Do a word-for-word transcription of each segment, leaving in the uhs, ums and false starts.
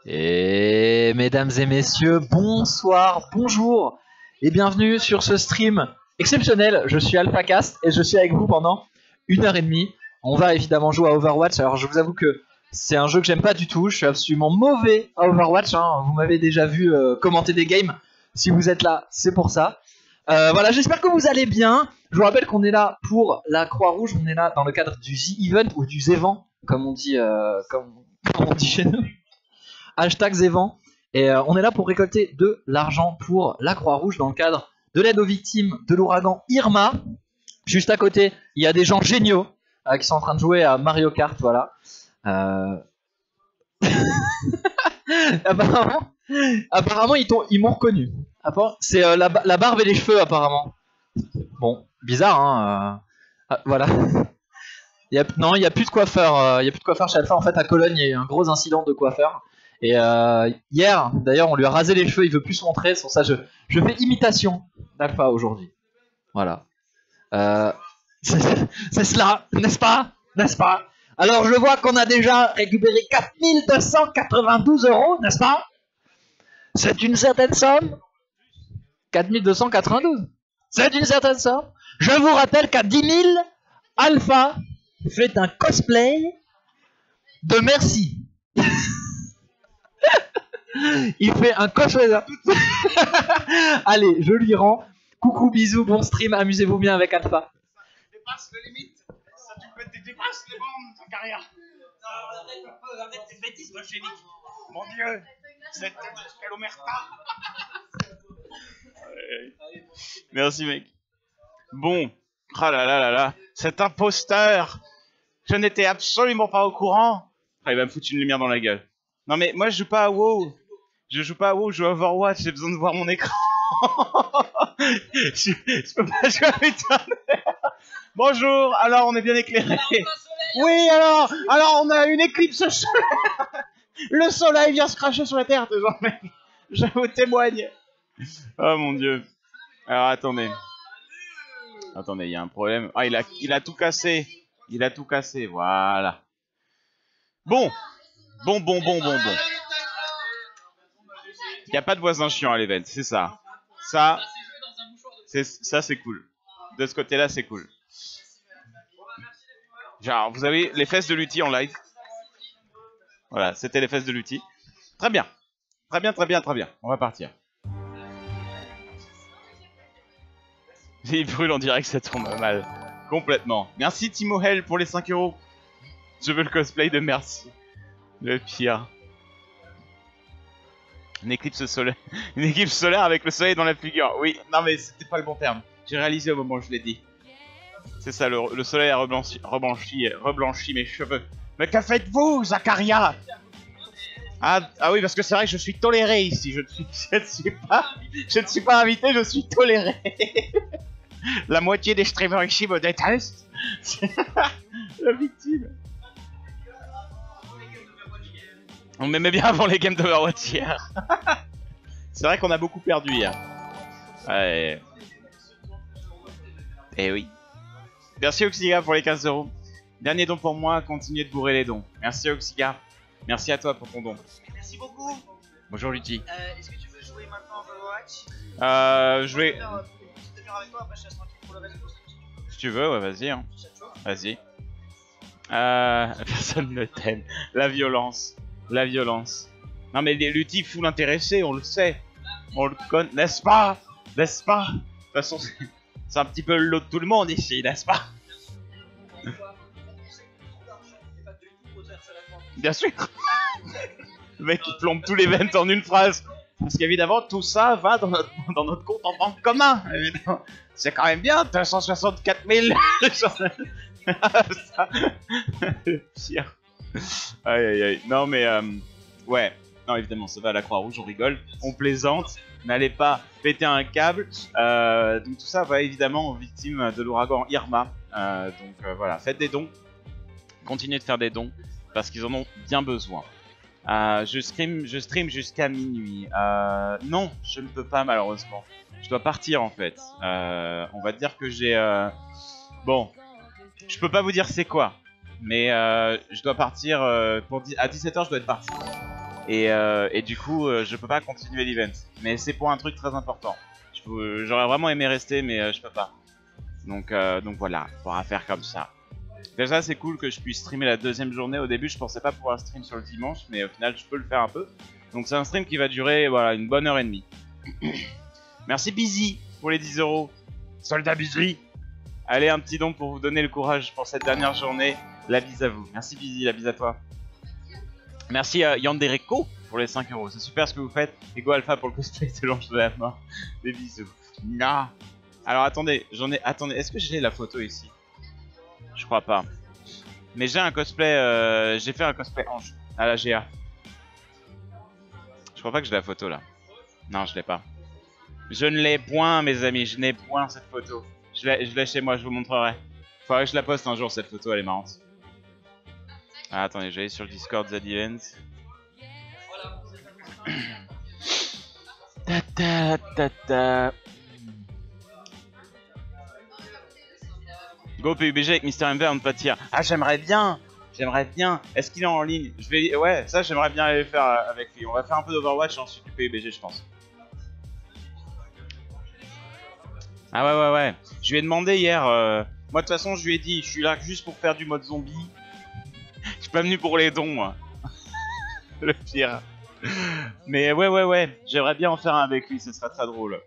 Et mesdames et messieurs, bonsoir, bonjour et bienvenue sur ce stream exceptionnel. Je suis AlphaCast et je suis avec vous pendant une heure et demie. On va évidemment jouer à Overwatch. Alors je vous avoue que c'est un jeu que j'aime pas du tout. Je suis absolument mauvais à Overwatch, hein. Vous m'avez déjà vu euh, commenter des games. Si vous êtes là, c'est pour ça. Euh, voilà, j'espère que vous allez bien. Je vous rappelle qu'on est là pour la Croix-Rouge. On est là dans le cadre du The Event ou du Zévan, comme on dit, euh, comme, comme on dit chez nous. Hashtag Zévan. Et euh, on est là pour récolter de l'argent pour la Croix-Rouge dans le cadre de l'aide aux victimes de l'ouragan Irma. Juste à côté, il y a des gens géniaux euh, qui sont en train de jouer à Mario Kart, voilà. Euh... apparemment, apparemment, ils, ils m'ont reconnu. C'est euh, la, la barbe et les cheveux, apparemment. Bon, bizarre, hein. Euh... Ah, voilà. Il y a, non, il n'y a plus de coiffeur. Euh, il y a plus de coiffeur chez Alpha. En fait, à Cologne, il y a eu un gros incident de coiffeur. Et euh, hier, d'ailleurs, on lui a rasé les cheveux. Il veut plus se montrer. Sur ça, je, je fais imitation d'Alpha aujourd'hui. Voilà. Euh, c'est cela, n'est-ce pas, n'est-ce pas? Alors, je vois qu'on a déjà récupéré quatre mille deux cent quatre-vingt-douze euros, n'est-ce pas? C'est une certaine somme. quatre mille deux cent quatre-vingt-douze. C'est une certaine somme. Je vous rappelle qu'à dix mille, Alpha fait un cosplay de Merci. Il fait un cosplay. Allez, je lui rends. Coucou, bisous, bon stream, amusez-vous bien avec Alpha. Dépasse les limites, ça tu peux te dépasser les bornes de ta carrière. Non, arrête un peu, arrête tes bêtises, bolchevique. Mon Dieu, cette quelle omerta. Merci mec. Bon, ah là là là là, cet imposteur, je n'étais absolument pas au courant. Ah, il va me foutre une lumière dans la gueule. Non mais moi je joue pas à WoW, je joue pas à WoW, je joue à Overwatch, j'ai besoin de voir mon écran. je, je peux pas jouer à Eternel. Bonjour, alors on est bien éclairé. Oui, alors, alors on a une éclipse solaire. Le soleil vient se cracher sur la terre, genre, mec. Je vous témoigne. Oh mon dieu. Alors attendez. Attendez, il y a un problème. Ah, il a, il a tout cassé. Il a tout cassé, voilà. Bon. Bon, bon, bon, bon, bon. Il n'y a pas de voisin chiant à l'event, c'est ça. Ça, c'est ça, c'est cool. De ce côté-là, c'est cool. Genre, vous avez les fesses de Lutti en live. Voilà, c'était les fesses de Lutti. Très bien. Très bien, très bien, très bien. On va partir. Il brûle en direct, ça tombe mal. Complètement. Merci Timo Hell pour les cinq euros. Je veux le cosplay de Merci. Le pire. Une éclipse solaire. Une éclipse solaire avec le soleil dans la figure. Oui, non mais c'était pas le bon terme. J'ai réalisé au moment où je l'ai dit. C'est ça, le, le soleil a reblanchi, reblanchi, reblanchi mes cheveux. Mais que faites-vous, Zacharia? ah, ah oui, parce que c'est vrai que je suis toléré ici. Je ne suis, je ne suis pas, je ne suis pas invité, je suis toléré. La moitié des streamers ici me détestent. La victime. On m'aimait bien avant les games d'Overwatch hier. C'est vrai qu'on a beaucoup perdu hier. Ouais. Eh oui. Merci Oxiga pour les quinze euros. Dernier don pour moi, continuez de bourrer les dons. Merci Oxiga. Merci à toi pour ton don. Merci beaucoup. Bonjour Lutti. Euh, Est-ce que tu veux jouer maintenant à Overwatch? Euh, je vais... avec toi, après je te laisse tranquille pour le reste. Si tu veux, ouais, vas-y. Hein. Vas-y. Euh... Personne ne t'aime. La violence. La violence. Non mais Lutti fout l'intéressé, on le sait. On le connaît, n'est-ce pas? N'est-ce pas? De toute façon, c'est un petit peu le lot de tout le monde ici, n'est-ce pas? Bien sûr. Le mec il plombe tous les vents en une phrase. Parce qu'évidemment tout ça va dans notre, dans notre compte en banque commun. C'est quand même bien, deux cent soixante-quatre mille. Ça... Pire. Aïe aïe aïe. Non mais euh, ouais. Non évidemment ça va à la Croix-Rouge, on rigole, on plaisante. N'allez pas péter un câble. Euh, donc tout ça va évidemment aux victimes de l'ouragan Irma. Euh, donc euh, voilà, faites des dons. Continuez de faire des dons parce qu'ils en ont bien besoin. Euh, je stream, je stream jusqu'à minuit. Euh, non, je ne peux pas malheureusement. Je dois partir en fait. Euh, on va dire que j'ai... Euh... Bon, je peux pas vous dire c'est quoi. Mais euh, je dois partir... Euh, pour à dix-sept heures je dois être parti. Et, euh, et du coup, euh, je peux pas continuer l'event. Mais c'est pour un truc très important. J'aurais vraiment aimé rester, mais euh, je peux pas. Donc, euh, donc voilà, on pourra faire comme ça. Déjà, c'est cool que je puisse streamer la deuxième journée. Au début, je pensais pas pouvoir stream sur le dimanche, mais au final, je peux le faire un peu. Donc, c'est un stream qui va durer voilà, une bonne heure et demie. Merci Busy pour les dix euros. Soldat Busy. Allez, un petit don pour vous donner le courage pour cette dernière journée. La bise à vous. Merci Busy, la bise à toi. Merci à Yandereko pour les cinq euros. C'est super ce que vous faites. Ego Alpha pour le cosplay de l'ange de la mort. Des bisous. Non. Alors attendez, j'en ai. Attendez, est-ce que j'ai la photo ici? Je crois pas. Mais j'ai un cosplay. Euh... J'ai fait un cosplay ange à la G A. Je crois pas que j'ai la photo là. Non, je l'ai pas. Je ne l'ai point, mes amis. Je n'ai point cette photo. Je l'ai chez moi, je vous montrerai. Faudrait que je la poste un jour cette photo, elle est marrante. Ah, attendez, j'allais sur le Discord Z Event. Ta ta ta ta. Go P U B G avec Mister M V on pâtir. Ah, j'aimerais bien. J'aimerais bien. Est-ce qu'il est en ligne? Je vais. Ouais, ça j'aimerais bien aller faire avec lui. On va faire un peu d'Overwatch et ensuite du P U B G, je pense. Ah ouais ouais ouais. Je lui ai demandé hier. Euh... Moi de toute façon, je lui ai dit, je suis là juste pour faire du mode zombie. Je suis pas venu pour les dons, moi. Le pire. Mais ouais, ouais, ouais. J'aimerais bien en faire un avec lui, ce serait très drôle.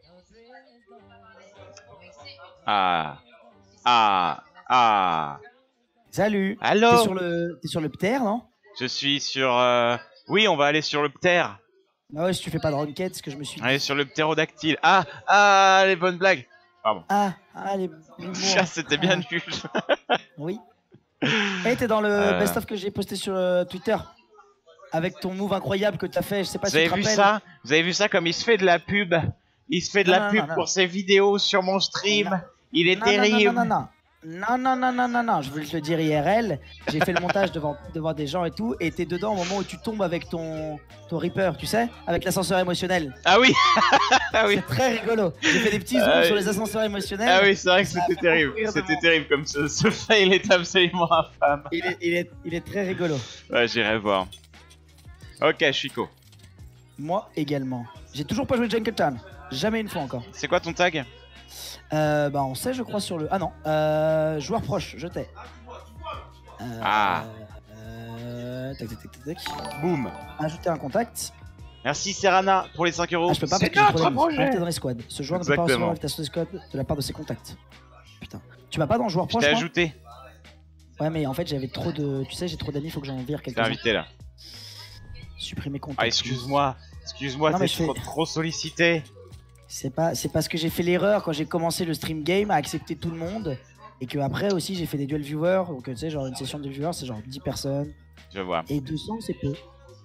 Ah. Ah. Ah. Salut. Allô. T'es sur le, t'es sur le Pter, non? Je suis sur... Euh... Oui, on va aller sur le Pter. Ah ouais, si tu fais pas de Rocket, ce que je me suis dit. Allez sur le ptérodactyle. Ah. Ah, les bonnes blagues. Pardon. Ah. Ah, les... Ça, c'était bien nul. Oui. Et t'es dans le euh... best-of que j'ai posté sur euh, Twitter. Avec ton move incroyable que t'as fait, je sais pas Vous si tu avez te vu rappelles. ça? Vous avez vu ça comme il se fait de la pub? Il se fait de non, la non, pub non, non, pour non. ses vidéos sur mon stream. Non. Il est non, terrible. Non, non, non, non. Non, non, non, non, non, non, je voulais te le dire I R L. J'ai fait le montage devant, devant des gens et tout. Et t'es dedans au moment où tu tombes avec ton, ton Reaper, tu sais? Avec l'ascenseur émotionnel. Ah oui. Ah oui. C'est très rigolo. J'ai fait des petits zooms Ah oui. sur les ascenseurs émotionnels. Ah oui, c'est vrai que Ça a c'était fait terrible. mourir de C'était mon- terrible comme ce, ce fail est absolument infâme. Il est, il est, il est très rigolo. Ouais, j'irai voir. Ok, Chico. Moi également. J'ai toujours pas joué Jungle-chan. Jamais une fois encore. C'est quoi ton tag? Euh, bah on sait je crois sur le... Ah non, euh, joueur proche, je t'ai. Euh, Ah. Euh, tac tac tac tac tac. Boum. Ajouter un contact. Merci Serrana pour les cinq euros. Ah je peux pas C'est parce que j'ai trop notre d'amis. projet. Invité dans les squads. Ce joueur ne peut pas Exactement. recevoir l'invitation des squads de la part de ses contacts. Putain. Tu vas pas dans joueur Je proche t'ai moi ajouté. Ouais mais en fait j'avais trop de... Tu sais j'ai trop d'amis, faut que j'en vire Je t'ai quelques-uns. invité là. Supprimer contact. Ah, excuse-moi. Excuse-moi, Non, mais t'es je trop, fais- trop sollicité. C'est pas, c'est parce que j'ai fait l'erreur quand j'ai commencé le stream game à accepter tout le monde et que après aussi j'ai fait des duel viewers, donc tu sais genre une session de viewers c'est genre dix personnes Je vois. et deux cents c'est peu.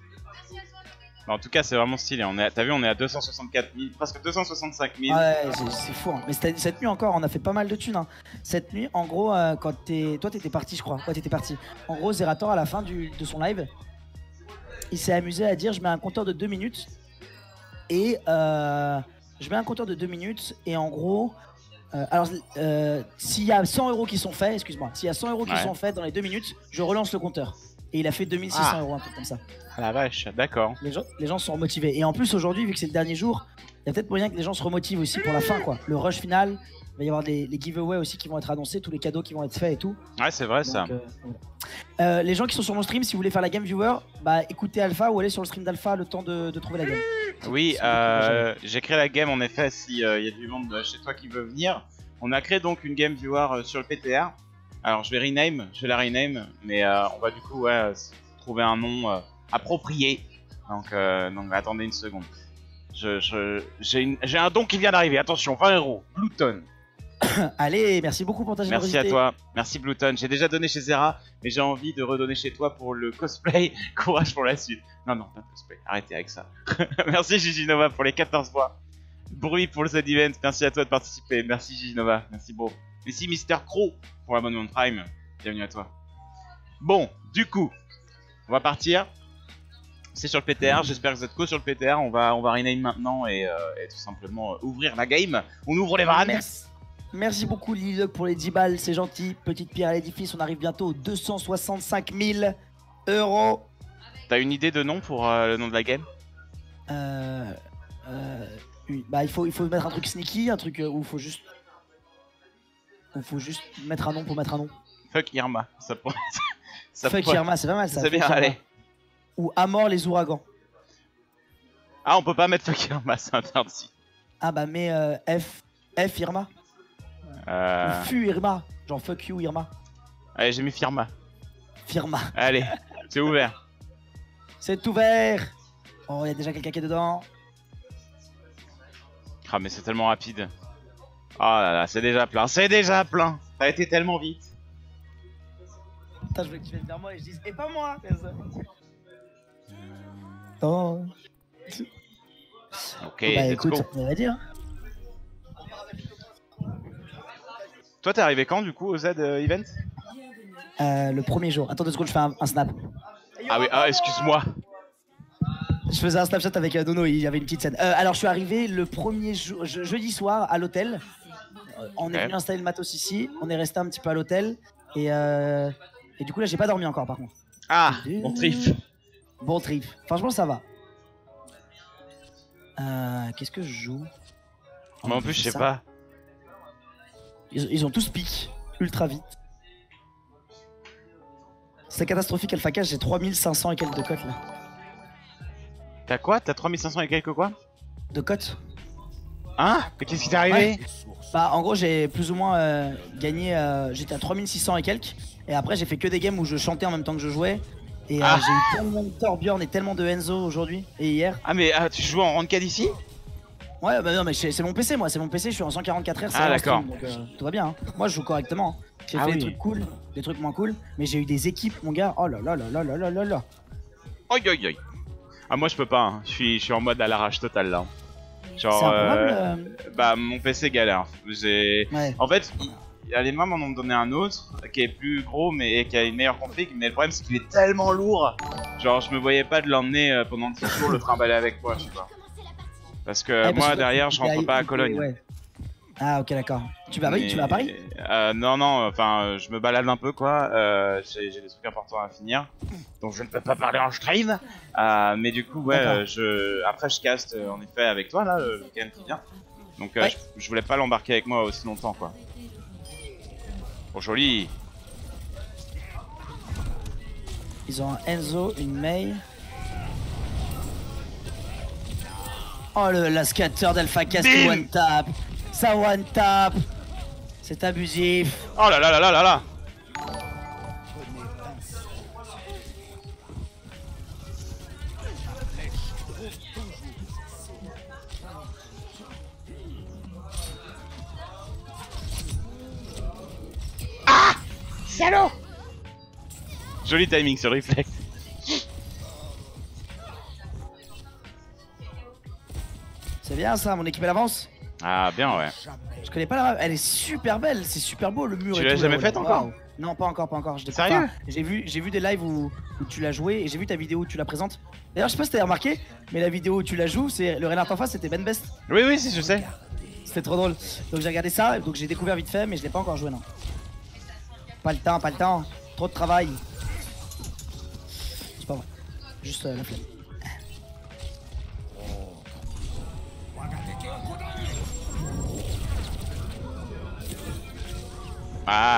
En tout cas, c'est vraiment stylé. On est, t'as vu, on est à deux cent soixante-quatre mille, presque deux cent soixante-cinq mille. Ouais c'est, c'est fou hein. Mais cette, cette nuit encore on a fait pas mal de thunes hein. Cette nuit en gros euh, quand t'es, toi t'étais parti je crois, ouais t'étais parti. En gros Zerator à la fin du, de son live, il s'est amusé à dire je mets un compteur de deux minutes et euh, je mets un compteur de deux minutes et en gros euh, alors euh, s'il y a cent euros qui sont faits, excuse-moi, s'il y a cent euros qui Ouais. sont faits dans les deux minutes, je relance le compteur. Et il a fait deux mille six cents Ah. euros, un truc comme ça. Ah la vache, d'accord. Les gens, les gens sont motivés. Et en plus aujourd'hui, vu que c'est le dernier jour, il y a peut-être moyen que les gens se remotivent aussi pour la fin quoi. Le rush final, il va y avoir des, les giveaways aussi qui vont être annoncés, tous les cadeaux qui vont être faits et tout. Ouais, c'est vrai ça. Donc, euh, voilà. Euh, les gens qui sont sur mon stream, si vous voulez faire la game viewer, bah écoutez Alpha ou allez sur le stream d'Alpha le temps de, de trouver la game. Oui, Si- euh, j'ai créé la game en effet. Si il y a du monde chez toi qui veut venir, on a créé donc une game viewer euh, sur le P T R. Alors je vais rename, je vais la rename, mais euh, on va du coup ouais, euh, trouver un nom euh, approprié. Donc, euh, donc attendez une seconde. Je, je, j'ai, une- j'ai un don qui vient d'arriver. Attention, vingt euros. Blueton. Allez, merci beaucoup pour ta Merci générosité. à toi. Merci Blueton. J'ai déjà donné chez Zera, mais j'ai envie de redonner chez toi pour le cosplay. Courage pour la suite. Non, non, pas de cosplay. Arrêtez avec ça. Merci Gigi Nova pour les quatorze mois. Bruit pour le Z-Event. Merci à toi de participer. Merci Gigi Nova. Merci bro. Merci Mister Crow pour l'abonnement Prime. Bienvenue à toi. Bon, du coup, on va partir. C'est sur le P T R. J'espère que vous êtes co sur le P T R. On va, on va rename maintenant et, euh, et tout simplement euh, ouvrir la game. On ouvre les vannes. Merci. Merci beaucoup Lilog pour les dix balles, c'est gentil. Petite pierre à l'édifice, on arrive bientôt aux deux cent soixante-cinq mille euros. T'as une idée de nom pour euh, le nom de la game? Euh, euh, oui, bah il faut, il faut mettre un truc sneaky, un truc euh, où il faut juste... Il faut juste mettre un nom pour mettre un nom. Fuck Irma, ça pourrait... ça Fuck pourrait- Irma, c'est pas mal ça. C'est bien, Fuck Irma. allez. Ou à mort les ouragans. Ah, on peut pas mettre Fuck Irma, c'est interdit. Ah bah mais euh, F, F Irma. Euh... Ou Fu Irma. Genre fuck you Irma. Allez, j'ai mis Firma. Firma. Allez, c'est ouvert. C'est ouvert. Oh, il y a déjà quelqu'un qui est dedans. Ah, mais c'est tellement rapide. Oh là là, c'est déjà plein, c'est déjà plein. Ça a été tellement vite. Putain, je veux que tu viennes vers moi et je dise et pas moi. Oh. Ok, Bah let's écoute, go. on va dire. Toi, t'es arrivé quand du coup au Z euh, event? Euh, le premier jour. Attends deux secondes, je fais un, un snap. Ah oui, ah, excuse-moi. Je faisais un Snapchat avec euh, Dono, il y avait une petite scène. Euh, alors je suis arrivé le premier jour, je- jeudi soir à l'hôtel. Euh, On est Ok. venu installer le matos ici, on est resté un petit peu à l'hôtel. Et, euh, et du coup là j'ai pas dormi encore par contre. Ah, bon trip. Bon trip. Franchement ça va. Euh, Qu'est-ce que je joue? Moi en plus, je sais Ça. pas. Ils, ils ont tous pique, ultra vite. C'est catastrophique Alpha Cash, j'ai trois mille cinq cents et quelques de cotes là. T'as quoi? T'as trois mille cinq cents et quelques quoi? De cotes. Hein? Mais qu'est-ce qui t'est arrivé? Bah en gros j'ai plus ou moins euh, gagné, euh, j'étais à trois mille six cents et quelques. Et après j'ai fait que des games où je chantais en même temps que je jouais. Et euh, Ah. j'ai eu tellement de Torbjorn et tellement de Enzo aujourd'hui et hier. Ah, mais ah, tu joues en ranked ici? Ouais bah non mais c'est c'est mon P C moi, c'est mon P C, je suis en cent quarante-quatre Hz. Ah, d'accord. Donc euh, tout va bien, hein. Moi je joue correctement. hein. J'ai Ah fait oui. des trucs cool, des trucs moins cool. Mais j'ai eu des équipes mon gars, oh là là là là là là là là. Oi oi oi. Ah, moi je peux pas, hein. Je suis je suis en mode à l'arrache totale là. Genre, C'est improbable. euh, euh, bah mon P C galère. J'ai. Ouais. En fait, les mains m'en ont donné un autre qui est plus gros mais et qui a une meilleure config. Mais le problème c'est qu'il est tellement lourd. Genre, je me voyais pas de l'emmener euh, pendant dix jours le trimballer avec moi, tu vois. Parce que Ouais, parce moi que derrière je rentre il- pas à il- Cologne. ouais. Ah ok d'accord. Tu vas, oui, tu vas à Paris? euh, Non, non, enfin, euh, je me balade un peu quoi. Euh, J'ai j'ai des trucs importants à finir, donc je ne peux pas parler en stream. Euh, mais du coup, ouais, D'accord. euh, je après je caste euh, en effet avec toi là le week-end qui vient. Donc euh, Ouais. je, je voulais pas l'embarquer avec moi aussi longtemps quoi. Trop joli. Ils ont un Enzo, une Mei. Oh le la scatter d'Alpha Cast Bim. one tap. Ça one tap. C'est abusif. Oh là là là là là là. Ah, salaud. Joli timing sur le réflexe. C'est bien ça, mon équipe elle avance. Ah bien ouais. Je connais pas la map, elle est super belle, c'est super beau le mur. Tu et l'as tout, jamais là, faite ouais. encore? Waouh. Non, pas encore, pas encore. Je Sérieux? enfin, J'ai vu, j'ai vu des lives où, où tu l'as joué et j'ai vu ta vidéo où tu la présentes. D'ailleurs, je sais pas si t'as remarqué, mais la vidéo où tu la joues, c'est le Reinhardt en face, c'était Ben Best. Oui oui si je sais. C'était trop drôle. Donc j'ai regardé ça, donc j'ai découvert vite fait, mais je l'ai pas encore joué non. Pas le temps, pas le temps. Trop de travail. C'est pas vrai. Juste euh, la flemme. Ah.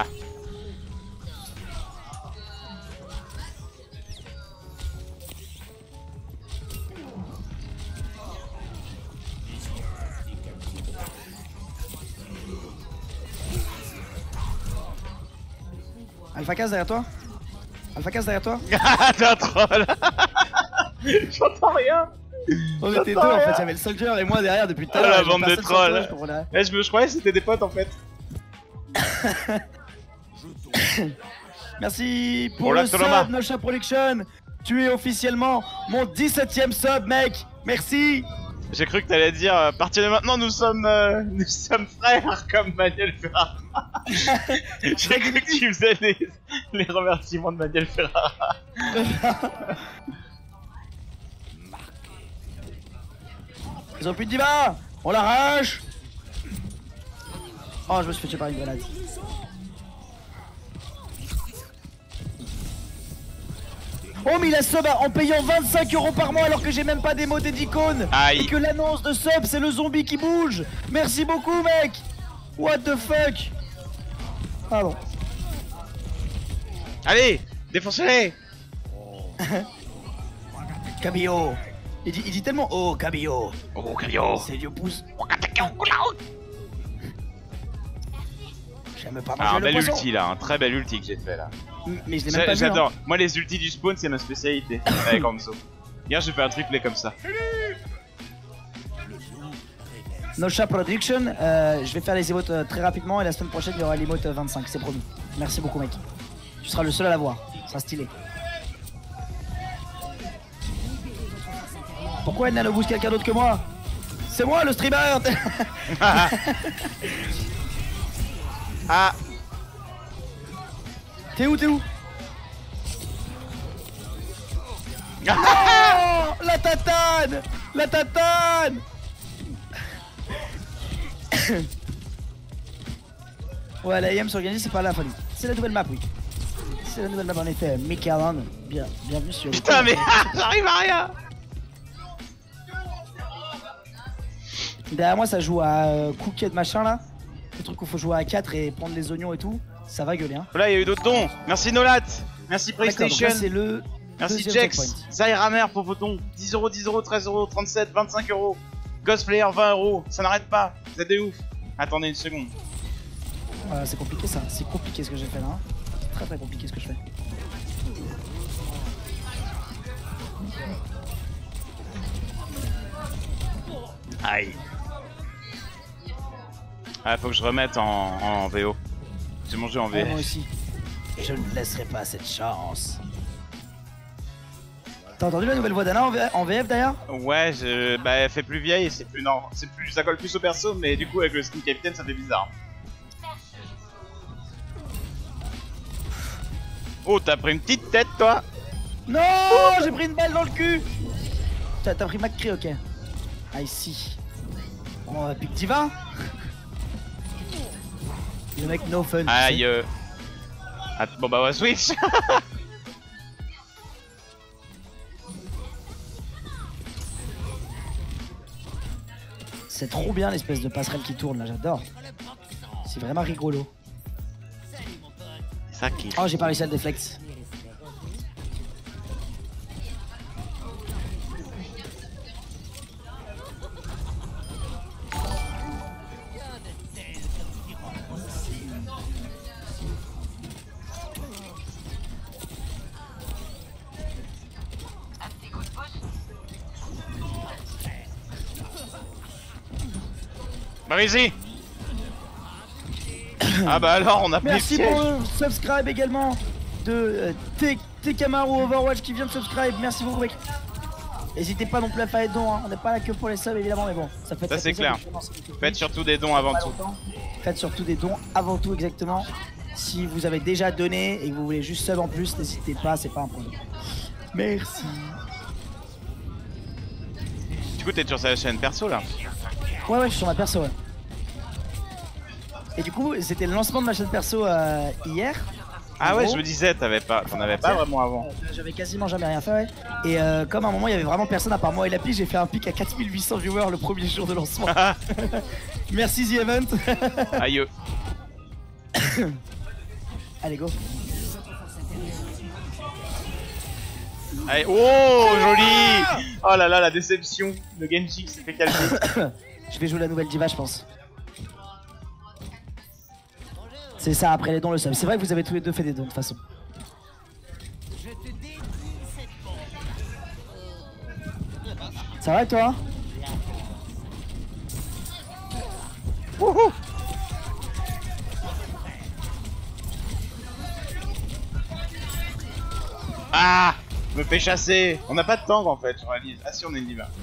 Alpha Cast derrière toi? Alpha Cast derrière toi? Ah, t'es un troll. J'entends rien. On était deux J'entends en fait, rien. j'avais le soldier et moi derrière depuis tout à Ah, l'heure. la et j'ai bande de personne sur trolls. toi, je comprenais. Eh, je, me, je croyais que c'était des potes en fait. Merci pour Pour le l'Astroloma. sub, Nocha Production. Tu es officiellement mon dix-septième sub, mec. Merci. J'ai cru que t'allais dire, à partir de maintenant, nous sommes, euh, nous sommes frères comme Manuel Ferrara. J'ai cru que tu faisais les, les remerciements de Manuel Ferrara. Ils ont plus de diva. On l'arrache. Oh, je me suis fait tuer par une grenade. Oh mais il a sub en payant vingt-cinq euros par mois alors que j'ai même pas d'émote et d'icône. Aïe. Et que l'annonce de sub c'est le zombie qui bouge. Merci beaucoup mec. What the fuck. Pardon. Allez, défoncez-les. Cabillo. Il dit, il dit tellement oh Cabillo. Oh, Cabillo. C'est vieux pouce. J'aime pas manger Ah, un le bel poisson. ulti là, un très bel ulti que j'ai fait là. Mais je l'ai même pas vu. J'adore. Hein. Moi, les ultis du spawn, c'est ma spécialité avec Hanzo. Hier, j'ai fait un triplé comme ça. Nosha Production, euh, je vais faire les emotes euh, très rapidement et la semaine prochaine il y aura l'emote euh, vingt-cinq, c'est promis. Merci beaucoup mec. Tu seras le seul à la voir, ça sera stylé. Pourquoi elle n'a le boost quelqu'un d'autre que moi? C'est moi le streamer. Ah. T'es où, t'es où? Oh, la tatane. La tatane. Ouais, la I M s'organise, c'est pas la folie. C'est la nouvelle map, oui. C'est la nouvelle map en effet. Mickey Allen, bien, bienvenue sur. Putain, mais j'arrive à rien. Derrière moi, ça joue à euh, Cookie de machin là. Le truc où faut jouer à quatre et prendre les oignons et tout. Ça va gueuler, hein. Là, il y a eu d'autres dons. Merci Nolat. Merci PlayStation. C'est le. Merci deuxième Jex. checkpoint. Zairamer pour vos dons. dix euros, dix euros, treize euros, trente-sept, vingt-cinq euros. Ghostplayer, vingt euros. Ça n'arrête pas. Vous êtes des ouf. Attendez une seconde. Euh, c'est compliqué ça. C'est compliqué ce que j'ai fait là. Hein. C'est très très compliqué ce que je fais. Aïe. Ah, faut que je remette en, en V O. J'ai mangé en Ouais, V F. moi aussi. Je ne laisserai pas cette chance. T'as entendu la nouvelle voix d'Anna en, V- en V F d'ailleurs? Ouais, je... bah elle fait plus vieille, c'est plus non, c'est plus, ça colle plus au perso, mais du coup avec le skin capitaine ça fait bizarre. Oh, t'as pris une petite tête toi? Non, j'ai pris une balle dans le cul. T'as t'as pris McCree, ok. Ah ici. Bon, euh, Big Diva. Le mec no fun. tu sais. Aïe. Euh... Att- bon bah on va switch. C'est trop bien l'espèce de passerelle qui tourne là, j'adore. C'est vraiment rigolo. Ça qui. Oh, j'ai pas réussi à le déflex. Bah ici. Ah bah alors on a pris le Merci siège. pour le subscribe également de euh, T- Tekamaru Overwatch qui vient de subscribe. Merci beaucoup mec. N'hésitez pas non plus à faire des dons, hein. On n'est pas là que pour les subs évidemment, mais bon, ça fait Ça, très c'est plaisir clair. de faire ce truc. Faites surtout des dons avant Pas tout. longtemps. Faites surtout des dons avant tout exactement. Si vous avez déjà donné et que vous voulez juste sub en plus, n'hésitez pas, c'est pas un problème. Merci. Du coup t'es sur sa chaîne perso là. Ouais ouais, je suis sur ma perso ouais. Et du coup, c'était le lancement de ma chaîne perso euh, hier. Ah En ouais, gros, je me disais, t'avais pas, t'en avais pas vraiment avant. euh, J'avais quasiment jamais rien fait, ouais. Et euh, comme à un moment il y avait vraiment personne à part moi et l'appli, j'ai fait un pic à quatre mille huit cents viewers le premier jour de lancement. Merci The Event. Aïe. Allez go. Allez. Oh, joli. Oh là là, la déception de Genji qui s'est fait calmer. Je vais jouer la nouvelle diva je pense. C'est ça après les dons le sub. C'est vrai que vous avez tous les deux fait des dons de toute façon. Ça va et toi? Wouhou. Ah, je me fais chasser. On n'a pas de tank en fait, je réalise. Ah si, on est une diva.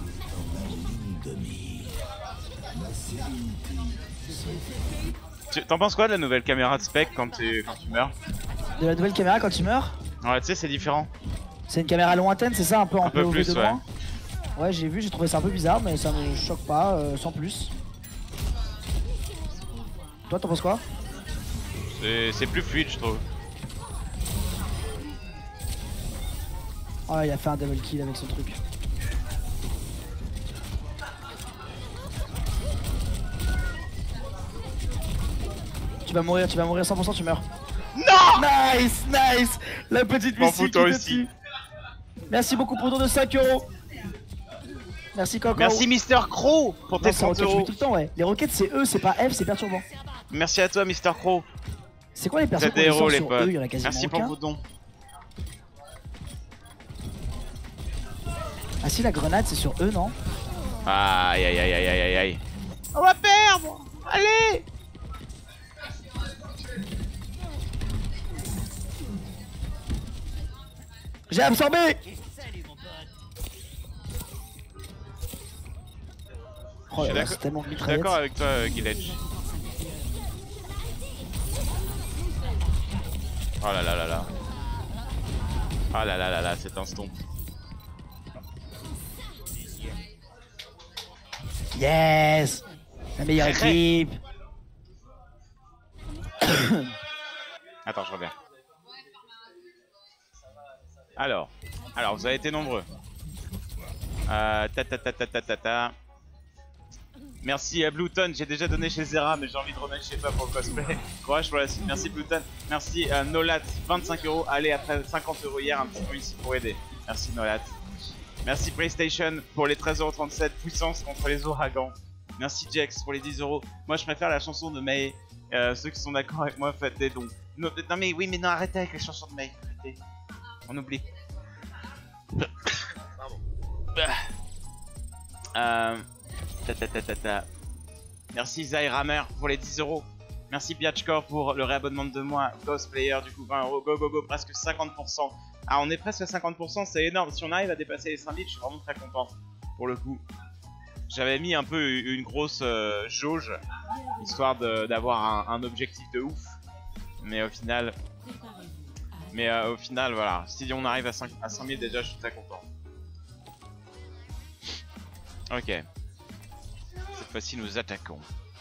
Tu- T'en penses quoi de la nouvelle caméra de spec quand tu, quand tu meurs? De la nouvelle caméra quand tu meurs? Ouais, tu sais, c'est différent. C'est une caméra lointaine, c'est ça, un peu en Un peu P O V plus, de loin. Ouais, j'ai vu, j'ai trouvé ça un peu bizarre, mais ça me choque pas, euh, sans plus. Toi, t'en penses quoi? C'est c'est plus fluide, je trouve. Oh, il a fait un double kill avec son truc. Tu vas mourir, tu vas mourir cent pour cent, tu meurs. Non. Nice, nice. La petite M'en missile fous, toi qui te aussi. tue. Merci beaucoup pour ton don de cinq euros. Merci Coco. Merci Mister Crow pour tes Non, c'est trente Rocket, je euros. mets tout le temps, ouais. Les roquettes c'est eux, c'est pas F, c'est perturbant. Merci à toi Mister Crow. C'est quoi les Vous personnes êtes des héros les sur potes. eux, il y en a quasiment Merci pour aucun. vos dons. Ah si, la grenade c'est sur eux, non? Aïe aïe aïe aïe aïe aïe aïe. On va perdre. Allez. J'ai absorbé. Oh Je suis là là, d'accord- c'est tellement de Je suis mitraillettes. d'accord avec toi euh, Guiledge. Oh là là là là. Oh là là là là, c'est un stomp. Yes. La meilleure équipe. Attends, je reviens. Alors, alors vous avez été nombreux. Euh, ta ta ta ta ta ta ta. Merci à Blueton, j'ai déjà donné chez Zera, mais j'ai envie de remettre chez toi pour le cosplay. Courage pour la suite. Merci Blueton. Merci à Nolat, vingt-cinq euros. Allez, après cinquante euros hier, un petit peu ici pour aider. Merci Nolat. Merci PlayStation pour les treize euros trente-sept. Puissance contre les ouragans. Merci Jex pour les dix euros. Moi, je préfère la chanson de May. Euh, ceux qui sont d'accord avec moi, faites des dons. Non, non, mais oui, mais non, arrêtez avec les chansons de May. Arrêtez. On oublie. Euh... Ta, ta, ta, ta, ta. Merci Zayramer pour les dix euros. Merci Biatchkor pour le réabonnement de deux mois. Cosplayer du coup vingt euros. Go go go, presque cinquante pour cent. Ah, on est presque à cinquante pour cent, c'est énorme. Si on arrive à dépasser les cinq mille, je suis vraiment très content. Pour le coup, j'avais mis un peu une grosse euh, jauge histoire d'avoir un, un objectif de ouf. Mais au final, mais euh, au final, voilà. Si on arrive à cinq mille déjà, je suis très content. Ok. Cette fois-ci, nous attaquons.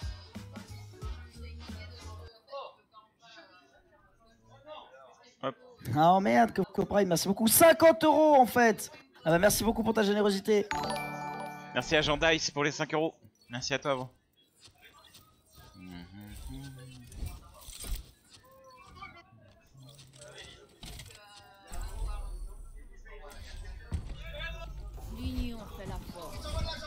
Hop. Oh merde, Coco Prime, merci beaucoup. cinquante euros en fait. Ah bah merci beaucoup pour ta générosité. Merci à Jean Dice pour les cinq euros. Merci à toi, bon. L'union fait la force.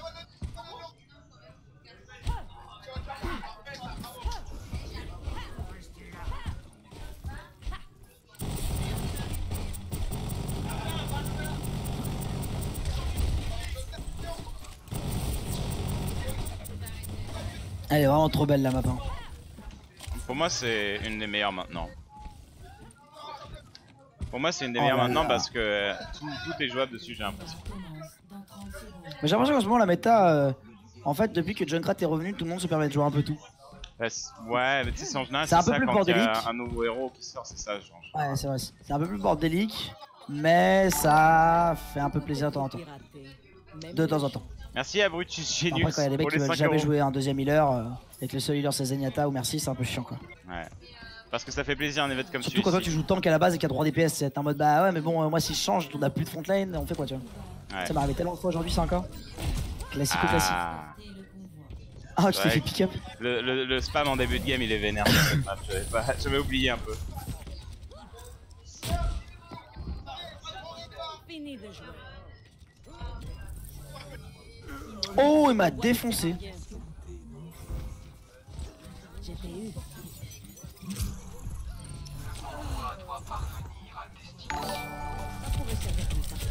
Elle est vraiment trop belle la map. Hein. Pour moi, c'est une des meilleures maintenant. Pour moi, c'est une des Oh meilleures là maintenant là. parce que tout, tout est jouable dessus, j'ai l'impression. Mais j'ai l'impression qu'en ce moment la méta, euh, en fait depuis que Junkrat est revenu, tout le monde se permet de jouer un peu tout. Ouais, c'est- ouais, mais tu sais, c'est en général, C'est c'est un peu ça plus quand il y a bordélique. un nouveau héros qui sort, c'est ça, genre. Ouais c'est vrai, c'est un peu plus bordélique, mais ça fait un peu plaisir de temps en temps. De temps en temps. Merci à Brutus Après Genius quand il y a des mecs pour qui les veulent cinq jamais euros. jouer un deuxième healer, euh, et que le seul healer c'est Zenyatta ou Merci, c'est un peu chiant quoi. Ouais. Parce que ça fait plaisir un event comme Surtout quand toi tu celui-ci. joues tank à la base et qu'il y a trois D P S, c'est en mode bah ouais mais bon euh, moi si je change, on a plus de frontline, on fait quoi tu vois. Ouais. Ça m'est arrivé tellement de fois aujourd'hui ça encore. Classico classique. Ah. Ah tu t'es Ouais. fait pick up. Le, le, le spam en début de game, il est vénère. sur cette map, j'avais pas- J'avais oublié un peu. Fini de jouer. Oh il m'a défoncé. J'étais eu. Ça pourrait servir comme ça.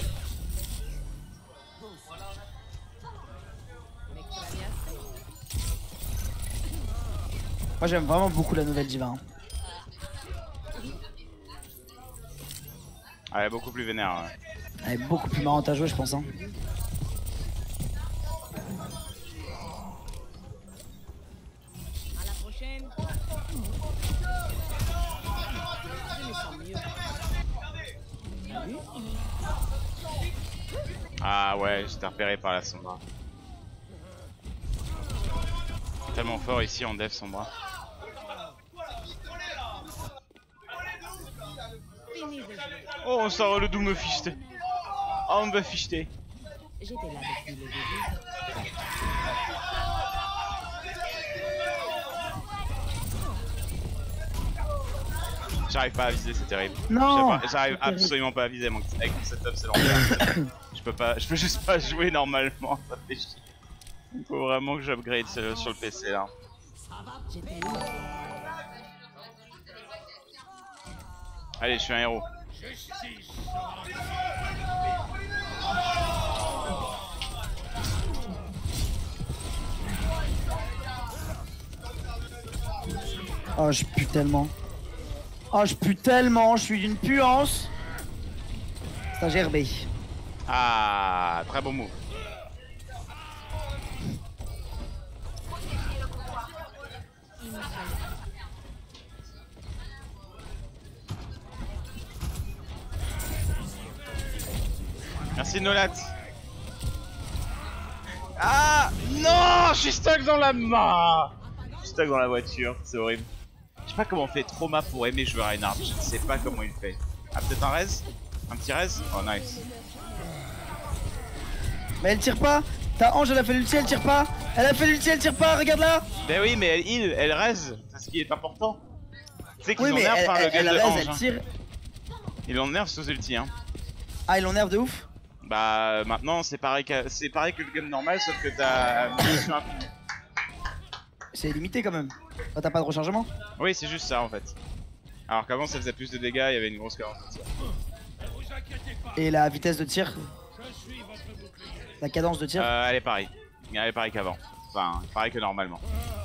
Moi j'aime vraiment beaucoup la nouvelle Diva. Hein. Ah, elle est beaucoup plus vénère. Ouais. Elle est beaucoup plus marrante à jouer je pense. Hein. À la prochaine. Je me sens mieux. Ah ouais, j'étais repéré par la Sombra. Tellement fort ici en dev Sombra. Fini de jouer. Oh, on sort le Doom Fist. Oh, on me ficheter. J'étais là depuis le début. J'arrive pas à viser, c'est terrible. Non. J'arrive J'arrive absolument pas à viser, mon... avec mon setup, c'est l'enfer. Je peux pas, je peux juste pas jouer normalement, ça fait chier. Il faut vraiment que j'upgrade sur, sur le P C là. J'étais où? Allez, je suis un héros. Oh, je pue tellement. Oh, je pue tellement, je suis d'une puance. C'est un G R B. Ah, très bon move. Merci Nolat. Ah non, je suis stuck dans la main. Je suis stuck dans la voiture, c'est horrible. Je sais pas comment on fait Trauma pour aimer jouer Reinhardt, je ne sais pas comment il fait. Ah, peut-être un res? Un petit res? Oh nice. Mais elle tire pas. Ta Ange, elle a fait l'ulti, elle tire pas. Elle a fait l'ulti, elle tire pas, regarde là. Ben oui, mais elle heal, elle res, c'est ce qui est important. Tu sais qu'ils Oui, ont mais nerf elle, par le elle, gueule elle de reste, Ange. elle Hein. tire. Ils l'ont nerf sous ulti, hein. Ah, ils l'ont nerf de ouf. Bah maintenant c'est pareil, c'est pareil que le gun normal, sauf que t'as munition infinie. C'est limité quand même. Oh, t'as pas de rechargement. Oui, c'est juste ça en fait. Alors qu'avant ça faisait plus de dégâts, il y avait une grosse cadence de tir. Et la vitesse de tir. La cadence de tir. Euh, elle est pareille. Elle est pareille qu'avant. Enfin, pareil que normalement.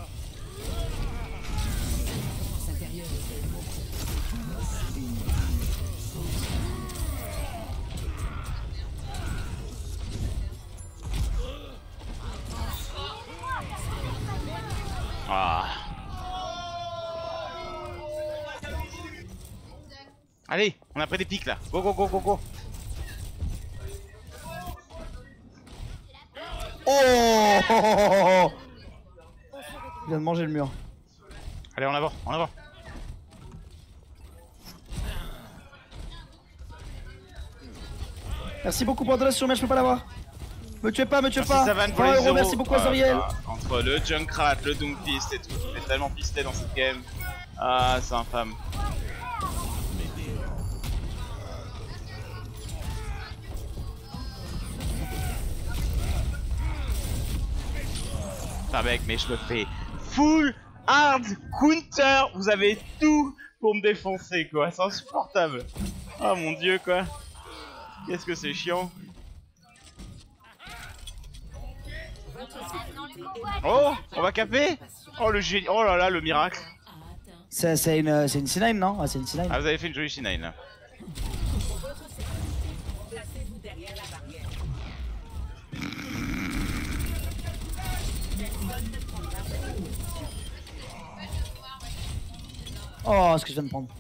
Ah. Allez, on a pris des pics là. Go go go go go. Oh. Il vient de manger le mur. Allez, en avant, en avant. Merci beaucoup pour la donation, mais je peux pas l'avoir. Me tuez pas, me tuez Merci pas. Savane pour vingt les euros, euros. merci beaucoup Ah, Azoriel. ah, entre le Junkrat, le Doomfist et tout, je fais tellement pisté dans cette game. Ah, c'est infâme. Putain mec, mais je me fais full hard counter. Vous avez tout pour me défoncer quoi, c'est insupportable. Oh mon dieu quoi. Qu'est-ce que c'est chiant. Oh, on va caper. Oh le génie, oh là là le miracle. C'est c'est une, c'est une C neuf non? Ah, c'est une C neuf. Ah vous avez fait une jolie C neuf là. Oh, ce que je viens de prendre.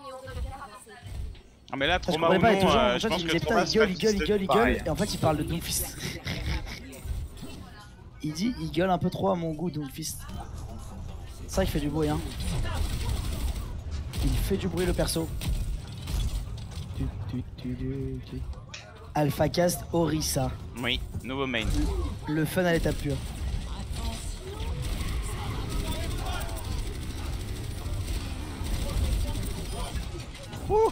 Ah mais là Parce que Trauma ou pas, non, toujours, euh, en je fait, pense il que disait Trauma putain, il c'est gueule, pas il gueule, il gueule, il pareil. gueule, et en fait il parle de Doomfist. Il dit, il gueule un peu trop à mon goût, Doomfist. Ça, il fait du bruit, hein. Il fait du bruit, le perso. Tu, tu, tu, tu, tu. Alpha Cast Orisa. Oui, nouveau main. Le fun à l'état pur. Ouh.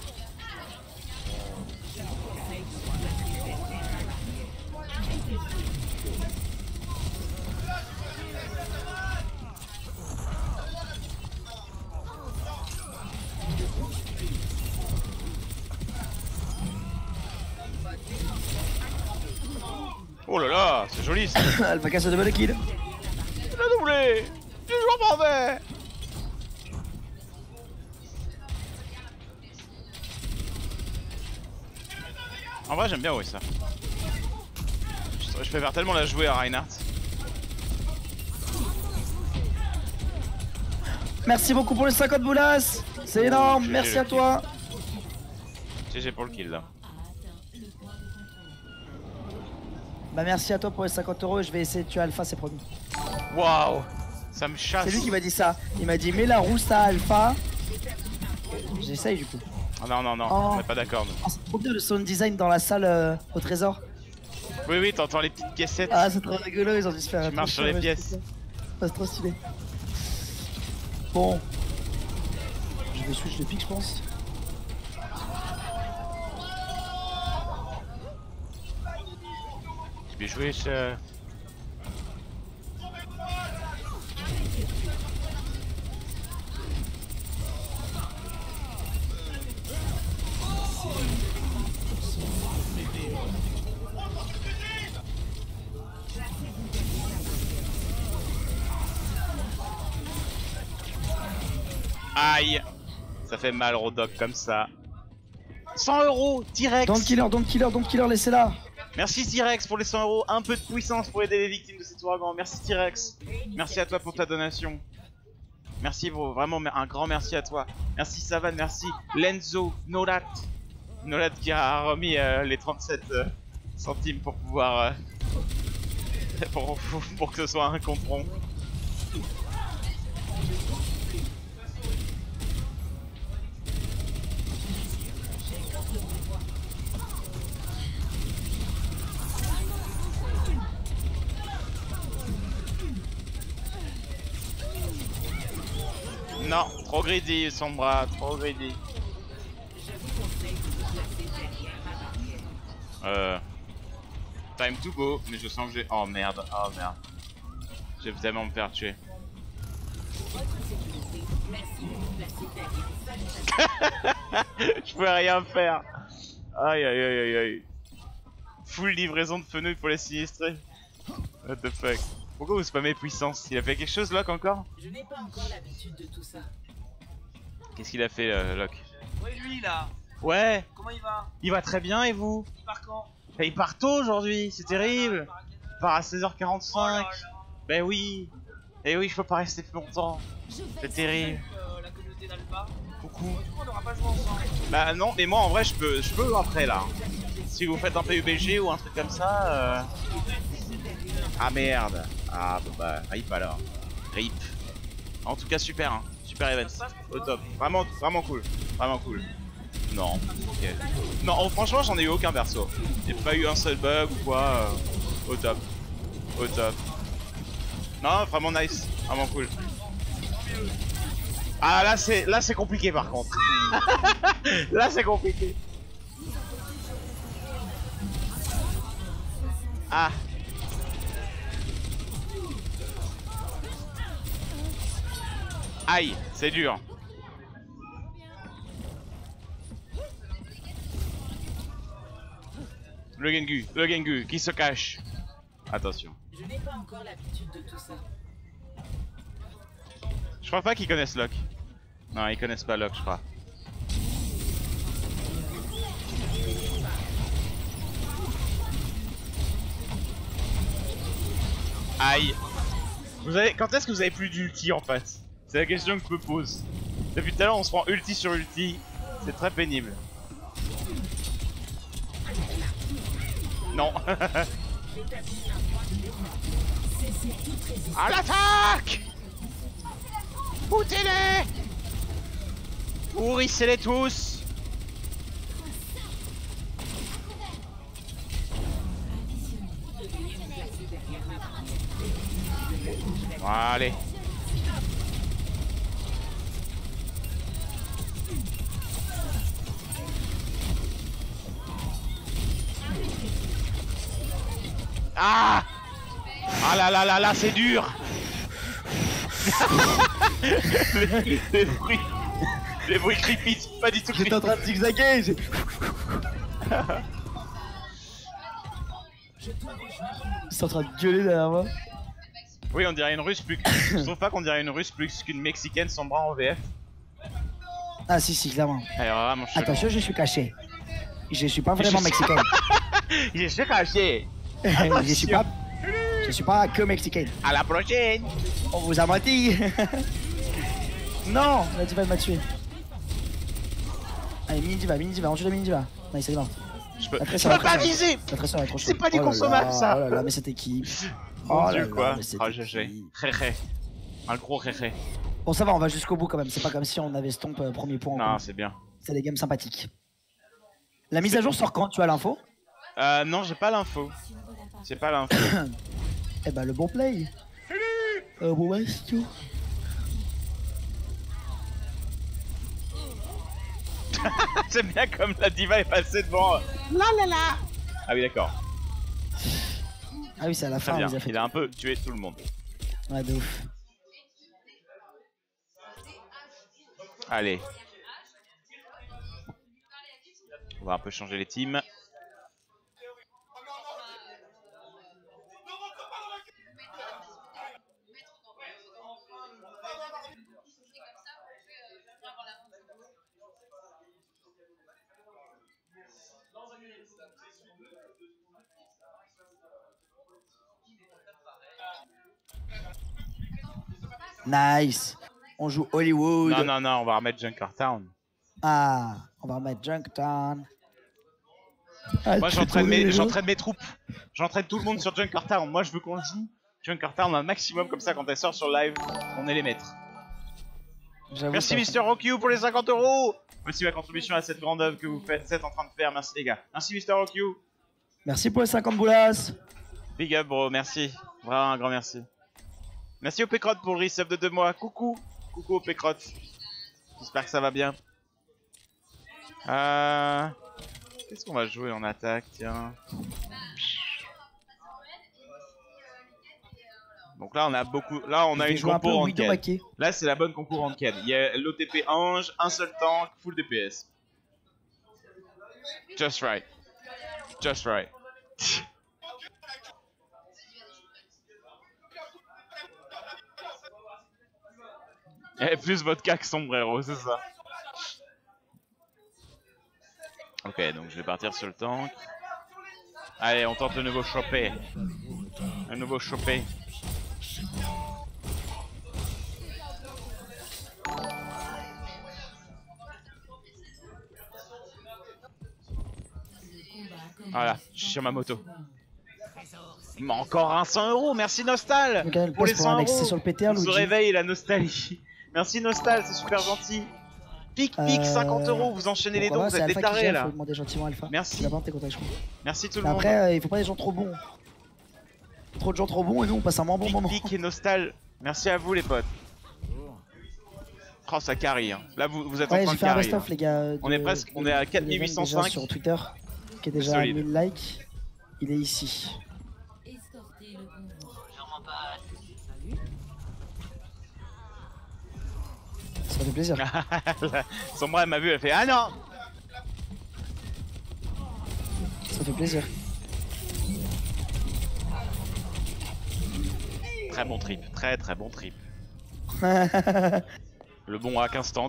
Oh là là, c'est joli ça. Alpha Cast double kill. Il a doublé. Du jour mauvais. En vrai j'aime bien oui ça. Je, je préfère tellement la jouer à Reinhardt. Merci beaucoup pour les cinquante boulasses. C'est énorme, G G merci le à toi. G G pour le kill là. Bah merci à toi pour les cinquante euros et je vais essayer de tuer Alpha, c'est promis. Waouh. Ça me chasse. C'est lui qui m'a dit ça. Il m'a dit mets la rousse à Alpha. J'essaye du coup. Oh non, non, non, Oh. on est pas d'accord. nous. Oh, c'est trop bien le sound design dans la salle euh, au trésor. Oui, oui, t'entends les petites caissettes. Ah, c'est trop rigolo, ils ont dû se faire. Tu un marches truc sur les ouais, pièces. c'est trop stylé. Bon. Je vais switch de pique, je pense. Je vais jouer ce. Aïe, ça fait mal Rodoc comme ça. cent euros, T-Rex. Don't killer, don't killer, don't killer, laissez-la. Merci T-Rex pour les cent euros, un peu de puissance pour aider les victimes de cet ouragan. Merci T-Rex, merci à toi pour ta donation. Merci bro, vraiment un grand merci à toi. Merci Savane, merci Lenzo, Nolat. Nolat qui a remis euh, les trente-sept euh, centimes pour pouvoir... Euh, pour, pour, pour que ce soit un compte rond. Non, trop greedy, Sombra, trop greedy. Euh... Time to go, mais je sens que j'ai... Oh merde, oh merde. Je vais tellement me faire tuer. Je pouvais rien faire. Aïe aïe aïe aïe aïe. Full livraison de fenouil pour les sinistrés. What the fuck. Pourquoi vous spammez puissance? Il a fait quelque chose Locke encore? Je n'ai pas encore l'habitude de tout ça. Qu'est-ce qu'il a fait euh, Locke? Ouais, lui là. Ouais, Comment il va? il va très bien et vous? Il part quand? Bah, il part tôt aujourd'hui, c'est terrible. Il part à seize heures quarante-cinq. Ben oui. Et oui, je peux pas rester plus longtemps. C'est terrible. Euh, la communauté d'Alpha. Coucou. Du coup, on n'aura pas joué ensemble. Bah non, mais moi en vrai je peux, je peux après là. Si vous faites un P U B G ou un truc comme ça. Euh... Ah merde. Ah bah, bah rip alors. Rip. En tout cas super, hein. Super event. Au top. Vraiment, vraiment cool. Vraiment cool. Non. Ok. Non, oh, franchement j'en ai eu aucun perso. J'ai pas eu un seul bug ou quoi. Euh... Au top. Au top. Non, vraiment nice. Vraiment cool. Ah là c'est là c'est compliqué par contre. Là c'est compliqué. Ah. Aïe, c'est dur. Le Gengu, le Gengu qui se cache. Attention. Je n'ai pas encore l'habitude de tout ça. Je crois pas qu'ils connaissent Locke. Non, ils connaissent pas Locke, je crois. Aïe. Vous avez... Quand est-ce que vous avez plus d'ulti en fait? C'est la question que je me pose. Depuis tout à l'heure on se prend ulti sur ulti. C'est très pénible. Non. À l'attaque! Foutez-les! Pourrissez-les tous! Allez. Ah! Ah là là là là, c'est dur! les, les bruits, les bruits creepy, pas du tout creepy. J'étais en train de zigzaguer. j'ai- J'étais en train de gueuler derrière moi. Oui, on dirait une russe plus. Je trouve pas qu'on dirait une russe plus qu'une mexicaine sans bras en V F. Ah si si clairement. Elle est vraiment chelou. Attention, je suis caché. Je suis pas Mais vraiment je- mexicain. Je suis caché. je suis pas. Je suis pas que mexicain. À la prochaine. On vous a menti. Non, la diva m'a tué. Allez, mini diva, mini diva, on tue la mini diva. Nice, elle est morte. Je peux, La je pression, peux la pas pression. viser. La pression elle est trop C'est chaude. pas du Oh là consommable, là, ça. Oh là là, mais cette équipe. Mon Oh dieu là quoi. là, mais cette Oh G G. équipe. Ré ré. Un gros ré ré. Bon, ça va, on va jusqu'au bout quand même. C'est pas comme si on avait stomp euh, premier point. Non, c'est bien. C'est des games sympathiques. La mise à jour sort quand? Tu as l'info? Euh, non, j'ai pas l'info. J'ai pas l'info. Eh bah, le bon play. Euh, bon, ouais, c'est tout. J'aime bien comme la diva est passée devant. La la la. Ah oui, d'accord. Ah oui, c'est à la Très fin. bien. On les a fait. Il a un peu tué tout le monde. Ouais, de ouf. Allez. On va un peu changer les teams. Nice. On joue Hollywood. Non, non, non, on va remettre Junkertown. Ah, on va remettre Junktown. Ah, Moi, tu j'entraîne fais mes, tourner j'entraîne mes troupes. J'entraîne tout le monde sur Junkertown. Moi, je veux qu'on joue Junkertown un maximum comme ça quand elle sort sur live. On est les maîtres. J'avoue, Merci ça- Mister Rockyu pour les cinquante euros. Merci ma contribution à cette grande œuvre que vous faites, vous êtes en train de faire. Merci les gars. Merci Mister Rockyu. Merci pour les cinquante boulasses. Big up bro, merci. Vraiment un grand merci. Merci au Pécrotte pour le resub de deux mois. Coucou. Coucou au Pécrotte. J'espère que ça va bien. Euh... Qu'est-ce qu'on va jouer en attaque, tiens. Donc là on a beaucoup, là on a Je vais une jouer un peu compo Widow ranked. Baquet. Là c'est la bonne compo ranked. Il y a l'O T P Ange, un seul tank, full D P S. Just right. Just right. Et plus vodka que sombrero, c'est ça. Ok, donc je vais partir sur le tank. Allez, on tente le nouveau chopé. Un nouveau chopé. Voilà, je suis sur ma moto. Il m'a encore un cent euros, merci Nostal. Michael, Pour les passe pour un cent accès euros. sur le P T R, On se Luigi. réveille la nostalgie. Merci Nostal, c'est super gentil. Pic pic, Euh, cinquante euros, vous enchaînez les Bon, dons, voilà, vous c'est êtes des Alpha qui tarés gère, là. faut demander gentiment Alpha. Merci. D'abord, t'es content, je crois. Merci tout le Mais monde. après, euh, il faut pas des gens trop bons. Trop de gens trop bons et nous on passe un moins bon Pic moment. pic et Nostal, merci à vous les potes. Oh ça carry hein. Là vous, vous êtes en Ouais, train j'ai de fait un carry. best-of, les gars. On est presque- on est à quatre mille huit cent cinq. déjà sur Twitter, qui est déjà à Solide. mille likes. Il est ici. Escorter le convoi. Ça fait plaisir. Sombra elle m'a vu, elle fait ah non. Ça fait plaisir. Très bon trip, très très bon trip. Le bon hack instant.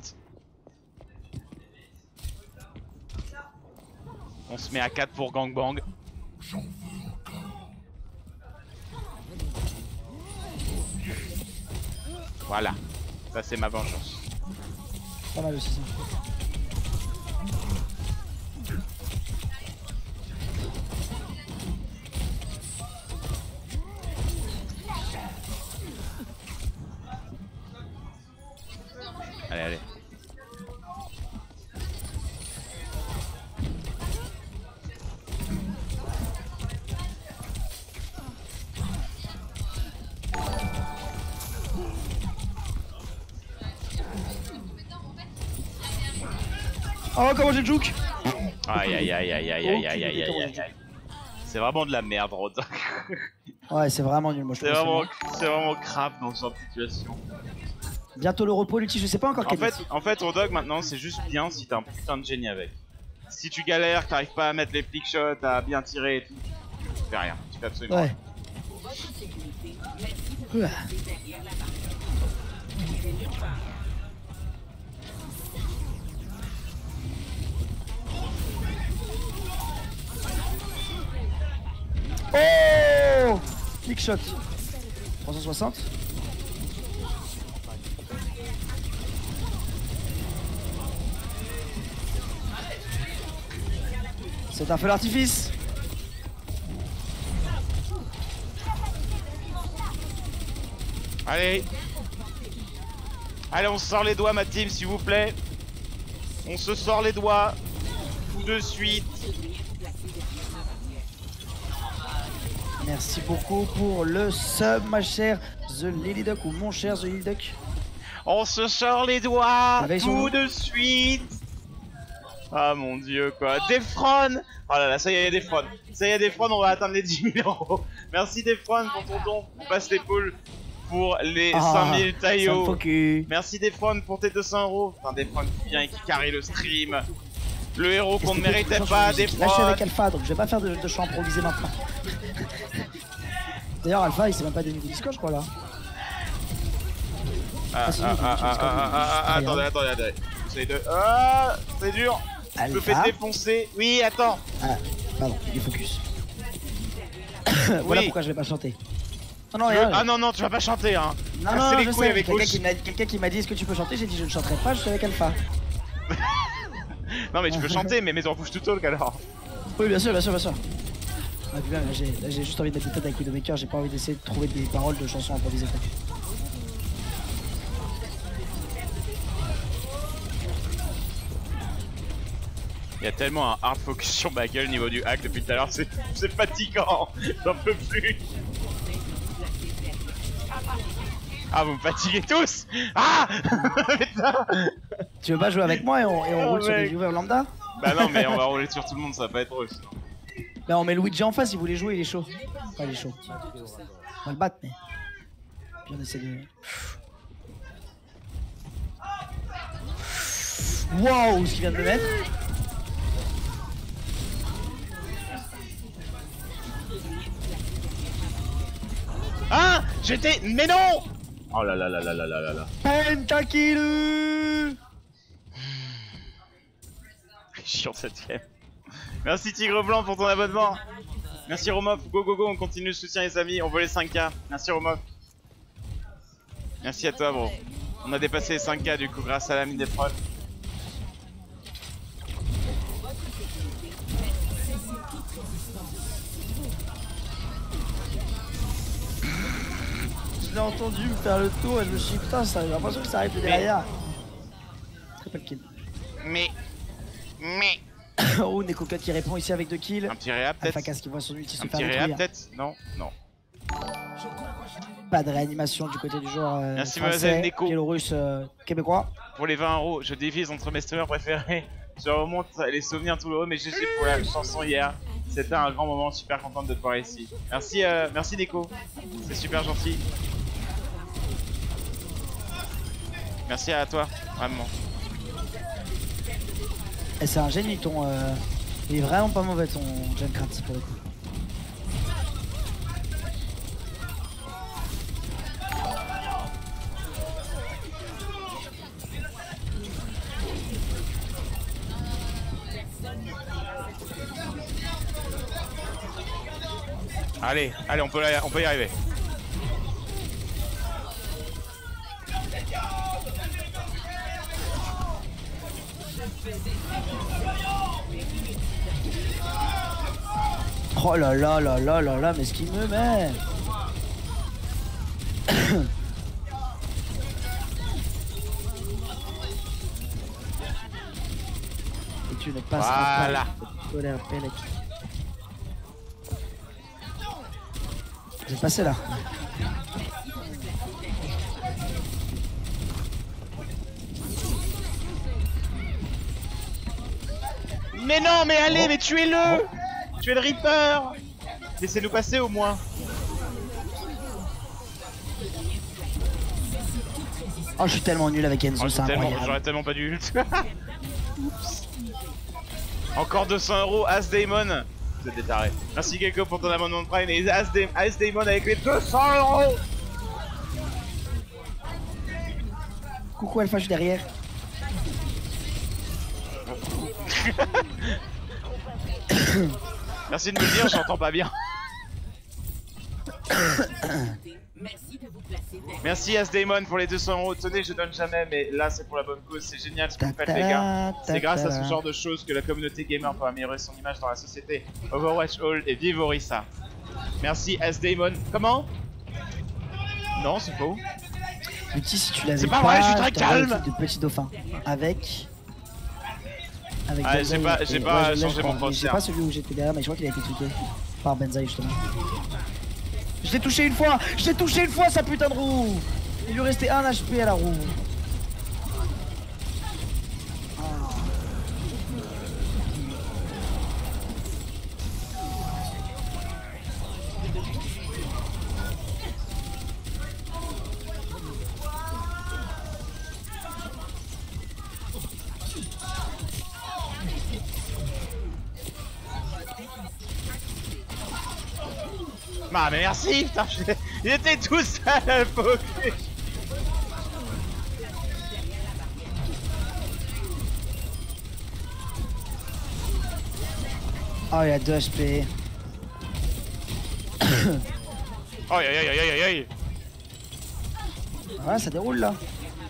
On se met à quatre pour gangbang. Voilà, ça c'est ma vengeance. Pas mal aussi ça. Allez, allez. Oh, comment j'ai le juke. Aïe aïe aïe aïe aïe aïe Aucune aïe aïe idée comment aïe j'ai aïe. C'est vraiment de la merde, Rod. Ouais, c'est vraiment nul, moi je C'est trouve. vraiment, ça. c'est vraiment crap dans ce genre de situation. Bientôt le repos, Lutti, je sais pas encore En quel fait, en fait, au dog maintenant, c'est juste bien si t'as un putain de génie avec. Si tu galères, que t'arrives pas à mettre les flick shots, à bien tirer et tout, tu fais rien. Tu fais absolument Ouais. Ouah. Oh, click shot. trois cent soixante. C'est un feu d'artifice. Allez. Allez, on sort les doigts, ma team, s'il vous plaît. On se sort les doigts. Tout de suite. Merci beaucoup pour le sub, ma chère The Lily Duck, ou mon cher The Lily Duck. On se sort les doigts. Réveille son Tout nom. de suite. Ah mon dieu quoi. Defron. Oh là là, ça y est, Defron. Ça y est, Defron, on va atteindre les dix mille euros. Merci Defron pour ton don. On passe l'épaule pour les Ah, cinq mille ça me taillots. faut que- Merci Defron pour tes deux cents euros. Enfin, Defron qui vient et qui carry le stream. Le héros qu'on ne méritait pas, Là, je suis Defron. avec Alpha, donc je vais pas faire de, de chant improvisé maintenant. D'ailleurs, Alpha, il s'est même pas donné de Discord, je crois, là. Ah, Ah, si, ah, oui, ah, oui, ah, oui, ah, oui, ah, ah, oui, attendez, oui. attendez, attendez. J'essaie de. Ah, c'est dur. Je me fais Alpha. défoncer. Oui, attends. Ah, pardon, il est focus. Voilà Oui. pourquoi je vais pas chanter. Non, non, Tu veux- rien, Ah non, non, tu vas pas chanter, hein. non, casser non, les je couilles sais, avec quelqu'un Bush. qui m'a quelqu'un qui m'a dit est-ce que tu peux chanter, j'ai dit je ne chanterai pas, je suis avec Alpha. Non, mais tu peux chanter, mais mets-en push to talk alors. Oui, bien sûr, bien sûr, bien sûr. Ah, puis là, là, j'ai là, j'ai juste envie de mettre des têtes avec Widowmaker, j'ai pas envie d'essayer de trouver des paroles de chansons improvisées. quoi. Il y a tellement un hard focus sur ma gueule au niveau du hack depuis tout à l'heure, c'est c'est fatigant. J'en peux plus. Ah, vous me fatiguez tous. Ah. Putain. Tu veux pas jouer avec moi et on, et on Oh, roule sur des mec. viewers lambda? Bah non, mais on va rouler sur tout le monde, ça va pas être heureux sinon. Bah on met Luigi en face, il voulait jouer, il est chaud. Enfin, il est chaud. On va le battre, mais... Puis on essaie de... Waouh, ce qu'il vient de me mettre. Ah, j'étais... Mais non. Oh là là là là là là là là. Pentakill. Chiant cette game. Merci Tigre Blanc pour ton abonnement. Merci Romoff, go go go, on continue le soutien les amis, on veut les cinq K. Merci Romoff. Merci à toi bro. On a dépassé les cinq K du coup grâce à la mine des prods. Je l'ai entendu me faire le tour et je me suis dit putain, ça- j'ai l'impression que ça arrive de derrière. Triple kill. Mais... Mais... Oh, Nekoka qui répond ici avec deux kills. Un petit réa peut-être. Alpha Cass qui voit son ulti se Un faire petit réa détruire. peut-être. Non, non. Pas de réanimation du côté du joueur euh, Merci, français, mademoiselle Neko. biélorusse, euh, québécois. Pour les vingt euros, je divise entre mes streamers préférés. Je remonte les souvenirs tout le haut, mais G G pour la chanson hier. C'était un grand moment, super contente de te voir ici. Merci, euh, merci Neko. C'est super gentil. Merci à toi, vraiment. Et c'est un génie ton... Euh... Il est vraiment pas mauvais ton Junkrat pour le coup. Allez, allez, on peut, la- on peut y arriver. Oh là là là là là là, mais ce qu'il me met. Et tu ne passeras Voilà. pas. Colère, Pélec. Vous êtes passé là. Mais non, mais allez, Oh. mais tuez-le. Tuez le Reaper. Laissez-nous passer au moins. Oh, je suis tellement nul avec Enzo, Oh, c'est j'ai tellement- incroyable. J'aurais tellement pas dû ult. Oups. Encore deux cents euros, As Damon. Vous êtes des tarés. Merci Gecko pour ton abonnement de Prime et As, Dam- As Damon avec les deux cents euros. Coucou Alpha, je suis derrière. Merci de me le dire, j'entends pas bien. Merci As Damon pour les deux cents euros. Tenez, je donne jamais, mais là c'est pour la bonne cause. C'est génial ce que vous faites, les gars. C'est grâce à ce genre de choses que la communauté gamer peut améliorer son image dans la société. Overwatch All et vive Orisa. Merci As Damon. Comment? Non, c'est faux. L'outil, si tu l'avais C'est pas vrai, je suis très t'aurais calme. le type de petit dauphin. Avec Avec Ah, Benzaï j'ai pas- et- j'ai ouais, pas je l'ai, changé je crois. mon Mais poster. J'ai pas celui où j'étais derrière, mais je crois qu'il a été tweeté par Benzaï justement. Je l'ai touché une fois. Je l'ai touché une fois sa putain de roue. Il lui restait un H P à la roue. Ah mais merci, putain, je- il était tout seul à poker. Oh, il a deux H P. Aïe aïe aïe aïe aïe aïe. Ouais, ça déroule là.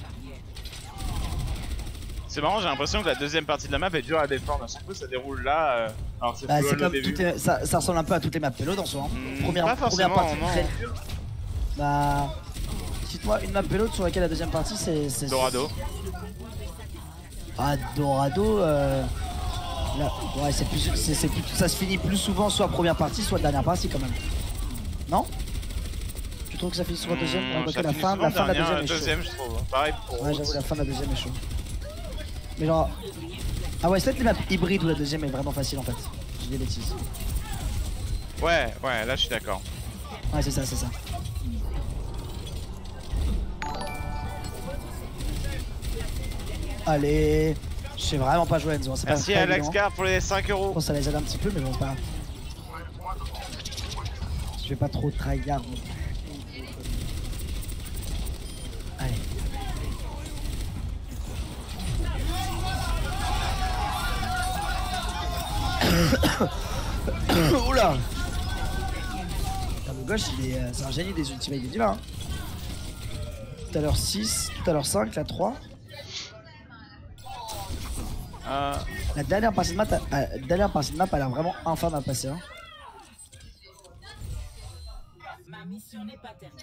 C'est marrant, j'ai l'impression que la deuxième partie de la map est dure à défendre. À chaque fois, ça déroule là. Euh... Alors c'est Bah, full c'est au comme début. toutes les- ça, ça ressemble un peu à toutes les maps Pélo dans soi. Hein. Hmm, première, pas première forcément, partie non. très dure. Bah. Cite-moi une map Pélo sur laquelle la deuxième partie c'est. c'est- Dorado. Ah, Dorado. Euh... Là, ouais, c'est plus, c'est, c'est plus, ça se finit plus souvent soit première partie, soit dernière partie quand même. Non? Tu trouves que ça finit souvent deuxième? Hmm, Ouais, quoique ça la finit fin, souvent la fin de la dernière, deuxième est chaude. deuxième, je trouve. Pareil pour. Ouais, j'avoue, la fin de la deuxième est chaud. Mais genre. Ah ouais, c'est peut-être les maps hybrides où la deuxième est vraiment facile en fait. J'ai des bêtises. Ouais, ouais, là je suis d'accord. Ouais, c'est ça, c'est ça. Allez. Je sais vraiment pas jouer Enzo. C'est pas Merci pas à évident. Laxcar pour les cinq Je euros. pense que ça les aide un petit peu, mais bon, c'est pas grave. Je vais pas trop tryhard. mais- Allez. Oula. Putain, le gauche, il est, euh, c'est un génie des ultimates, il est là. Hein. Tout à l'heure six, tout à l'heure cinq, là trois. Euh, La dernière partie de map, a- a- la dernière partie de map a l'air vraiment infâme à passer. Hein. Ma mission n'est pas terminée.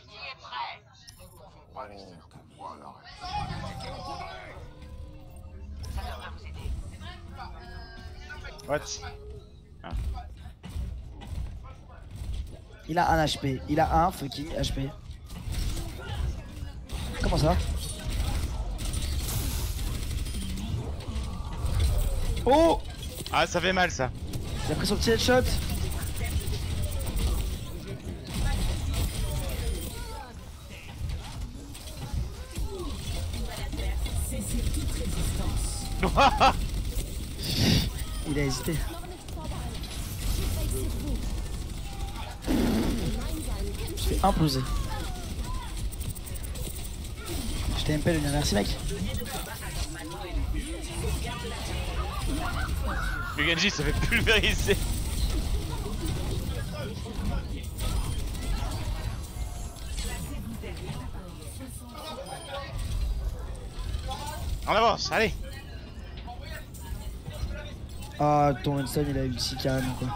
what? Il a un H P, il a un fucking H P. Comment ça? Oh! Ah, ça fait mal ça. Il a pris son petit headshot. Il a hésité. Je fais imploser. Je t'ai M P le lien, merci mec. Le Genji ça fait pulvériser. En avance, allez. Ah, ton Winston il a ulti carrément quoi.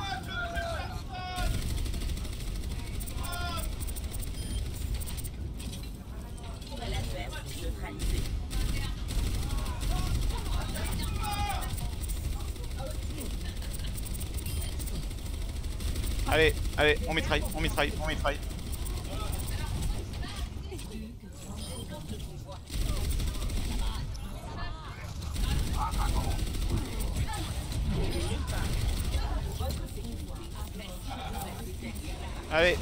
Allez, allez, on mitraille, on mitraille, on mitraille. Allez,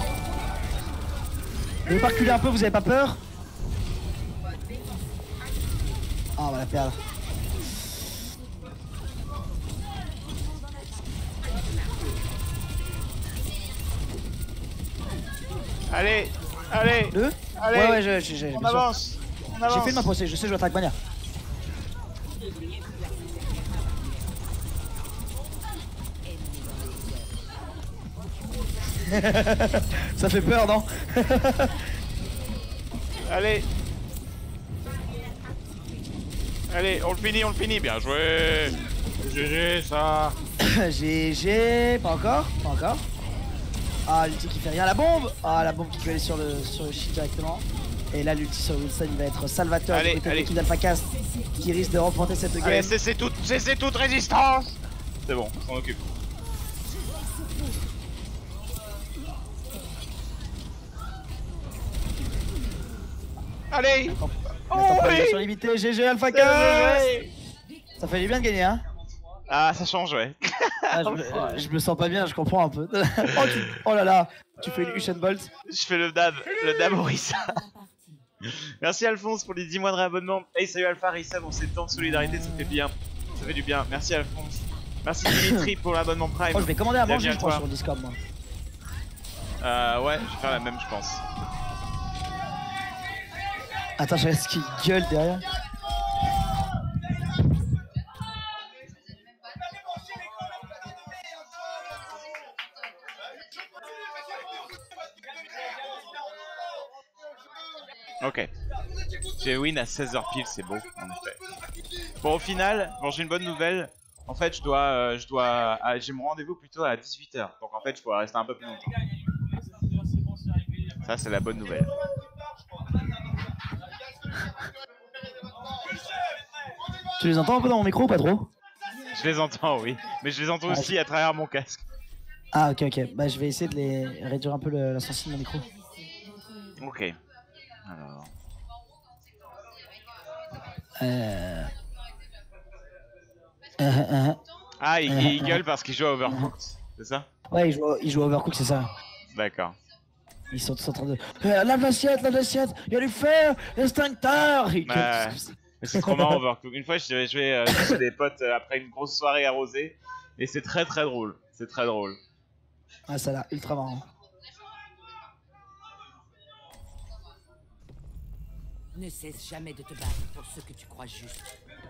Vous voulez pas reculer un peu, vous avez pas peur? Ah, on va la perdre. allez, allez, Deux? allez. Ouais, ouais, j'ai, j'ai, j'ai, on bien sûr. avance, on avance. J'ai fait de ma procès, je sais jouer à Trackmania. Ça fait peur, non? Allez. Allez, on le finit, on le finit, bien joué. G G ça. G G, pas encore, pas encore. Ah, l'ulti qui fait rien, la bombe. Ah, la bombe qui peut aller sur le, sur le shield directement. Et là, l'ulti sur Wilson, il va être salvateur Allez, du côté de allez. l'équipe d'AlphaCast qui risque de remporter cette game. Allez, cessez toute, cessez toute résistance. C'est bon, on s'en occupe. Allez. Oh oui. Sur limité, G G AlphaCast. Ça fait du bien de gagner, hein. Ah, ça change, ouais. Ah, je, me, je me sens pas bien, je comprends un peu. oh, tu- oh là là, tu fais une Usain Bolt. Je fais le dab, le dab Orisa. Merci Alphonse pour les dix mois de réabonnement. Hey, salut Alpha, Rissa, bon, c'est temps de solidarité, ça fait bien. Ça fait du bien. Merci Alphonse. Merci Dimitri pour l'abonnement Prime. Oh, je vais commander à manger, Bienvenue je à crois, toi. sur Discord, moi. Euh, ouais, je vais faire la même, je pense. Attends, je regarde ce qu'il gueule derrière. Ok. J'ai win à seize heures pile, c'est beau, en effet. Bon, au final, bon, j'ai une bonne nouvelle. En fait, je dois, euh, je dois, ah, j'ai mon rendez-vous plutôt à dix-huit heures. Donc en fait, je pourrais rester un peu plus longtemps. Ça, c'est la bonne nouvelle. Tu les entends un peu dans mon micro ou pas trop? Je les entends, oui. Mais je les entends Ah, aussi à travers mon casque. Ah, ok, ok. Bah, je vais essayer de les réduire un peu le, la sensibilité de mon micro. Ok. Alors. Euh... Euh, euh, Ah, il, Euh, il euh, gueule parce qu'il joue à Overcooked, c'est ça? Ouais, ils jouent, ils jouent à Overcooked, c'est ça. D'accord. Ils sont tous en train de. Euh, lave l'assiette, lave l'assiette, il y a du fer, l'extincteur. Ils gueulent Ouais. tous comme ça. Mais c'est trop marrant Overcooked. Une fois, je vais jouer euh, chez des potes euh, après une grosse soirée arrosée. Et c'est très très drôle. C'est très drôle. Ah, ça a l'air ultra marrant. Ne cesse jamais de te battre pour ce que tu crois juste.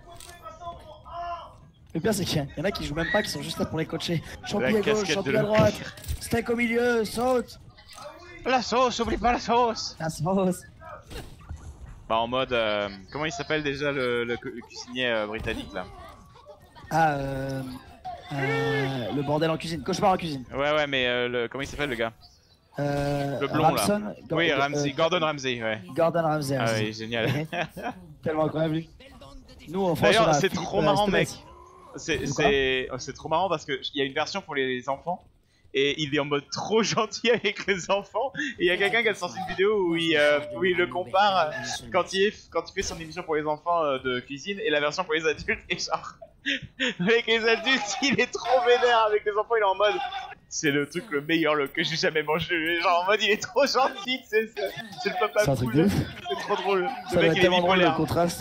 Le pire, c'est qu'il y en a qui jouent même pas, qui sont juste là pour les coacher. Champi La à gauche, casquette champi de à l'eau. droite, steak au milieu, saute. La sauce, oublie pas la sauce! La sauce. Bah en mode... euh, comment il s'appelle déjà le, le, cu- le cuisinier euh, britannique là? Ah, euh, euh, le bordel en cuisine, cauchemar en cuisine. Ouais ouais mais euh, le, comment il s'appelle le gars? Euh, Le blond, là. Ramson, Gor- Oui euh, Ramsey, euh, Gordon Ramsay, ouais. Gordon Ramsay. Ah Ramsay. oui, génial. Tellement incroyable lui. Nous en France, on D'ailleurs a c'est Philippe, trop euh, marrant mec. Estévez. C'est De quoi c'est- c'est trop marrant parce que il y a une version pour les enfants. Et il est en mode trop gentil avec les enfants. Et il y a quelqu'un qui a sorti une vidéo où il, euh, où il le compare quand il, est, quand il fait son émission pour les enfants euh, de cuisine et la version pour les adultes. Et genre, avec les adultes, il est trop vénère. Avec les enfants, il est en mode c'est le truc le meilleur le, que j'ai jamais mangé. Genre en mode il est trop gentil. C'est c'est- c'est le papa C'est un truc cool. de ouf. C'est trop drôle. Le Ça doit mec être il est tellement drôle le bipolaire. contraste.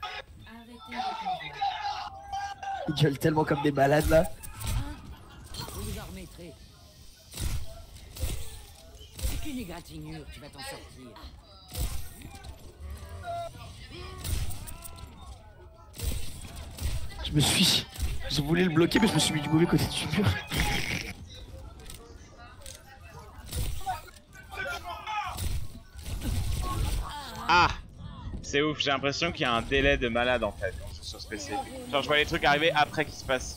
Ils gueulent tellement comme des malades là. Vous vous en remettrez. C'est qu'une égratignure, tu vas t'en sortir. Je me suis. Je voulais le bloquer, mais je me suis mis du mauvais côté du mur. Ah, c'est ouf, j'ai l'impression qu'il y a un délai de malade en fait quand je suis sur ce P C. Genre je vois les trucs arriver après qu'il se passe.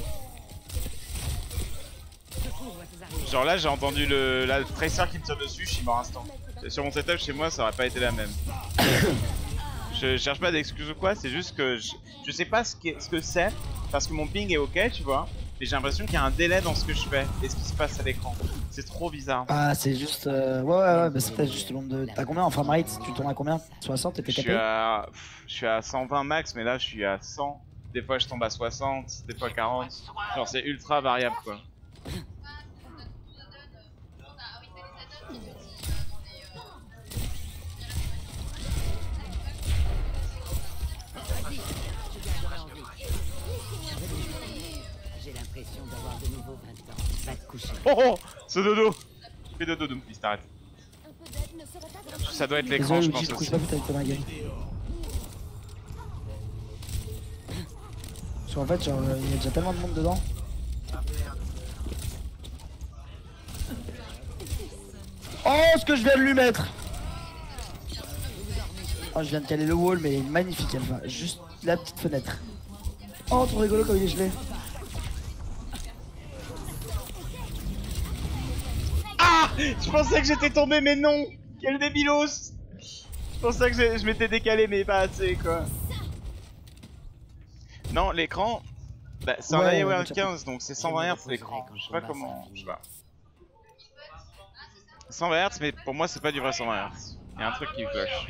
Genre là j'ai entendu le la tracer qui me tire dessus, je suis mort instant. Sur mon setup chez moi ça aurait pas été la même. Je cherche pas d'excuses ou quoi, c'est juste que je, je sais pas ce, qu'est- ce que c'est parce que mon ping est ok tu vois. Mais j'ai l'impression qu'il y a un délai dans ce que je fais et ce qui se passe à l'écran. C'est trop bizarre. Ah, c'est juste. Euh... Ouais, ouais, ouais, bah c'est peut-être juste le nombre de. T'as combien en framerate? Tu tournes à combien? soixante et t'es Je suis capé? à, pff, je suis à cent vingt max, mais là je suis à cent. Des fois je tombe à soixante, des fois quarante. Genre c'est ultra variable quoi. J'ai l'impression d'avoir de nouveau vingt ans. Va te coucher. Oh oh, ce dodo. Fais dodo, Doomfist, t'arrête. Ça doit être l'écran, Désolé, je Luigi, pense je te couche aussi. pas vite avec ta gueule. Parce qu'en fait, genre, il y a déjà tellement de monde dedans. Oh, ce que je viens de lui mettre! Oh, je viens de caler le wall, mais il est magnifique, elle va. Juste la petite fenêtre. Oh, trop rigolo comme il est gelé. Ah, je pensais que j'étais tombé, mais non. Quel débilos. pour ça que je, je m'étais décalé, mais pas assez quoi. Non, l'écran, bah, c'est un Ouais, Alienware ouais, quinze, donc c'est cent vingt hertz l'écran. Je sais pas comment. Je sais pas. cent vingt hertz, mais pour moi, c'est pas du vrai cent vingt hertz. Il y a un truc qui cloche.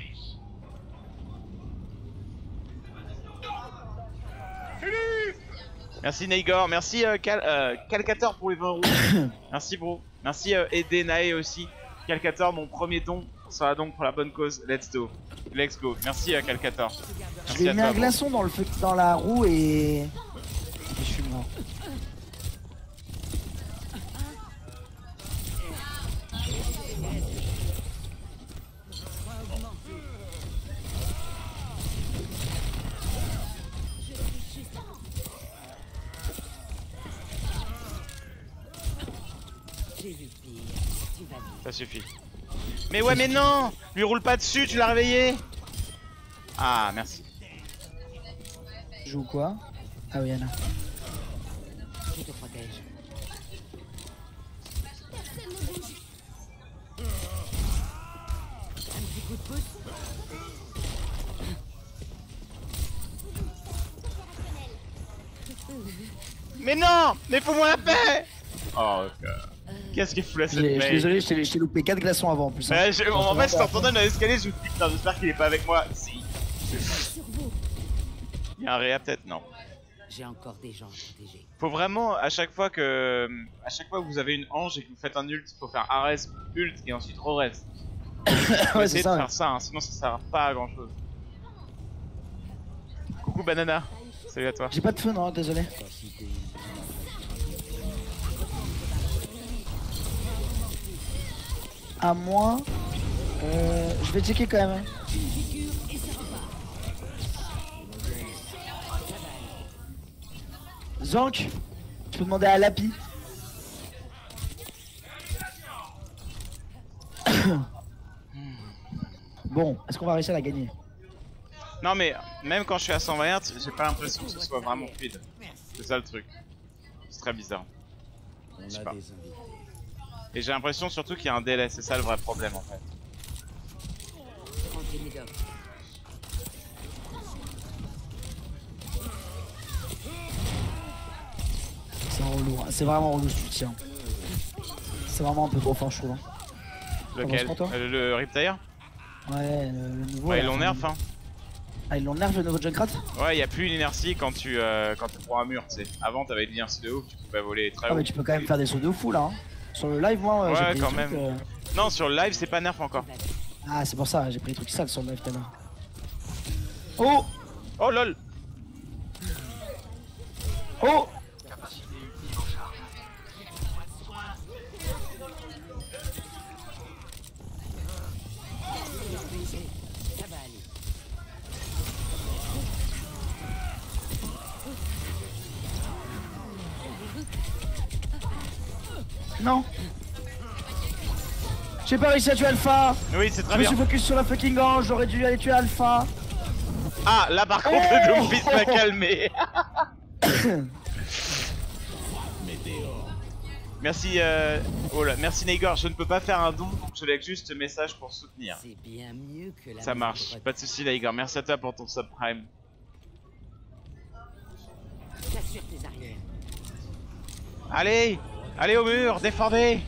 Merci Neigor, merci euh, Cal euh, Calcator pour les vingt roues. Merci bro. Merci euh, Edenae aussi. Calcator, mon premier don. Ça va donc pour la bonne cause. Let's go. Let's go. Merci euh, Calcator. Je Merci lui ai à mis toi, un bro. glaçon dans, le feu, dans la roue et... et je suis mort. J'ai vu pire. Tu vas vite. Ça suffit. Mais ouais, mais non. Lui roule pas dessus, tu l'as réveillé. Ah, merci. Je joue quoi? Ah oui, Anna. Je te protège. Un petit coup de pouce. Mais non. Mais fous-moi la paix. Oh, ok. Qu'est-ce qu'il fout là, Je cette l'ai- je suis mec. désolé, je t'ai je t'ai loupé quatre glaçons avant en plus. hein. Ouais, je- en fait, je t'entendais dans l'escalier, je me dis putain, j'espère qu'il est pas avec moi. Si. Il y a un réa peut-être, non. J'ai encore des gens à protéger. Faut vraiment, à chaque fois que à chaque fois que vous avez une ange et que vous faites un ult, faut faire Ares, ult et ensuite Rores. Faut Ouais, essayer c'est de ça. faire ça, hein, sinon ça sert pas à grand chose. Coucou Banana, salut à toi. J'ai pas de feu, non, désolé. À moins... Euh, je vais checker quand même. hein. Zank, je peux demander à Lapi. Bon, est-ce qu'on va réussir à la gagner? Non mais même quand je suis à cent vingt hertz, j'ai pas l'impression que ce soit vraiment fluide. C'est ça le truc. C'est très bizarre. On sais a pas. des invités. Et j'ai l'impression surtout qu'il y a un délai, c'est ça le vrai problème en fait. Rentrez, Médoc. C'est relou, hein. C'est vraiment relou ce soutien. C'est vraiment un peu trop fort, je trouve. hein. Lequel pour toi Euh, Le Riptire. Ouais, le, le nouveau. Ouais, là, ils l'ont enfin, nerf hein. Ah, ils l'ont nerf le nouveau Junkrat? Ouais, y a plus une inertie quand tu euh, quand tu prends un mur, tu sais. Avant t'avais une inertie de ouf, tu pouvais voler très Ah, haut. mais tu peux quand même faire des sauts de fou là. hein. Sur le live, moi, euh, Ouais, j'ai pris des quand trucs, même. euh, Non, sur le live c'est pas nerf encore. Ah, c'est pour ça, j'ai pris des trucs sales sur le live tout à l'heure. Oh! Oh lol. Oh! Ça va aller. Non! J'ai pas réussi à tuer Alpha! Oui, c'est Je très me bien. suis focus sur la fucking ange, j'aurais dû aller tuer Alpha! Ah, là par contre, Oh le Doomfist m'a calmé. Merci, euh... oh là, merci Neigor, je ne peux pas faire un don, donc je laisse juste message pour soutenir. C'est bien mieux que la Ça marche, moindre- pas de soucis Neigor, merci à toi pour ton subprime. J'assure tes arrières. Allez, allez au mur, défendez.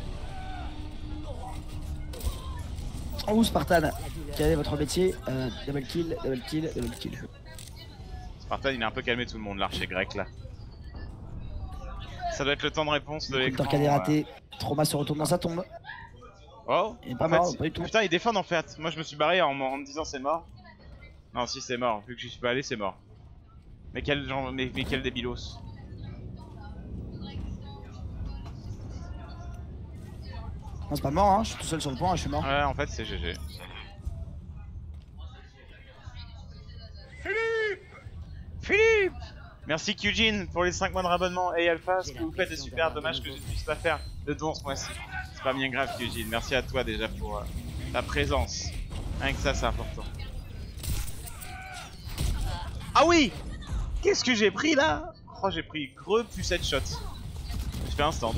Oh, Spartan! Quel est votre métier? Euh, double kill, double kill, double kill. Spartan il a un peu calmé tout le monde, l'archer grec là. Ça doit être le temps de réponse de Le l'écran. temps est euh. raté. Trauma se retourne dans sa tombe. Oh, Il est pas en mort, fait, pas du tout. putain ils défendent en fait. Moi je me suis barré en, en me disant c'est mort. Non si c'est mort, vu que j'y suis pas allé c'est mort. Mais quel genre, mais, mais quel débilos. Non, c'est pas mort, hein. Je suis tout seul sur le point, je suis mort. Ouais en fait c'est G G. Philippe Philippe Merci Kyujin pour les cinq mois de rabonnement. Hey Alpha, ce que vous faites est super, dommage que je ne puisse pas faire de don ce mois-ci. C'est pas bien grave Kyujin, merci à toi déjà pour euh, ta présence. Rien que ça c'est important. Ah oui! Qu'est-ce que j'ai pris là? Oh j'ai pris creux plus headshot. Je fais instant.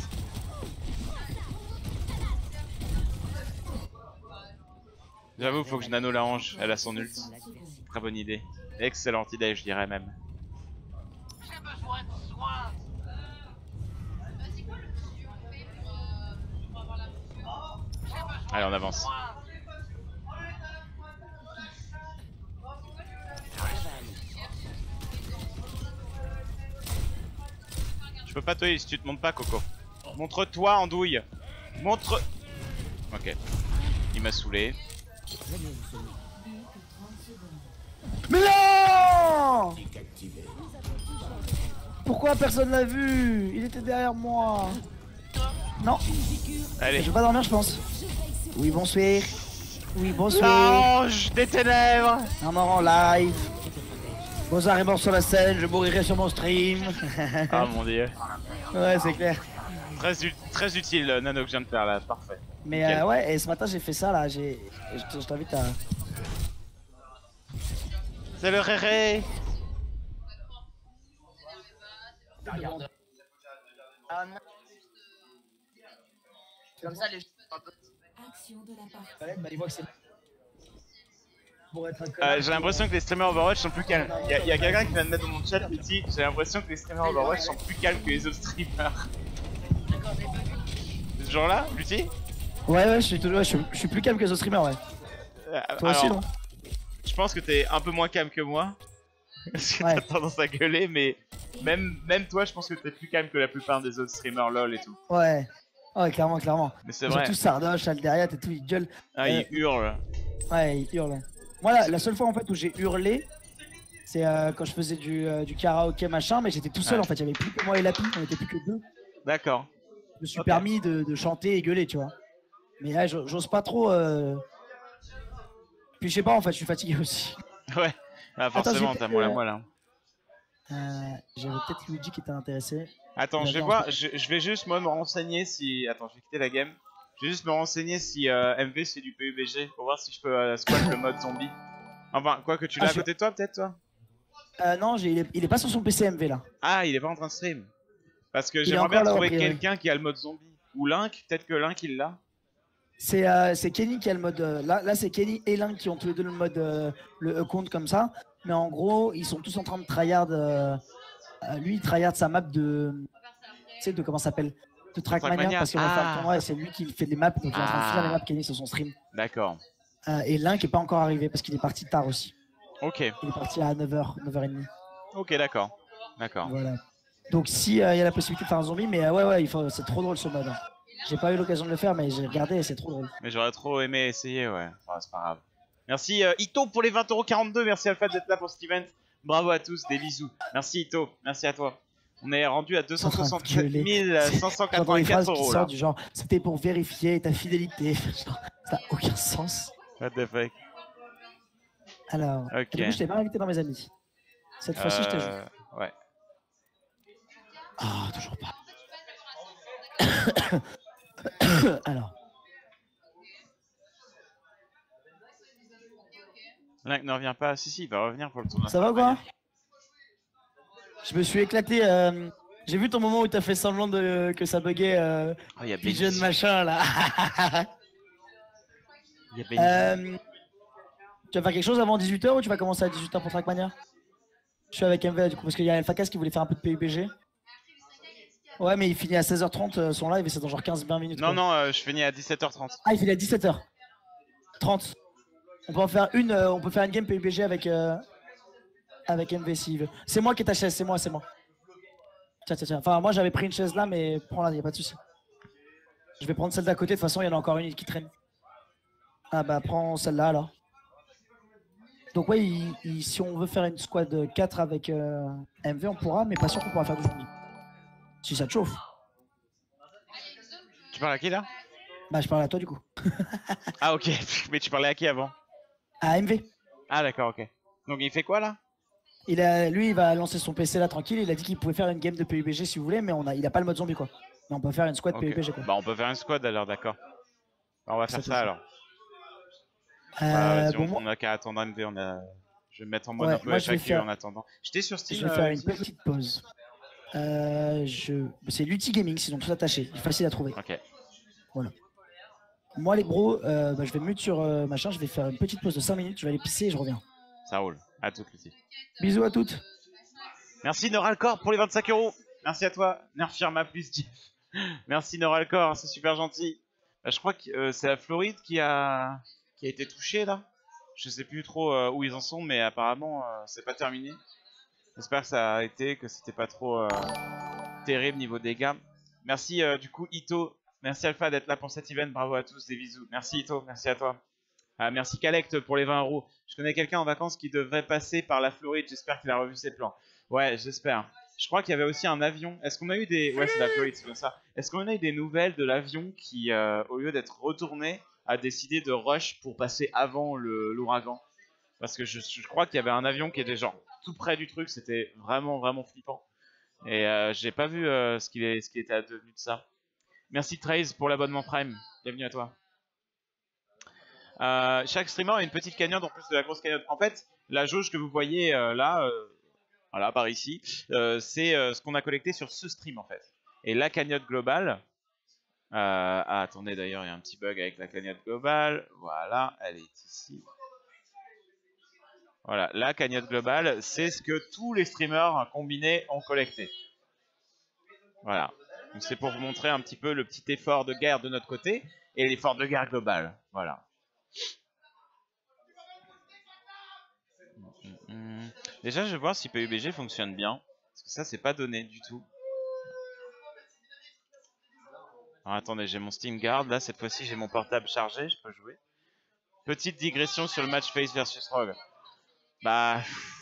J'avoue, faut que je nano la hanche, elle a son ult. Très bonne idée. Excellente idée, je dirais même. J'ai besoin de soins. Allez, on avance. Je peux pas te heal si tu te montres pas, Coco. Montre-toi, Andouille. Montre... Ok. Il m'a saoulé. Mais non! Pourquoi personne l'a vu? Il était derrière moi. Non, Allez. je vais pas dormir, je pense. Oui, bonsoir. Oui, bonsoir. L'ange des ténèbres. Un mort en live. Bozar est mort sur la scène, je mourirai sur mon stream. Ah mon dieu. Ouais, c'est clair. Très, u- très utile, le nano que je viens de faire là, parfait. Mais Nickel. euh, ouais, et ce matin j'ai fait ça là, j'ai. Je t- je t'invite à. C'est le réré. Comme ça, les Action de la part. Ouais, bah il voit que c'est. Pour être un Euh, connard. j'ai l'impression que les streamers Overwatch sont plus calmes. Il y a, y a quelqu'un qui vient de mettre dans mon chat, petit. J'ai l'impression que les streamers Overwatch sont plus calmes que les autres streamers. Ce genre-là, Lutti? Ouais, ouais, je suis, toujours, ouais, je, suis, je suis plus calme que les autres streamers, ouais. Euh, Toi aussi, alors, non? je pense que t'es un peu moins calme que moi. Parce que Ouais. t'as tendance à gueuler, mais même, même toi, je pense que t'es plus calme que la plupart des autres streamers LoL et tout. Ouais. Ouais, clairement, clairement. Mais c'est vrai. Surtout Sardoche, Alderia, et tout, ils gueulent. Ah, il hurle. Ouais, ils hurlent. Moi, la, la seule fois en fait où j'ai hurlé, c'est euh, quand je faisais du, euh, du karaoké machin, mais j'étais tout seul Ouais. en fait. Il y avait plus que moi et Lapi, on était plus que deux. D'accord. Je me suis Ok. permis de, de chanter et gueuler, tu vois. Mais là, j'o- j'ose pas trop. Euh... Puis je sais pas, en fait, je suis fatigué aussi. Ouais. Ah, forcément, j'ai t'as peut-être, moi la euh, moelle. Hein. Euh, J'avais peut-être Luigi qui était intéressé. Attends, Il je vais attend, voir, je, je vais juste moi me renseigner si... Attends, je vais quitter la game. Je vais juste me renseigner si euh, M V c'est du P U B G pour voir si je peux euh, squat le mode zombie. Enfin, quoi que tu l'as Ah, à je- côté de toi peut-être toi? Euh, non, j'ai- il, est, il est pas sur son P C M V là. Ah, il est pas en train de stream. Parce que est j'aimerais encore bien là, trouver a priori. quelqu'un qui a le mode zombie. Ou Link, peut-être que Link il l'a. C'est euh, c'est Kenny qui a le mode. euh, là, là c'est Kenny et Link qui ont tous les deux le mode euh, le e compte comme ça. Mais en gros, ils sont tous en train de tryhard. Euh, euh, lui, il tryhard sa map de. Tu sais, de comment ça s'appelle? De Trackmania. Trackmania. Parce qu'on va faire Ah. un tournoi et c'est lui qui fait des maps. Donc il est en train de Ah. faire les maps Kenny sur son stream. D'accord. Euh, et Link est pas encore arrivé parce qu'il est parti tard aussi. Ok. Il est parti à neuf heures, neuf heures trente. Ok, d'accord. D'accord. Voilà. Donc si euh, il y a la possibilité de faire un zombie, mais euh, ouais, ouais, il faut... c'est trop drôle ce mode. hein. J'ai pas eu l'occasion de le faire, mais j'ai regardé et c'est trop drôle. Mais j'aurais trop aimé essayer, ouais. Enfin, c'est pas grave. Merci euh, Ito pour les vingt euros quarante-deux. Merci Alpha d'être là pour cet event. Bravo à tous, des bisous. Merci Ito, merci à toi. On est rendu à deux cent soixante-sept mille cinq cent J'entends des phrases quatre-vingt-quatre qui euros sortent là. du genre c'était pour vérifier ta fidélité. Genre, ça n'a aucun sens. What the fuck. Alors, Ok. du coup, je t'ai pas invité dans mes amis. Cette fois-ci, je t'ajoute. Euh, ouais. Ah, toujours pas. Alors, Link ne revient pas. Si, si, il va revenir pour le tournoi. ça va ou quoi? Je me suis éclaté. euh, J'ai vu ton moment où t'as fait semblant de... que ça buguait. Euh... Oh, il y a Pigeon Benji. machin là. Il y a Benji. Euh, Tu vas faire quelque chose avant dix-huit heures ou tu vas commencer à dix-huit heures pour Trackmania? Je suis avec M V du coup parce qu'il y a Alphacas qui voulait faire un peu de P U B G. Ouais, mais il finit à seize heures trente euh, son live et c'est dans genre quinze vingt minutes. Non, quoi. non, euh, je finis à dix-sept heures trente. Ah, il finit à dix-sept heures trente. On peut en faire une, euh, on peut faire une game P U B G avec, euh, avec M V s'il veut. C'est moi qui ai ta chaise, c'est moi, c'est moi. Tiens, tiens, tiens. Enfin, moi j'avais pris une chaise là, mais prends-la, y'a pas de soucis. Je vais prendre celle d'à côté, de toute façon, il y en a encore une qui traîne. Ah bah, prends celle-là alors. Donc, ouais, il- il- si on veut faire une squad quatre avec euh, M V, on pourra, mais pas sûr qu'on pourra faire du zombie. Si ça te chauffe. Tu parles à qui là? Bah, je parle à toi du coup. Ah, ok. Mais tu parlais à qui avant? À M V. Ah, d'accord, ok. Donc il fait quoi là? Il a, lui, il va lancer son P C là tranquille. Il a dit qu'il pouvait faire une game de P U B G si vous voulez, mais on a, il a pas le mode zombie quoi. Mais on peut faire une squad Ok. P U B G quoi. Bah, on peut faire une squad alors, d'accord. Bah, on va faire Ça, ça c'est alors. Euh, Bah, vas-y, bon, on, moi, on a qu'à attendre M V. On a... Je vais me mettre en mode Ouais, un peu moi, je vais F A Q faire- en attendant. J'étais sur Steam. je vais euh, faire une Xbox. petite pause. Euh, je... C'est Lutti Gaming, sinon tout attaché. Il est facile à trouver. Ok. Moi, les bros, euh, bah, je vais mute sur euh, machin, je vais faire une petite pause de cinq minutes, je vais aller pisser et je reviens. Ça roule. À tout, Lucie. Bisous à toutes. Merci Neuralcore pour les vingt-cinq euros. Merci à toi, Nerfirma plus Jeff. Merci Neuralcore, c'est super gentil. Bah, je crois que euh, c'est la Floride qui a qui a été touchée là. Je sais plus trop euh, où ils en sont, mais apparemment euh, c'est pas terminé. J'espère que ça a été, que c'était pas trop euh, terrible niveau dégâts. Merci euh, du coup Ito, merci Alpha d'être là pour cet event. Bravo à tous, des bisous. Merci Ito, merci à toi. Ah, merci Calect pour les vingt euros. Je connais quelqu'un en vacances qui devrait passer par la Floride. J'espère qu'il a revu ses plans. Ouais, j'espère. Je crois qu'il y avait aussi un avion. Est-ce qu'on a eu des... Ouais, c'est la Floride, c'est bien ça. Est-ce qu'on a eu des nouvelles de l'avion qui, euh, au lieu d'être retourné, a décidé de rush pour passer avant le- l'ouragan? Parce que je, je crois qu'il y avait un avion qui était genre tout près du truc. C'était vraiment, vraiment flippant. Et euh, j'ai pas vu euh, ce qu'il est, ce qui était devenu de ça. Merci Trace pour l'abonnement Prime. Bienvenue à toi. Euh, chaque streamer a une petite cagnotte en plus de la grosse cagnotte. En fait, la jauge que vous voyez euh, là, euh, voilà, par ici, euh, c'est euh, ce qu'on a collecté sur ce stream en fait. Et la cagnotte globale, euh, ah, attendez d'ailleurs, il y a un petit bug avec la cagnotte globale. Voilà, elle est ici. Voilà, la cagnotte globale, c'est ce que tous les streamers combinés ont collecté. Voilà. Donc c'est pour vous montrer un petit peu le petit effort de guerre de notre côté et l'effort de guerre global. Voilà. Mmh. Déjà, je vais voir si P U B G fonctionne bien. Parce que ça, c'est pas donné du tout. Alors, attendez, j'ai mon Steam Guard. Là, cette fois-ci, j'ai mon portable chargé. Je peux jouer. Petite digression sur le match Face versus Rogue. Bah...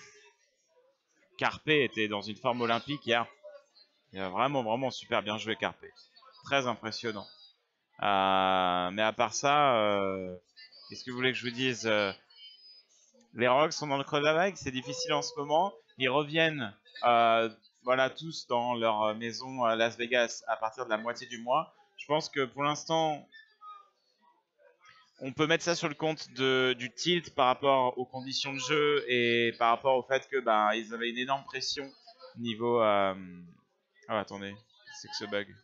Carpe était dans une forme olympique hier. Il a vraiment, vraiment super bien joué, Carpe. Très impressionnant. Euh, mais à part ça... Euh... Qu'est-ce que vous voulez que je vous dise euh... Les Rogues sont dans le creux de la vague, c'est difficile en ce moment. Ils reviennent, euh, voilà, tous dans leur maison à Las Vegas à partir de la moitié du mois. Je pense que pour l'instant, on peut mettre ça sur le compte de, du tilt par rapport aux conditions de jeu et par rapport au fait que bah, ils avaient une énorme pression niveau. Euh... Oh attendez, c'est que ce bug.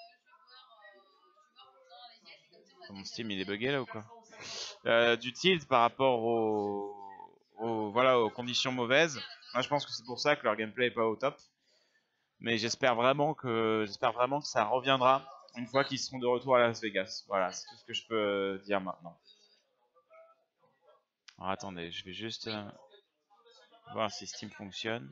Mon Steam il est bugué là ou quoi? euh, Du tilt par rapport au Aux, voilà, aux conditions mauvaises. Moi, je pense que c'est pour ça que leur gameplay est pas au top. Mais j'espère vraiment que j'espère vraiment que ça reviendra une fois qu'ils seront de retour à Las Vegas. Voilà, c'est tout ce que je peux dire maintenant. Alors attendez, je vais juste euh, voir si Steam fonctionne.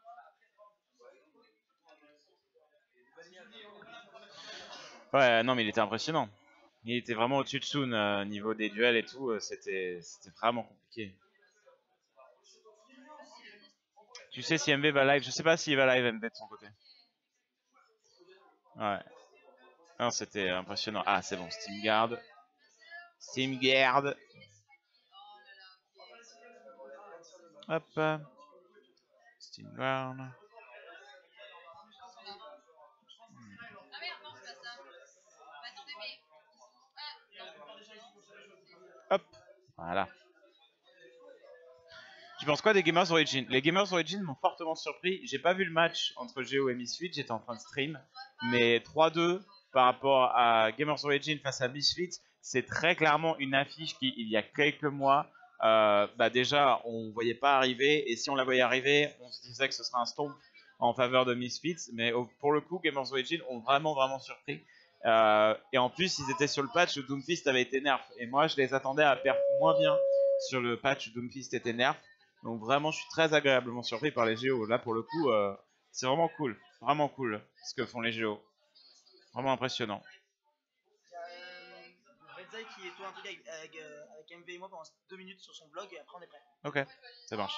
Ouais, non, mais il était impressionnant. Il était vraiment au-dessus de Soon, euh, niveau des duels et tout. Euh, c'était c'était vraiment compliqué. Tu sais si M V va live? Je sais pas s'il va live M V de son côté. Ouais. Non, c'était impressionnant. Ah, c'est bon, Steam Guard. Steam Guard. Hop. Steam Guard. Hop. Voilà. Tu penses quoi des Gamers Origin? Les Gamers Origin m'ont fortement surpris. J'ai pas vu le match entre Géo et Misfit, j'étais en train de stream. Mais trois deux par rapport à Gamers Origin face à Misfit, c'est très clairement une affiche qui, il y a quelques mois, euh, bah déjà, on voyait pas arriver. Et si on la voyait arriver, on se disait que ce serait un stomp en faveur de Misfits. Mais au, pour le coup, Gamers Origin ont vraiment, vraiment surpris. Euh, et en plus, ils étaient sur le patch où Doomfist avait été nerf. Et moi, je les attendais à perf moins bien sur le patch où Doomfist était nerf. Donc vraiment, je suis très agréablement surpris par les Géos. Là, pour le coup, euh, c'est vraiment cool. Vraiment cool ce que font les Géos. Vraiment impressionnant. Redzai qui est toi un truc avec, avec, euh, avec M V et moi pendant deux minutes sur son blog et après on est prêt. Ok, ça marche.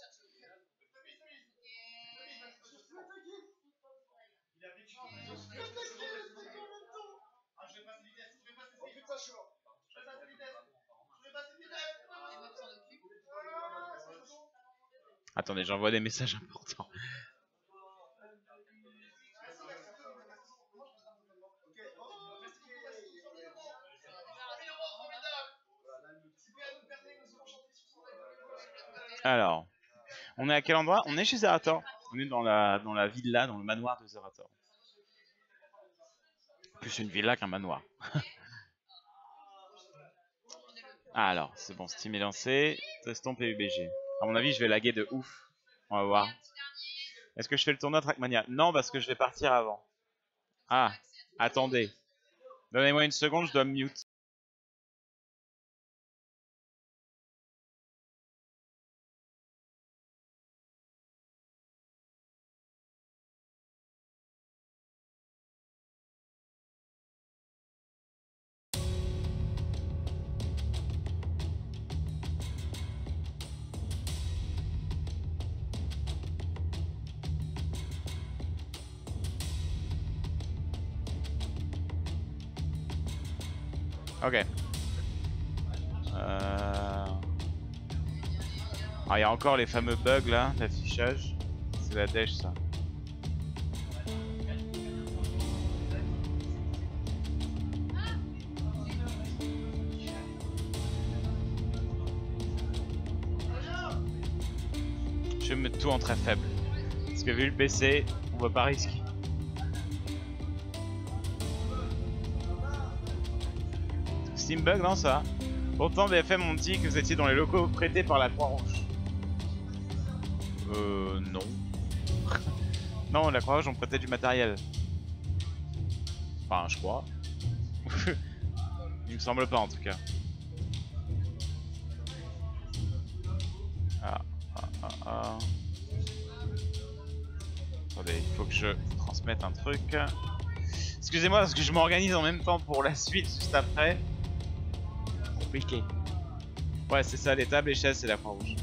Attendez, j'envoie des messages importants. Alors, on est à quel endroit? On est chez Zerator. On est dans la, dans la villa, dans le manoir de Zerator. Plus une villa qu'un manoir. Ah alors, c'est bon, Steam est lancé. Testons P U B G. À mon avis, je vais laguer de ouf. On va voir. Est-ce que je fais le tournoi Trackmania? Non, parce que je vais partir avant. Ah, attendez. Donnez-moi une seconde, je dois me mute. Ok. Euh... Ah, il y a encore les fameux bugs là, d'affichage. C'est la dèche ça. Je vais mettre tout en très faible. Parce que vu le P C, on va pas risquer. Steam bug, non ça? Pourtant B F M ont dit que vous étiez dans les locaux prêtés par la Croix-Rouge. Euh... non. Non, la Croix-Rouge on prêtait du matériel. Enfin, je crois. Il me semble pas en tout cas. Ah, ah, ah, ah. Attendez, il faut que je transmette un truc. Excusez-moi parce que je m'organise en même temps pour la suite juste après. Compliqué. Ouais, c'est ça, les tables, les chaises, c'est la Croix-Rouge.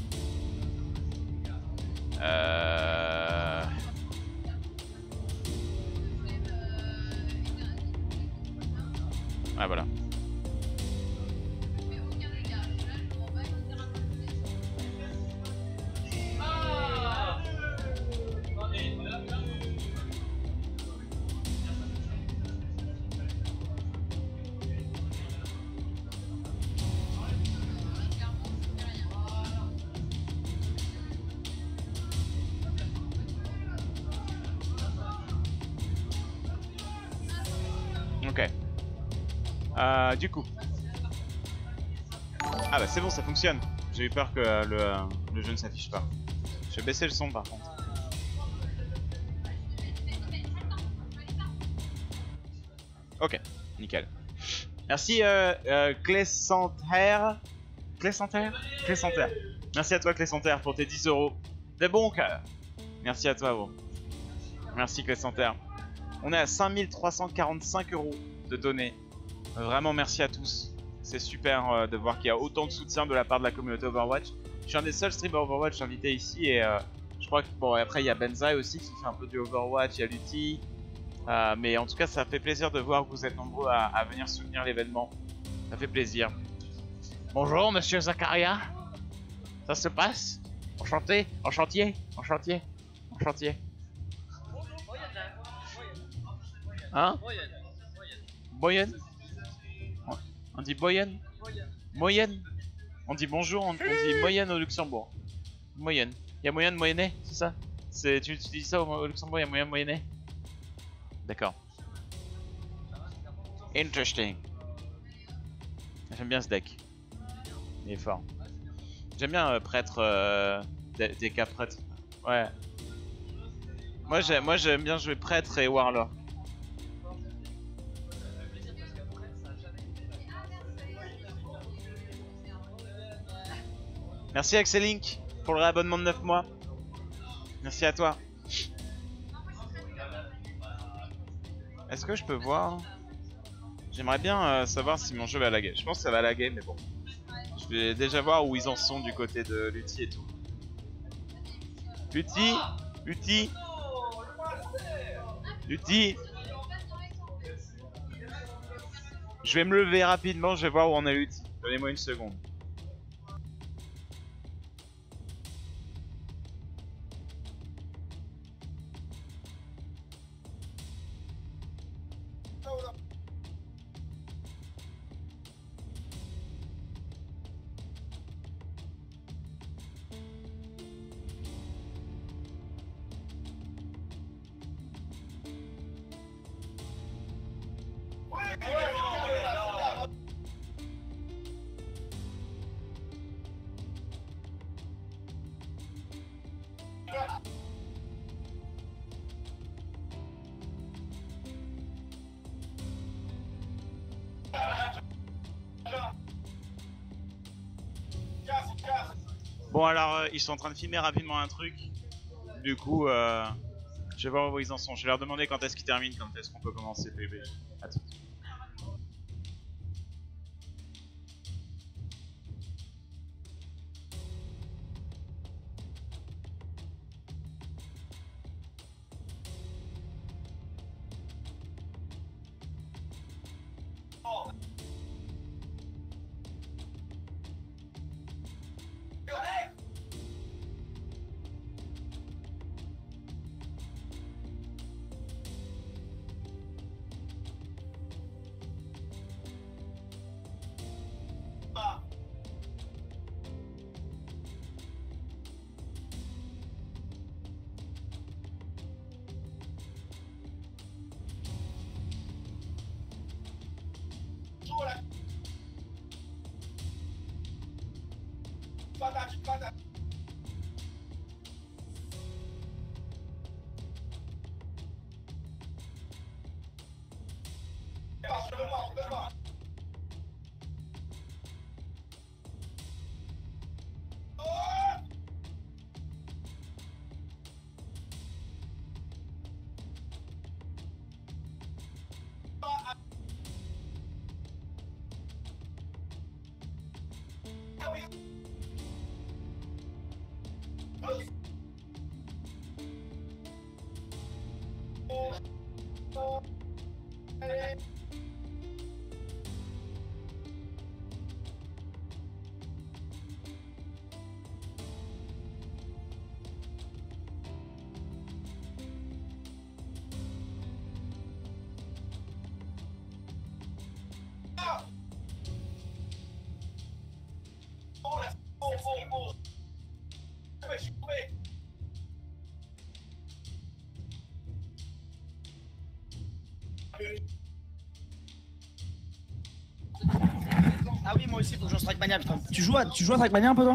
Euh... Ah voilà. Ok. Euh, du coup. Ah bah c'est bon, ça fonctionne. J'ai eu peur que euh, le, euh, le jeu ne s'affiche pas. Je vais baisser le son par contre. Ok, nickel. Merci euh, euh, Clé-Santerre. Clé-Santerre Clé-Santerre. Merci à toi Clé-Santerre pour tes dix euros. De bon cœur. Merci à toi gros. Merci Clé-Santerre. On est à cinq mille trois cent quarante-cinq euros de données. Vraiment merci à tous. C'est super euh, de voir qu'il y a autant de soutien de la part de la communauté Overwatch. Je suis un des seuls streamers Overwatch invités ici et euh, je crois que bon après il y a Benzaï aussi qui fait un peu du Overwatch, il y a Lutti. Euh, mais en tout cas ça fait plaisir de voir que vous êtes nombreux à, à venir soutenir l'événement. Ça fait plaisir. Bonjour monsieur Zakaria. Ça se passe? Enchanté, enchantier, enchantier, enchantier. Hein? Moyenne. On dit moyenne. Moyenne. On dit bonjour, on, on dit moyenne au Luxembourg. Moyenne. Il y a moyen de moyenner, c'est ça? C'est tu, tu dis ça au, au Luxembourg, il y a moyen de moyenner? D'accord. Interesting. J'aime bien ce deck. Il est fort. J'aime bien euh, prêtre euh, des, des cas prêtres. Ouais. Moi j'aime moi j'aime bien jouer prêtre et warlord. Merci Axelink pour le réabonnement de neuf mois. Merci à toi. Est-ce que je peux voir? J'aimerais bien euh, savoir si mon jeu va laguer. Je pense que ça va laguer, mais bon. Je vais déjà voir où ils en sont du côté de Lutti et tout. Lutti, Lutti, Lutti. Je vais me lever rapidement, je vais voir où on est Lutti. Donnez-moi une seconde. Bon alors euh, ils sont en train de filmer rapidement un truc. Du coup euh, je vais voir où ils en sont. Je vais leur demander quand est-ce qu'ils terminent, quand est-ce qu'on peut commencer P V P. À tout. Ah oui, moi aussi, faut que je joue à Trackmania, putain. Tu joues à, tu joues à Trackmania un peu, toi?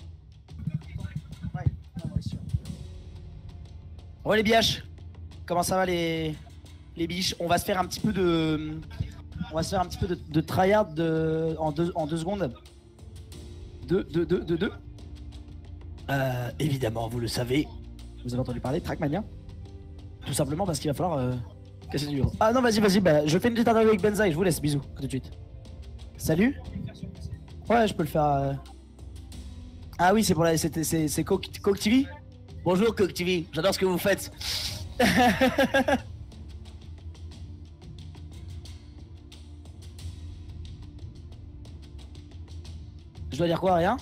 Ouais, non, moi aussi. Ouais, les biaches. Comment ça va, les, les biches? On va se faire un petit peu de... On va se faire un petit peu de, de tryhard de... en, deux, en deux secondes. Deux, deux, deux, deux, deux. Euh, évidemment, vous le savez. Vous avez entendu parler de Trackmania? Tout simplement parce qu'il va falloir euh, casser du bureau. Ah non, vas-y, vas-y, bah, je fais une petite interview avec Benza et je vous laisse. Bisous, à tout de suite. Salut. Ouais, je peux le faire. Euh... Ah oui, c'est pour la. C'est Coke T V. Bonjour Coke T V, j'adore ce que vous faites. Je dois dire quoi, rien?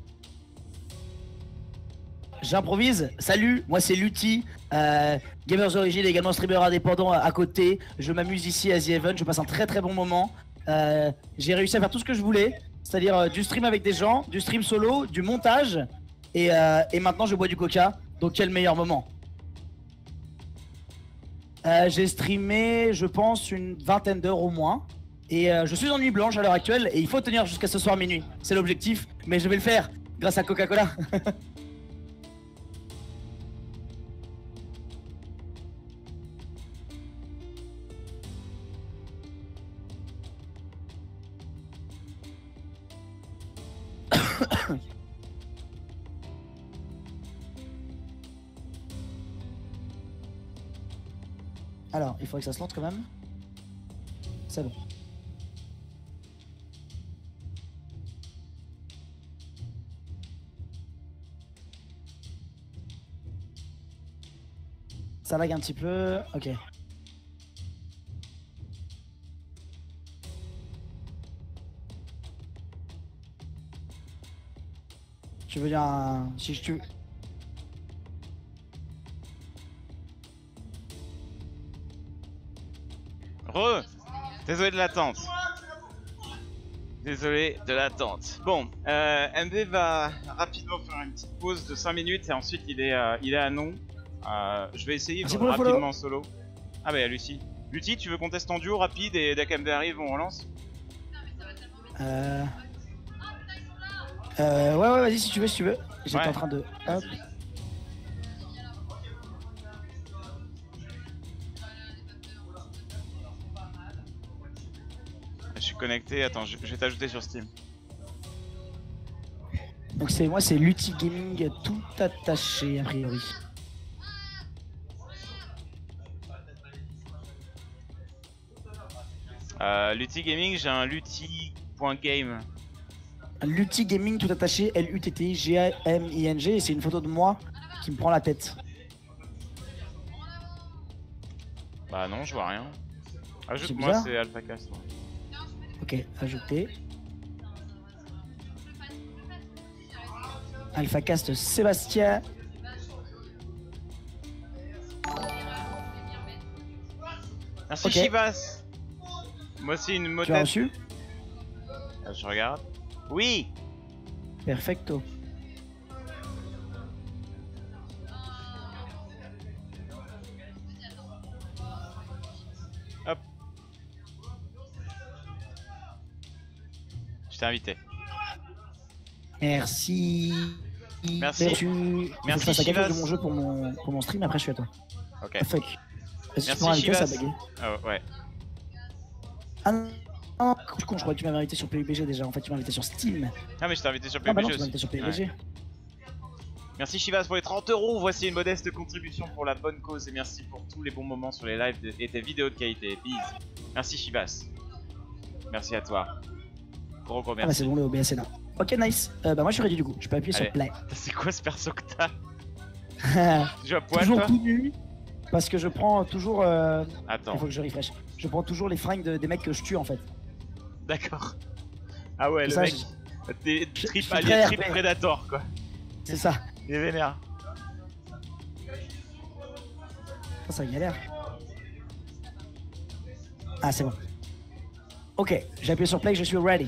J'improvise. Salut, moi c'est Lutti, euh, Gamers Origin, également streamer indépendant à, à côté. Je m'amuse ici à The Event, je passe un très très bon moment. Euh, J'ai réussi à faire tout ce que je voulais, c'est-à-dire euh, du stream avec des gens, du stream solo, du montage, et, euh, et maintenant je bois du coca. Donc quel meilleur moment? euh, J'ai streamé, je pense, une vingtaine d'heures au moins. Et euh, je suis en nuit blanche à l'heure actuelle, et il faut tenir jusqu'à ce soir minuit. C'est l'objectif, mais je vais le faire grâce à Coca-Cola. Alors, il faudrait que ça se lance quand même. C'est bon. Ça lag un petit peu. Ok. Tu veux dire un... Si je tue... Re Désolé de l'attente. Désolé de l'attente. Bon, euh, M V va rapidement faire une petite pause de cinq minutes et ensuite il est, euh, il est à non. Euh, je vais essayer Merci de pour le rapidement follow. solo. Ah bah y'a Lucie. Lucie, tu veux qu'on teste en duo rapide et dès qu'M V arrive on relance? Euh... Euh... Ouais ouais vas-y si tu veux, si tu veux. J'étais Ouais. en train de... Hop. je suis connecté. Attends, je, je vais t'ajouter sur Steam. Donc c'est moi, c'est Lutti Gaming tout attaché a priori. Euh, Lutti Gaming, j'ai un lutti.game. Lutti Gaming tout attaché, L U T T I G A M I N G, et c'est une photo de moi qui me prend la tête. Bah non, je vois rien. C'est Ajoute-moi, bizarre. c'est AlphaCast. Ouais. Ok, ajouté. AlphaCast Sébastien. Merci Ok. Chivas. Moi aussi une Tu as motette. reçu? Ah, je regarde. Oui. Perfecto. Hop. Je t'ai invité. Merci. Merci. Tu... Merci, Faut que je fasse la Chivas. capture de mon jeu pour mon, pour mon stream, après je suis à toi. Ok. Ah, fuck. Est-ce que tu Merci, peux m'inviter, ça a Chivas. bugué? Oh, ouais. Ah non, non, je suis con, je crois que tu m'avais invité sur P U B G déjà. En fait, tu m'as invité sur Steam. Ah mais je t'ai invité sur Ah bah non, P U B G tu m'as invité aussi. sur P U B G. Ouais. Merci Chivas pour les trente euros. Voici une modeste contribution pour la bonne cause et merci pour tous les bons moments sur les lives de- et tes vidéos de qualité. Bise. Merci Chivas. Merci à toi. Gros gros Ah bah merci. c'est bon, le O B S est là. Ok, nice. Euh, bah moi je suis ready du coup. Je peux appuyer Allez. sur play. C'est quoi ce perso que t'as? Tu joues à poil Toujours toi? tout nu. Parce que je prends toujours. Euh... Il Attends. faut que je refresh. Je prends toujours les fringues de- des mecs que je tue en fait. D'accord. Ah ouais, le Ça, mec. je- T'es je trip suis allié, très trip R P. Predator quoi. C'est ça. Il est vénère. Ça, ça galère. Ah, c'est bon. Ok, j'ai appuyé sur play, je suis ready.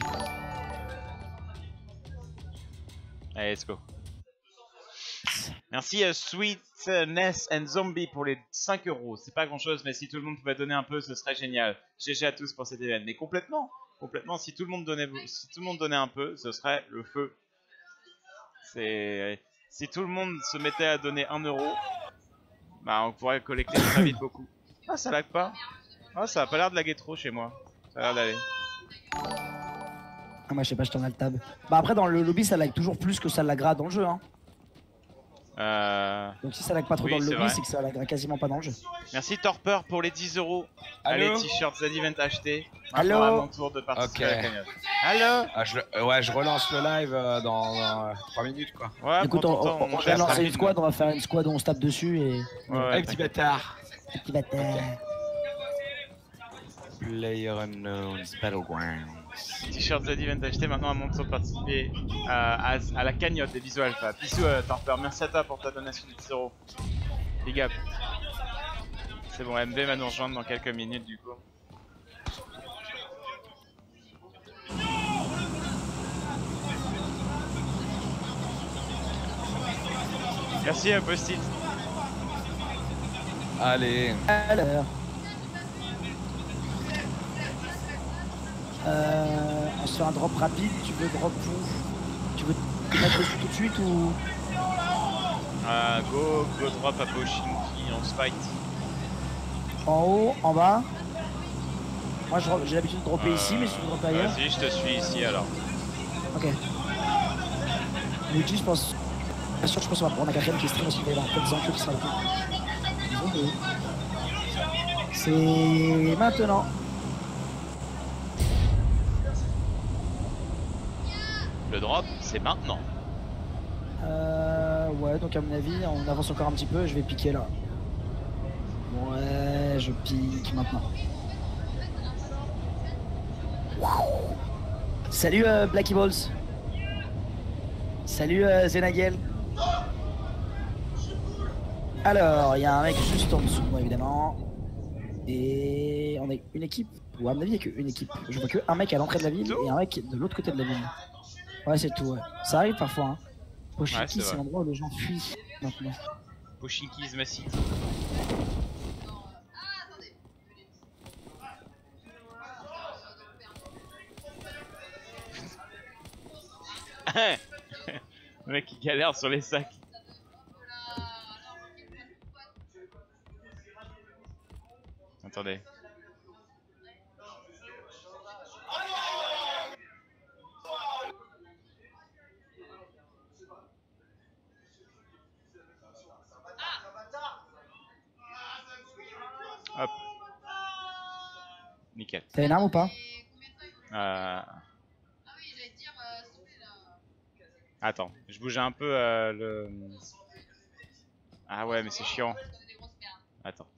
Allez, let's go. Merci euh, Sweetness and Zombie pour les cinq euros. C'est pas grand chose, mais si tout le monde pouvait donner un peu, ce serait génial. G G à tous pour cet événement. Mais complètement, complètement, si tout le monde donnait, si tout le monde donnait un peu, ce serait le feu. C'est, si tout le monde se mettait à donner un euro, bah on pourrait collecter très vite beaucoup. Ah, ça lag pas. Ah, ça a pas l'air de laguer trop chez moi. Ça a l'air d'aller. Ah, moi je sais pas, je t'en ai le tab. Bah après, dans le lobby, ça lag toujours plus que ça laggera dans le jeu. Hein. Euh... Donc si ça lag pas trop Oui, dans le c'est lobby, vrai. c'est que ça laggera quasiment pas dans le jeu. Merci Torpeur pour les dix euros. Allô? Allez, t-shirt Z-Event acheté. Allô? Maintenant, à mon tour de participer Ok. à la cagnotte. Allô? Ah, je, euh, ouais, je relance le live euh, dans, dans trois minutes quoi. Ouais, Écoute, prends on, ton temps, on, mon on cher, va lancer une rapide. squad, on va faire une squad où on se tape dessus et. Ouais, ouais, Allez, petit bâtard. Petit bâtard. Player Unknown's Battlegrounds. T-shirt Z-Event acheté. Maintenant, à mon tour de participer à, à, à la cagnotte des bisous alpha. Bisous euh, Torpeur. Merci à toi pour ta donation de dix euros. Big up. C'est bon, M B va nous rejoindre dans quelques minutes du coup. Merci un post-it. Allez. Alors. Euh, on se fait un drop rapide, tu veux drop où? Tu veux te mettre dessus tout de suite ou. Euh, go, go drop à Pochinki, on se fight. En haut, en bas? Moi je- j'ai l'habitude de dropper Euh, ici, mais si tu veux dropper ailleurs. Vas-y, je te suis ici alors. Ok. Luigi, je pense. Bien sûr, je pense qu'on va prendre un quatrième qui stream aussi, il va y avoir peut-être Zancho qui sera là. Ok. C'est maintenant. Le drop, c'est maintenant. Euh, ouais, donc à mon avis, on avance encore un petit peu, je vais piquer là. Ouais, je pique maintenant. Salut euh, Blacky Balls. Salut euh, Zenagel. Alors, il y a un mec juste en dessous de moi évidemment. Et on est une équipe. Ou à mon avis, il n'y a qu'une équipe. Je vois que un mec à l'entrée de la ville et un mec de l'autre côté de la ville. Ouais, c'est tout, ouais. Ça arrive parfois, hein. Pochinki, Ouais, c'est c'est vrai. l'endroit où les gens fuient maintenant. Pochinki is my city. Le mec qui galère sur les sacs. Attendez. Nickel. T'as une arme ou pas? Euh... Attends, je bouge un peu euh, le... Ah ouais, mais c'est chiant. Attends.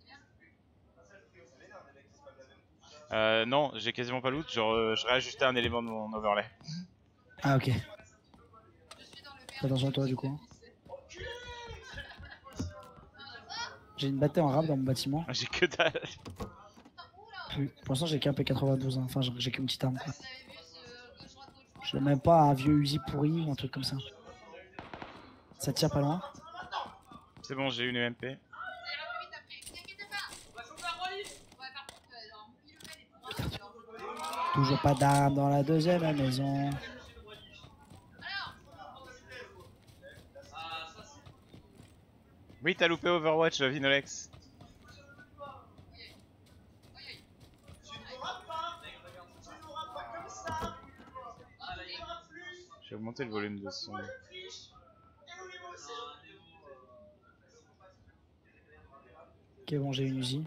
Euh, non, j'ai quasiment pas loot, genre euh, je réajustais un élément de mon overlay. Ah ok. Fais attention à toi du coup. J'ai une bataille en rap dans mon bâtiment. J'ai que dalle. Plus. Pour l'instant j'ai qu'un P quatre-vingt-douze, hein. Enfin j'ai qu'une petite arme quoi. Je n'ai même pas un vieux Uzi pourri ou un truc comme ça. Ça tire pas loin. C'est bon, j'ai une E M P. Toujours pas d'armes dans la deuxième maison. Oui, t'as loupé Overwatch, Vinolex. J'ai augmenté le volume de son. Ok bon j'ai une Uzi.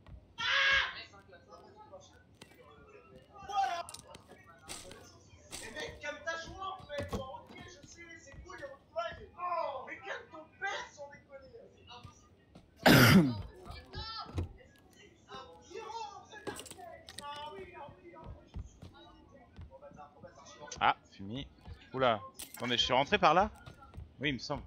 Ah, fini. Oula. Attendez, je suis rentré par là? Oui, il me semble.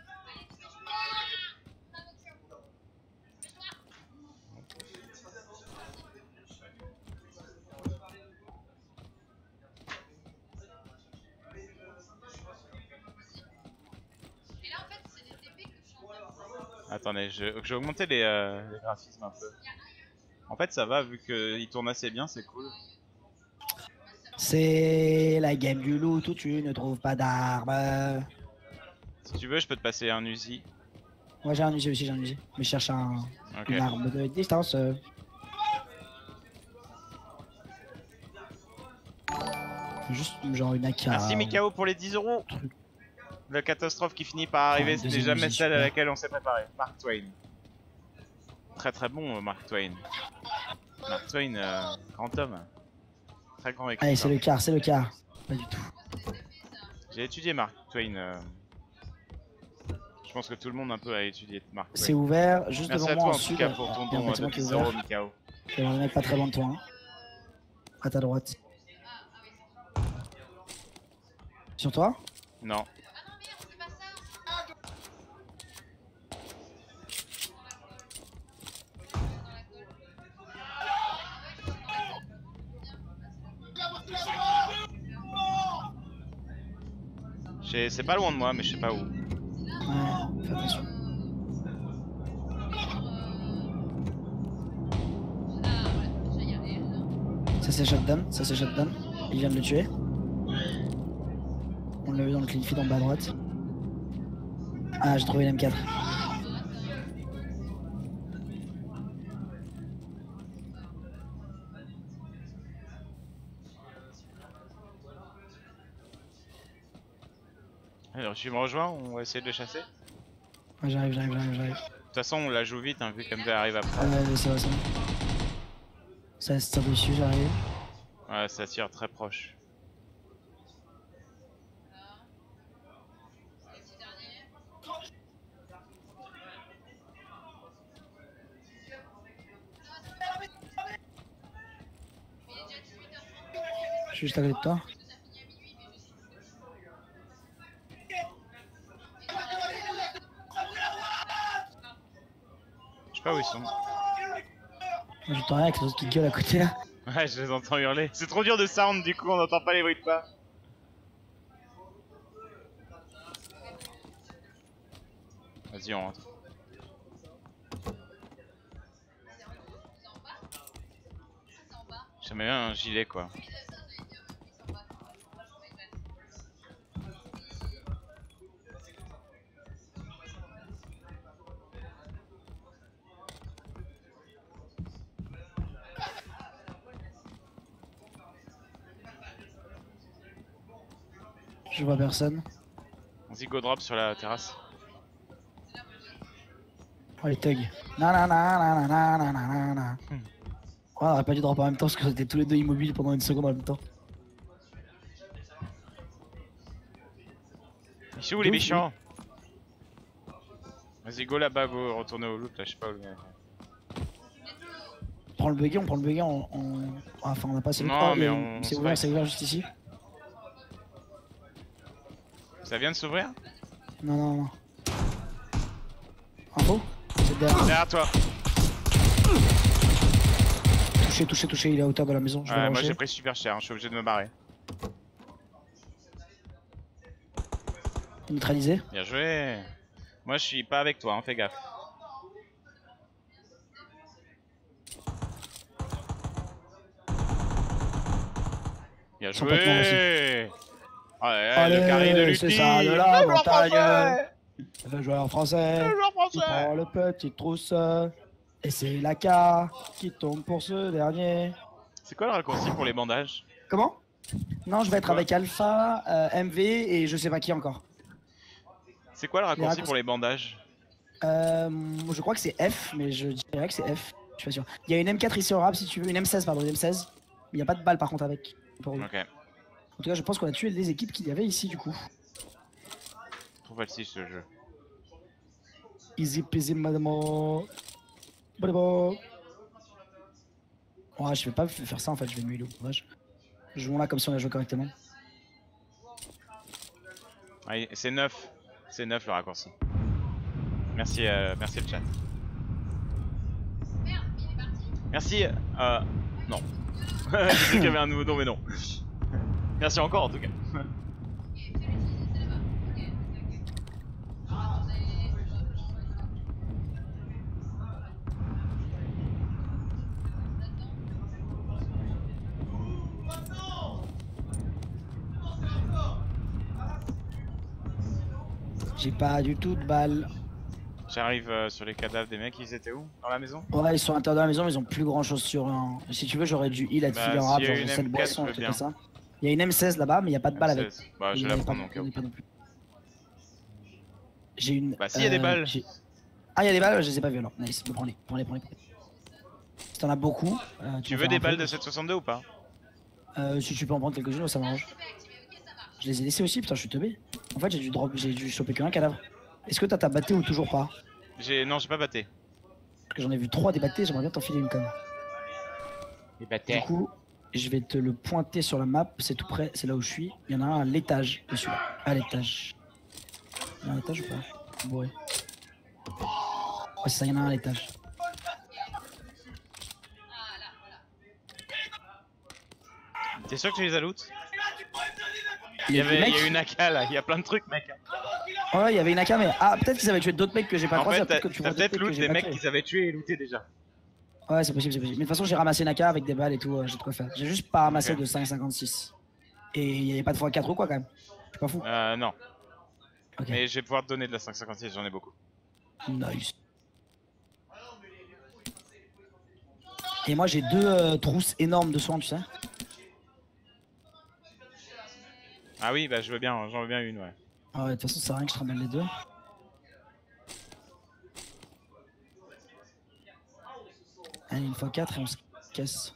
Attendez, je- j'ai augmenté les, euh, les graphismes un peu. En fait, ça va, vu qu'il tourne assez bien, c'est cool. C'est la game du loot où tu ne trouves pas d'armes. Si tu veux, je peux te passer un Uzi. Moi j'ai un Uzi aussi, j'ai un Uzi. Mais je cherche un, Ok. une arme de distance. euh. Juste genre une A K. Merci Mikao pour les dix euros. La catastrophe qui finit par arriver, Ah, c'était deuxième jamais musique, celle à super. laquelle on s'est préparé. Mark Twain. Très très bon, euh, Mark Twain. Mark Twain, euh, grand homme. Très grand écrivain. Allez c'est le quart, c'est le quart. Pas du tout. J'ai étudié Mark Twain. euh, Je pense que tout le monde un peu a étudié Mark Twain. C'est ouvert juste Merci devant à moi toi en en tout sud. cas pour Il ton y a un don euh, bâtiment de qui est dix ouvert. euros, Mikao. Il y a un mec pas très loin de toi. Hein. À ta droite. Sur toi? Non. J'ai- C'est pas loin de moi, mais je sais pas où. Ouais, fais attention. Ça c'est shotgun, ça c'est shotgun. Il vient de le tuer. On l'a vu dans le clean feed en bas à droite. Ah j'ai trouvé une M quatre. Alors tu me rejoins, on va essayer de le chasser. Ouais, j'arrive, j'arrive, j'arrive, j'arrive. De toute façon, on la joue vite, hein, vu comme ça arrive après. Ouais, ouais, c'est vrai, c'est vrai. Ça se tire dessus, j'arrive. Ouais, ça tire très proche. Je suis juste à côté de toi. Je sais pas où ils sont. Moi, j'entends rien avec les autres qui gueulent à côté là. Ouais, je les entends hurler. C'est trop dur de sound, du coup on n'entend pas les bruits de pas. Vas-y, on rentre. J'aimerais bien un gilet quoi. Je vois personne. Vas-y, go drop sur la terrasse. Oh les thugs. Na na na na na na na na na. on aurait pas dû drop en même temps parce que c'était tous les deux immobiles pendant une seconde en même temps. Ils sont où les méchants? Vas-y, go là-bas, go retourner au loot là, je sais pas où le mec. On prend le buggy, on prend le buggy en. en... Enfin, on a pas assez de Non, oh, mais et- on- C'est on ouvert, se c'est ouvert juste ici. Ça vient de s'ouvrir? Non, non, non. Info? C'est derrière. Derrière toi. Touché, touché, touché, il est à hauteur de la maison. Je vais Ouais, le moi rusher. j'ai pris super cher, hein, je suis obligé de me barrer. Neutralisé. Bien joué. Moi je suis pas avec toi, hein, fais gaffe. Bien Complètement joué. Ouais, Allez, le carré de Lutti. c'est ça, de la Le joueur montagne. français. Le joueur français. Le joueur Qui français. prend le petit trousse. Et c'est la K qui tombe pour ce dernier. C'est quoi le raccourci pour les bandages? Comment? Non, je vais être Quoi avec Alpha, euh, M V et je sais pas qui encore. C'est quoi le raccourci raccourcis- pour les bandages? Euh, je crois que c'est F, mais je dirais que c'est F. Je suis pas sûr. Il y a une M quatre ici au rap si tu veux, une M seize pardon, une M seize. Mais il n'y a pas de balle par contre avec. Pour nous. Ok. En tout cas, je pense qu'on a tué les équipes qu'il y avait ici du coup. Trop facile ce jeu. Easy peasy madamo. Bon, ouais, je vais pas faire ça en fait, je vais me heal au courage. Jouons là comme si on a joué correctement. Allez, c'est neuf. C'est neuf le raccourci. Merci, euh, merci le chat. Merci. Euh. Non. J'ai cru qu'il y avait un nouveau nom, mais non. Merci encore en tout cas. J'ai pas du tout de balles. J'arrive euh, sur les cadavres des mecs, ils étaient où? Dans la maison? Ouais, ils sont à l'intérieur de la maison, mais ils ont plus grand chose sur un. Si tu veux, j'aurais dû heal à te Bah, filer en s'il rap, y a genre une j'ai M sept quatre, boissons, un je veux truc bien. comme ça. Il y a une M seize là-bas, mais il y a pas de balle avec. Bah, je Il vais y la en a prendre pas- donc. il y en a pas non plus. J'ai une. Bah, si, y a des balles. j'ai- Ah, il y a des balles, je les ai pas vues alors. Nice, prends-les, prends-les, prends-les. Si t'en as beaucoup. euh, Tu peux veux faire des un balles peu. de sept soixante-deux ou pas? Euh, si tu peux en prendre quelques-unes, ça m'arrange. Je les ai laissés aussi, putain, je suis teubé. En fait, j'ai dû drop, j'ai dû choper qu'un cadavre. Est-ce que t'as ta batté ou toujours pas? J'ai. Non, j'ai pas batté. Parce que j'en ai vu trois des battés, j'aimerais bien t'enfiler une conne. Les Du battés. coup, je vais te le pointer sur la map, c'est tout près, c'est là où je suis. Il y en a un à l'étage, dessus. À l'étage. Il y en a un à l'étage ou pas? Bon, ouais. Ouais, c'est ça, il y en a un à l'étage. T'es sûr que tu les as loot? Il Il y y a des avait. Il mecs. y a une A K là, il y a plein de trucs, mec. Ouais, il y avait une A K, mais. Ah, peut-être qu'ils avaient tué d'autres mecs que j'ai pas En croisés. fait, Peut-être t'as que tu t'as vois peut-être d'autres loot que j'ai des pas mecs tués. qui savaient tuer et looter déjà. Ouais, c'est possible, c'est possible. Mais de toute façon, j'ai ramassé une A K avec des balles et tout, euh, j'ai de quoi faire. J'ai juste pas ramassé Ok. de cinq virgule cinquante-six. Et il y avait pas de fois quatre ou quoi quand même. Je suis pas fou. Euh, non. Ok. Mais je vais pouvoir te donner de la cinq cent cinquante-six, j'en ai beaucoup. Nice. Et moi, j'ai deux euh, trousses énormes de soins, tu sais. Ah oui, bah je veux bien, j'en veux bien une, ouais. Ah ouais, de toute façon, ça sert à rien que je ramène les deux. Allez, une fois quatre et on se casse.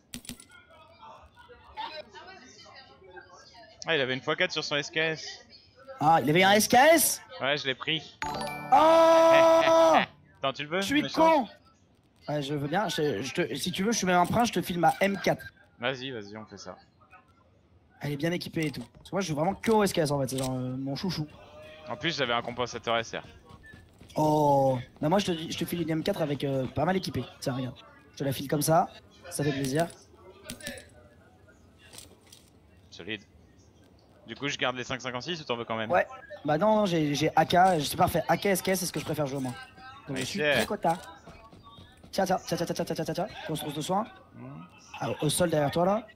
Ah, il avait une fois quatre sur son S K S. Ah, il avait un S K S. Ouais, je l'ai pris. Oh Attends, tu le veux? Je suis méchant con. Ouais, je veux bien. Je, je te, si tu veux, je te mets un print, je te filme ma M quatre. Vas-y, vas-y, on fait ça. Elle est bien équipée et tout. Parce que moi, je joue vraiment que au S K S en fait. C'est genre euh, mon chouchou. En plus, j'avais un compensateur S R. Oh. Bah, moi, je te, dis- je te file une M quatre avec euh, pas mal équipée. Tiens, regarde. Je te la file comme ça. Ça fait plaisir. Solide. Du coup, je garde les cinq cinquante-six ou t'en veux quand même? Ouais. Bah non, non, j'ai j'ai A K. C'est parfait. A K, S K S, c'est ce que je préfère jouer moi. Donc Oui, je suis c'est- très quota. Tiens, tiens, tiens, tiens, tiens, tiens, tiens, tiens, tiens. Construise de soin. Hmm. Ah, au sol derrière toi là.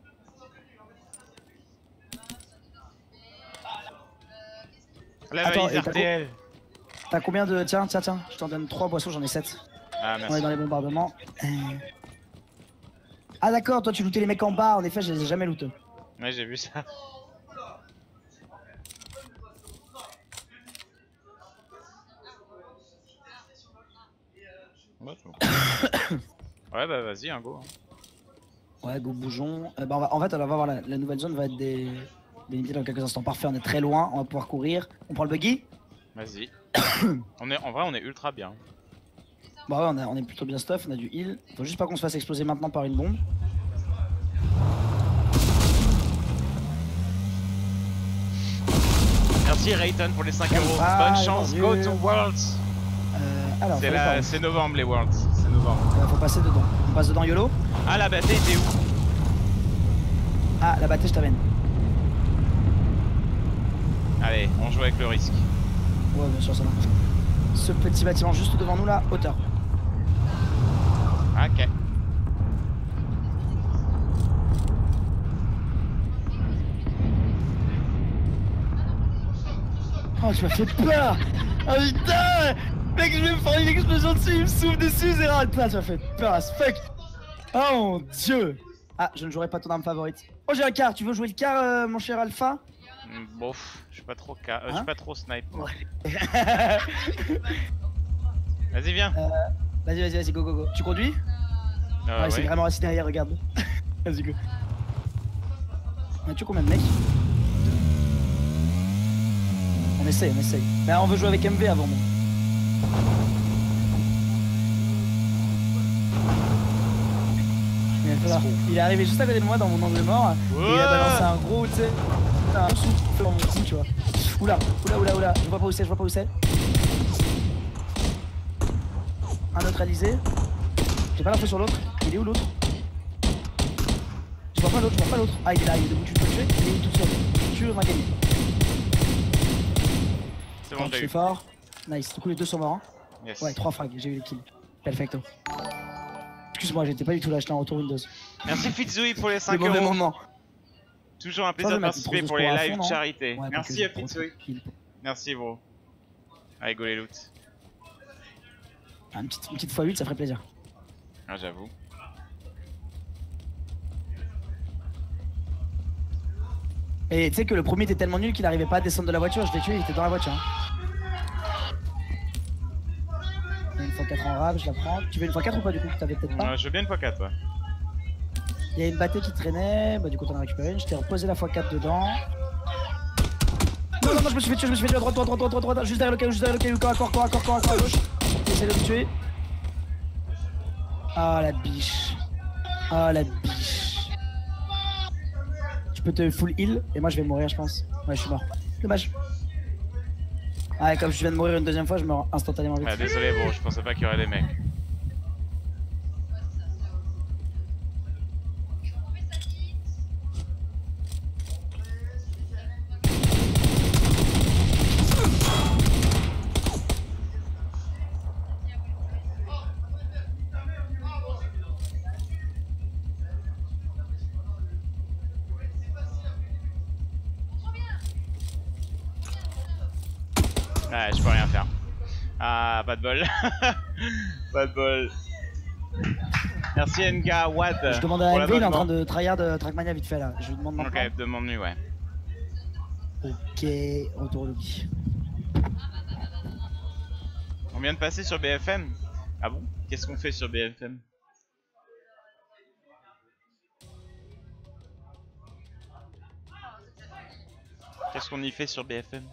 La Attends, valise et t'as R T L. T'as combien de. Tiens, tiens, tiens. Je t'en donne trois boissons, j'en ai sept. Ah, On est merci. dans les bombardements. Euh. Ah d'accord, toi tu lootais les mecs en bas. En effet, je les ai jamais lootés. Ouais, j'ai vu ça. Ouais, je m'en fous. Ouais, bah vas-y, un go. Ouais, go bougeons. Euh, bah, on va, en fait, on va voir la, la nouvelle zone va être des, des unités dans quelques instants. Parfait, on est très loin, on va pouvoir courir. On prend le buggy. Vas-y. on est, en vrai, on est ultra bien. Bah ouais, on, a, on est plutôt bien stuff, on a du heal. Faut juste pas qu'on se fasse exploser maintenant par une bombe. Merci Rayton pour les cinq euros. Ah, Bonne chance, mon go Dieu. to Worlds. Euh, alors, C'est fallait la... pas- c'est novembre les Worlds. C'est novembre. Euh, faut passer dedans. On passe dedans YOLO. Ah la bataille t'es où? Ah, la bâtée, je t'amène. Allez, on joue avec le risque. Ouais, bien sûr, ça va. Ce petit bâtiment juste devant nous là, hauteur. Ok. Oh, tu m'as fait peur. Oh putain. Mec, je vais me faire une explosion dessus, il me souffle dessus, Zera. Putain, tu m'as fait peur as fuck. Oh mon dieu. Ah, je ne jouerai pas ton arme favorite. Oh, j'ai un quart, tu veux jouer le quart, euh, mon cher Alpha? Mm, Bof, je suis pas trop ca... euh, je Hein suis pas trop snipe. moi. Ouais. Vas-y viens. Euh, vas-y, vas-y, vas-y, go, go, go. Tu conduis? Euh, Ouais, c'est ouais. vraiment assis derrière, regarde. Vas-y, go. As-tu combien de mecs? On essaye, on essaye. Mais on veut jouer avec M V avant, même. Mais voilà. Il est arrivé juste à côté de moi dans mon angle mort. Et il a balancé un gros, tu sais. Un souffle dans mon cou, tu vois. Oula, oula, oula, oula. Je vois pas où c'est, je vois pas où c'est. Un neutralisé. J'ai pas l'info sur l'autre. Il est où l'autre? Je vois pas l'autre, je vois pas l'autre. Ah, il est là, il est debout, tu peux le tuer. Il est tout seul. Tu on a gagné. C'est bon, j'ai C'est eu. fort. Nice. Du coup, les deux sont morts. Hein. Yes. Ouais, trois frags. J'ai eu les kills. Perfecto. Excuse-moi, j'étais pas du tout là, j'étais en retour Windows. Merci Fitzoui pour les Le cinq mauvais euros. moment. Toujours un Ça, plaisir je de vais mettre une participer trousse pour de les sport à lives fond, de non charité. Ouais, Merci parce à que j'ai Fitzoui. trop de kills. Merci bro. Allez go les loot. Ah, Une petite, une petite fois huit, ça ferait plaisir. Ah j'avoue. Et tu sais que le premier était tellement nul qu'il arrivait pas à descendre de la voiture, je l'ai tué, il était dans la voiture. Hein. Une fois quatre en rab, je la prends. Tu veux une fois quatre ou pas du coup? T'avais peut-être pas. Euh, je veux bien une fois quatre ouais. Il y a une bâtée qui traînait, bah du coup t'en as récupéré une, je t'ai reposé la fois quatre dedans. Non non non, je me suis fait tuer, je me suis fait tuer à droite, droite, droite, droite, droite, juste derrière le caillou, juste derrière le caillou, corps à corps, corps à corps, corps à corps à gauche. J'essaie de me tuer. Ah la biche. Ah la biche. Tu peux te full heal et moi je vais mourir je pense. Ouais je suis mort. Dommage. Ah et comme je viens de mourir une deuxième fois, je meurs instantanément vite. Ah désolé bro, je pensais pas qu'il y aurait des mecs. Ouais, je peux rien faire. Ah, pas de bol. Pas de bol. Merci Nga Wad. Je demande à pour M V, il est en l'abonnement. train de tryhard euh, Trackmania vite fait là. Je lui demande maintenant. Ok, demande-lui, ouais. Ok, retour au lobby. On vient de passer sur B F M. Ah bon? Qu'est-ce qu'on fait sur B F M? Qu'est-ce qu'on y fait sur B F M?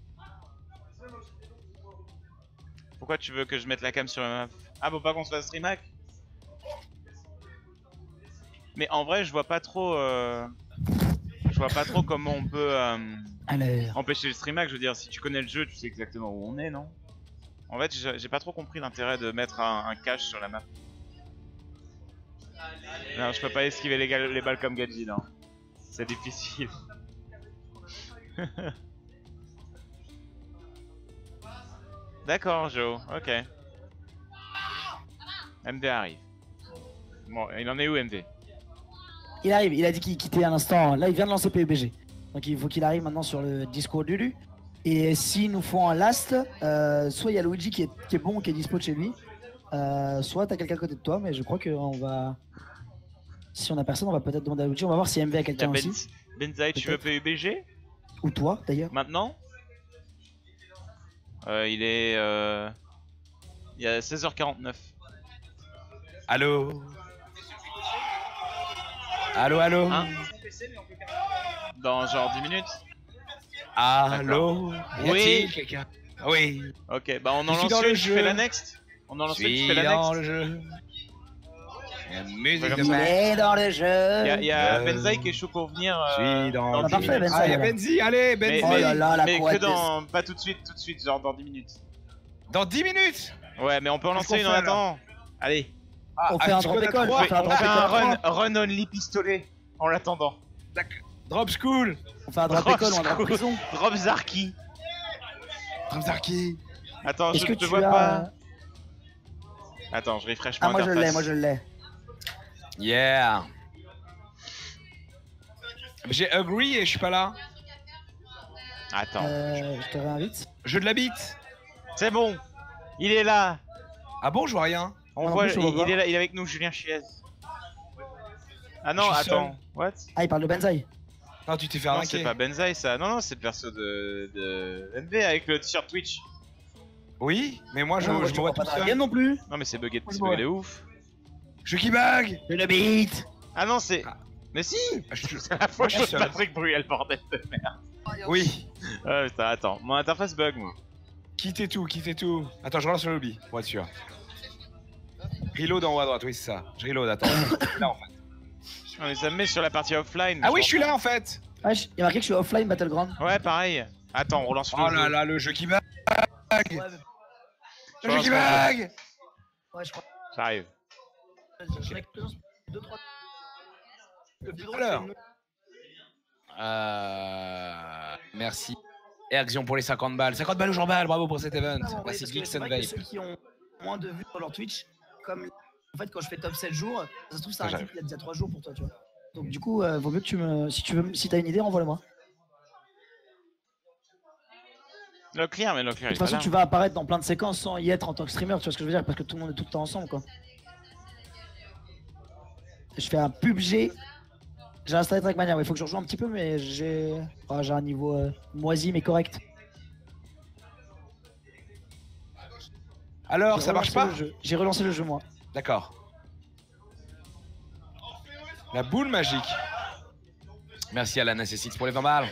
Pourquoi tu veux que je mette la cam sur la map? Ah, faut pas qu'on se fasse stream hack? Mais en vrai, je vois pas trop. Euh... Je vois pas trop comment on peut euh... Alors. empêcher le stream hack. Je veux dire, si tu connais le jeu, tu sais exactement où on est, non? En fait, j'ai j'ai pas trop compris l'intérêt de mettre un, un cache sur la map. Non, je peux pas esquiver les, gal- les balles comme Gadji, non. C'est difficile. D'accord, Joe, ok. M D arrive. Bon, il en est où M D? Il arrive, il a dit qu'il quittait à l'instant. Là, il vient de lancer P U B G. Donc il faut qu'il arrive maintenant sur le Discord Lulu. Et s'il nous faut un last, euh, soit il y a Luigi qui est, qui est bon, qui est dispo de chez lui. Euh, soit t'as quelqu'un à côté de toi, mais je crois qu'on va. Si on a personne, on va peut-être demander à Luigi. On va voir si M V a Y'a quelqu'un Ben- aussi. Benzaï, tu veux P U B G? Ou toi d'ailleurs. Maintenant? euh, Il est. Euh... Il y a seize heures quarante-neuf. Allô. Allô, allô. Hein Dans genre dix minutes. Allô. Y Oui. a-t-il quelqu'un? Oui. Ok, bah on en Je suis lance dans une, le tu jeu. fais la next. On en lance Je une, tu suis fais la dans next. le jeu. La musique Voilà, de Il ma... est dans le jeu. Il y a, y a Euh, Benzaï qui est chaud pour venir. Je Euh, suis dans dans le dix parfait, minutes. Benzaï. Ah, il y a Benzi, allez, Benzi. Mais, Oh là là, la mais que couette. dans. Pas tout de suite, tout de suite, genre dans dix minutes. Dans dix minutes. Ouais, mais on peut en Qu'est-ce lancer qu'on une fait, en alors attendant. Allez, Ah, On fait ah, un tu drop connais école, trois on on fait, fait un on drop fait un école. run, run only pistolet en l'attendant. Drop school. On fait un drop Drop école ou un drop school. prison. Drop Zarki. Drop Zarki. Attends, Est-ce je que te tu vois as... pas. Attends, je refresh mon Ah, moi je interface. l'ai, moi je l'ai. Yeah. J'ai agree et je suis pas là. Attends, Euh, je te réinvite. Jeu de la bite. c'est bon. Il est là. Ah bon, je vois rien. On Moi non voit, plus, je il, vois il pas. est là, il est avec nous, Julien Chiez. Ah non, Je suis attends. What? Ah, il parle de Benzaï. Non, tu t'es fait Non, arnaquer. c'est pas Benzaï ça. Non, non, c'est le perso de, de N V avec le t-shirt Twitch. Oui, mais moi je, Non, moi, je je me vois vois pas tout dans la seul. game non plus. Non, mais c'est bugué, Moi, je c'est vois. bugué de ouf. Je qui bug. Je le beat. Ah non, c'est. Ah. Mais si! Ah, je- C'est la fois je de suis Patrick Bruel, bordel de merde. Oui. Ah putain, attends, mon interface bug, moi. Quittez tout, quittez tout. Attends, je relance le lobby, pour être sûr. Reload en haut à droite, oui, c'est ça. Je reload, attends. Là, en fait. On les a mis sur la partie offline. Ah oui, je suis là en fait. Ah, je- il y a marqué que je suis offline Battleground. Ouais, pareil. Attends, on relance le Oh jeu. là là, le jeu qui bug. Ouais, mais- Le jeu qui bug. ouais, je crois. J'arrive. J'ai l'expérience deux, trois. Le plus drôle, Alors. c'est une- Euh... Merci. Et action pour les cinquante balles. cinquante balles ou j'en balle, bravo pour cet event. Non, ouais, Merci parce que Geeks c'est and vrai que Vape. ceux qui ont moins de vues sur leur Twitch, comme en fait quand je fais top sept jours, ça se trouve c'est Ah, un j'arrive. clip il y a déjà trois jours pour toi, tu vois. Donc du coup, euh, vaut mieux que tu me, si tu veux, si t'as une idée, envoie-le-moi. Le clear, mais le clear, De il toute est façon, pas tu vas apparaître dans plein de séquences sans y être en tant que streamer, tu vois ce que je veux dire, parce que tout le monde est tout le temps ensemble, quoi. Je fais un P U B G. J'ai installé Trackmania, il faut que je rejoue un petit peu, mais j'ai oh, j'ai un niveau euh, moisi mais correct. Alors, J'ai ça marche relancé pas le jeu. J'ai relancé le jeu, moi. D'accord. La boule magique. Merci à la S S X pour les vingt balles.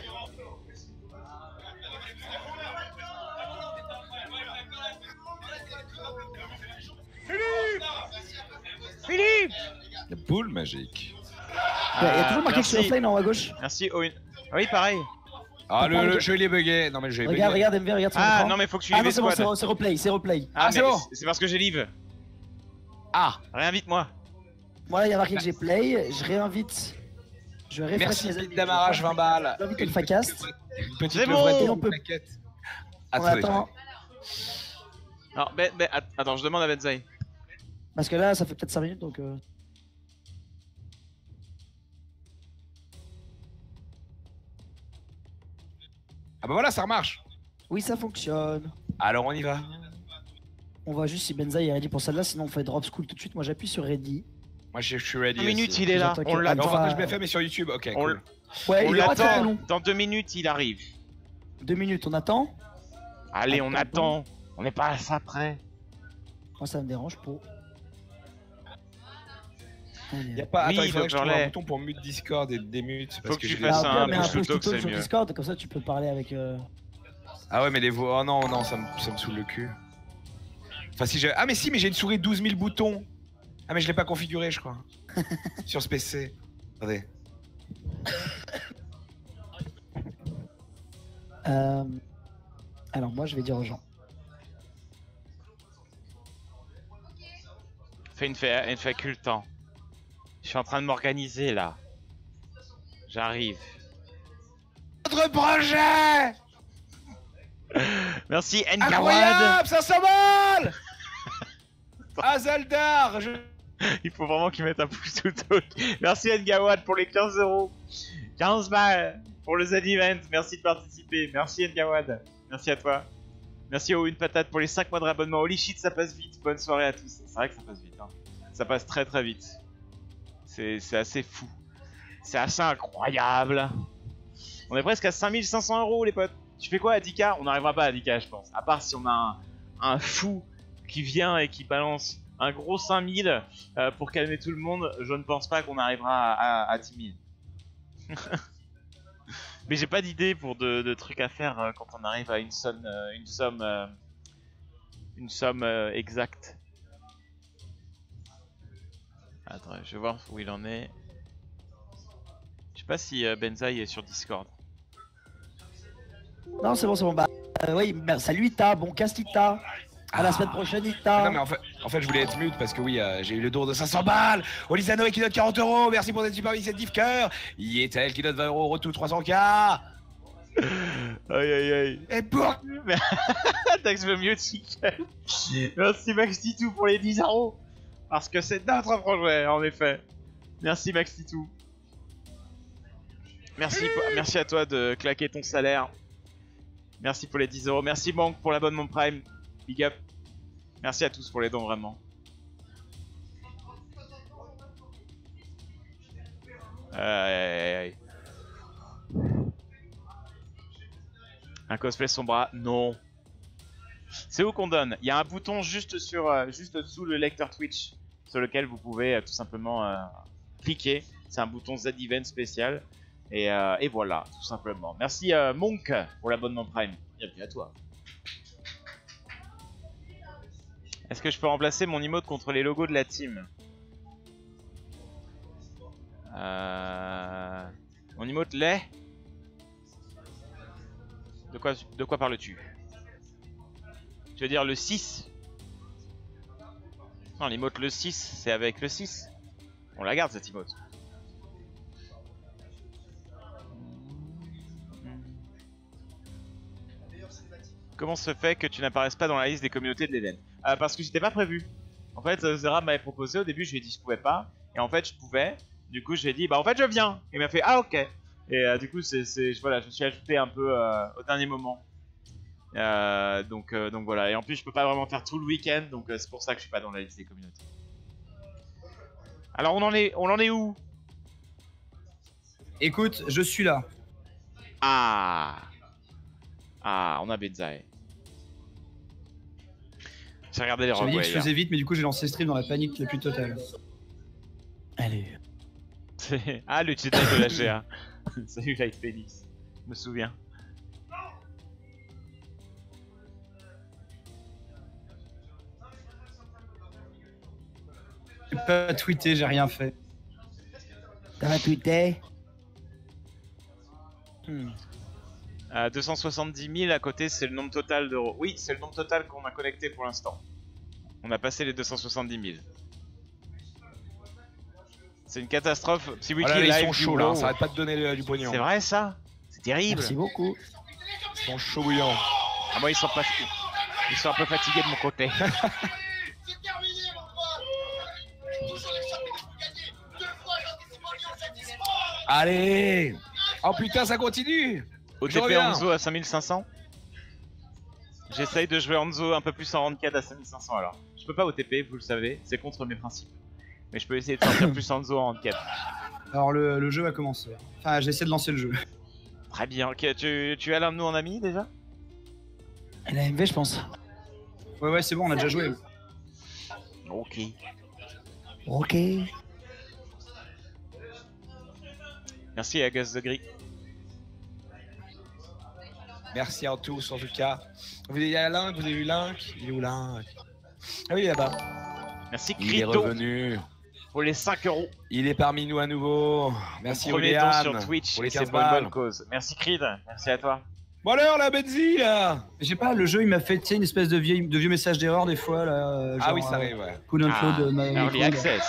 Philippe! La boule magique. Il y a toujours marqué que je suis merci. offline en haut à gauche. Merci, Owen. Ah oui, pareil. Ah, le, Attends, le je- jeu il est bugué. Non, mais le jeu est Regarde, bugué. regarde, M V, regarde son Ah écran. non, mais faut que tu Ah lives non, les c'est bon, squads. c'est c'est replay, c'est replay. Ah, c'est mais bon. C'est parce que j'ai live. Ah, Réinvite-moi. Voilà, il y a marqué que j'ai play, je réinvite. Je refresh merci mes Philippe avis. Damarage, vingt balles. J'invite le Facast. Une petite C'est bon. levrette Et on de peut- plaquette. On Attendez. attend. Alors, ben, ben, att- attends, je demande à Benzaï. Parce que là, ça fait peut-être cinq minutes donc. Euh... Ah bah voilà, ça remarche. Oui, ça fonctionne. Alors on y va. On voit juste si Benzaï est ready pour celle-là, sinon on fait drop school tout de suite. Moi j'appuie sur ready. Moi je je suis ready. Deux minutes, aussi. il est là. J'attends On que- Mais on l'attend. partage Enfin, B F M et sur YouTube. Ok, On cool. Ouais, On il est pas très l'attend. long. Dans deux minutes, il arrive. Deux minutes, on attend. Allez, on Attends. attend. On n'est pas à ça près. Moi ça me dérange pour. Allez. Y a pas. Oui, Attends, il faudrait que je trouve Docteur un Lay. bouton pour mute Discord et démute. Faut que tu je fasses l'ai- un mais un push to push to talk, talk c'est sur mieux. Discord, comme ça tu peux parler avec. Euh... Ah ouais, mais les voix. Oh non, non, ça me, ça me saoule le cul. Enfin, si j'ai. Ah, mais si, mais j'ai une souris douze mille boutons. Ah, mais je l'ai pas configuré, je crois. Sur ce P C. Attendez. Euh... Alors moi je vais dire aux gens. Fais une, fa une facultant. Je suis en train de m'organiser là. J'arrive. Notre projet. Merci Ngawad. Incroyable, cinq cents balles. Azaldar, je... Il faut vraiment qu'ils mettent un push to talk. Merci Ngawad pour les quinze euros. quinze balles pour le Z-Event. Merci de participer. Merci Ngawad. Merci à toi. Merci au Une Patate pour les cinq mois de rabonnement. Holy shit, ça passe vite. Bonne soirée à tous. C'est vrai que ça passe vite. Hein. Ça passe très très vite. C'est assez fou. C'est assez incroyable. On est presque à cinq mille cinq cents euros les potes. Tu fais quoi à dix K? On n'arrivera pas à dix K je pense. À part si on a un, un fou qui vient et qui balance un gros cinq mille euh, pour calmer tout le monde. Je ne pense pas qu'on arrivera à, à, à dix mille. Mais j'ai pas d'idée pour de, de trucs à faire euh, quand on arrive à une somme, euh, une somme, euh, une somme euh, exacte. Attends, je vais voir où il en est. Je sais pas si euh, Benzaï est sur Discord. Non, c'est bon, c'est bon. Bah, euh, oui, bah, salut Ita, bon cast Ita. À la Ah. semaine prochaine Ita. Non mais en fait, en fait je voulais être mute parce que oui euh, j'ai eu le don de cinq cents balles. Olisano qui donne quarante euros, merci pour cette super initiative cœur. Yetel qui donne vingt euros, retour trois cents K. Aïe aïe aïe. Et pour... Tax veut mieux chicken. Merci Max Titou pour les dix euros. Parce que c'est notre projet en effet. Merci Max Titou. Merci, merci à toi de claquer ton salaire. Merci pour les dix euros. Merci Banque pour l'abonnement Prime. Big up. Merci à tous pour les dons vraiment. Aïe, aïe, aïe. Un cosplay son bras, non. C'est où qu'on donne? Il y a un bouton juste sur, euh, juste sous le lecteur Twitch sur lequel vous pouvez euh, tout simplement euh, cliquer. C'est un bouton Z-Event spécial. Et, euh, et voilà, tout simplement. Merci euh, Monk pour l'abonnement Prime. Bienvenue à toi. Est-ce que je peux remplacer mon emote contre les logos de la team? euh... Mon emote l'est? De quoi, de quoi parles-tu? Tu veux dire le six? Non, l'emote le six, c'est avec le six. On la garde cette emote. Comment se fait que tu n'apparaisses pas dans la liste des communautés de l'Eden? euh, Parce que j'étais pas prévu. En fait, Zera m'avait proposé au début, je lui ai dit je pouvais pas. Et en fait, je pouvais. Du coup, je lui ai dit bah en fait, je viens. Il m'a fait ah ok. Et euh, du coup, c'est, c'est, voilà, je me suis ajouté un peu euh, au dernier moment. Euh, donc, euh, donc voilà. Et en plus, je peux pas vraiment faire tout le week-end. Donc, euh, c'est pour ça que je suis pas dans la liste des communautés. Alors, on en est, on en est où? Écoute, je suis là. Ah. Ah, on a Benzaï. J'ai regardé les J'avais dit rogues. que je faisais vite, mais du coup j'ai lancé le stream dans la panique la plus totale. Allez. Ah, le cheat de la G A. Salut Light Phoenix. Je me souviens. J'ai pas tweeté, j'ai rien fait. T'as pas tweeté? hmm. euh, deux cent soixante-dix mille à côté, c'est le nombre total d'euros. Oui, c'est le nombre total qu'on a collecté pour l'instant. On a passé les deux cent soixante-dix mille. C'est une catastrophe. Si Wiki voilà, live ils sont chauds là, là, ça arrête pas de donner euh, du pognon. C'est vrai ça? C'est terrible. Merci beaucoup. Ils sont chauds bouillants. Ah, moi ils sont pas. Ils sont un peu fatigués de mon côté. Allez. Oh putain, ça continue. O T P Hanzo à cinq mille cinq cents. J'essaye de jouer Hanzo un peu plus en ranked à cinq mille cinq cents alors. Je peux pas O T P, vous le savez, c'est contre mes principes. Mais je peux essayer de sortir plus Hanzo en ranked. Alors le, le jeu va commencer. Enfin, j'essaie de lancer le jeu. Très bien, ok, tu, tu as l'un de nous en ami déjà? La M V, je pense. Ouais, ouais, c'est bon, on a déjà joué. Ok. Ok. Merci à Gaz de Gris. Merci à tous en tout cas. Vous avez Link, vous avez vu Link? Il est où Link? Ah oui, il est là-bas. Merci Il est Crito revenu. pour les cinq euros. Il est parmi nous à nouveau. Merci Premier don Oliane sur Twitch pour et les c'est quinze pour une bonne balles. cause. Merci Creed, merci à toi. Bon alors la Benzi là. J'ai pas, le jeu il m'a fait, tu sais, une espèce de vieux, de vieux message d'erreur des fois là. euh, Ah genre, oui, ça euh, arrive, ouais. Coup d'un Ah, de ma Early ma- Access.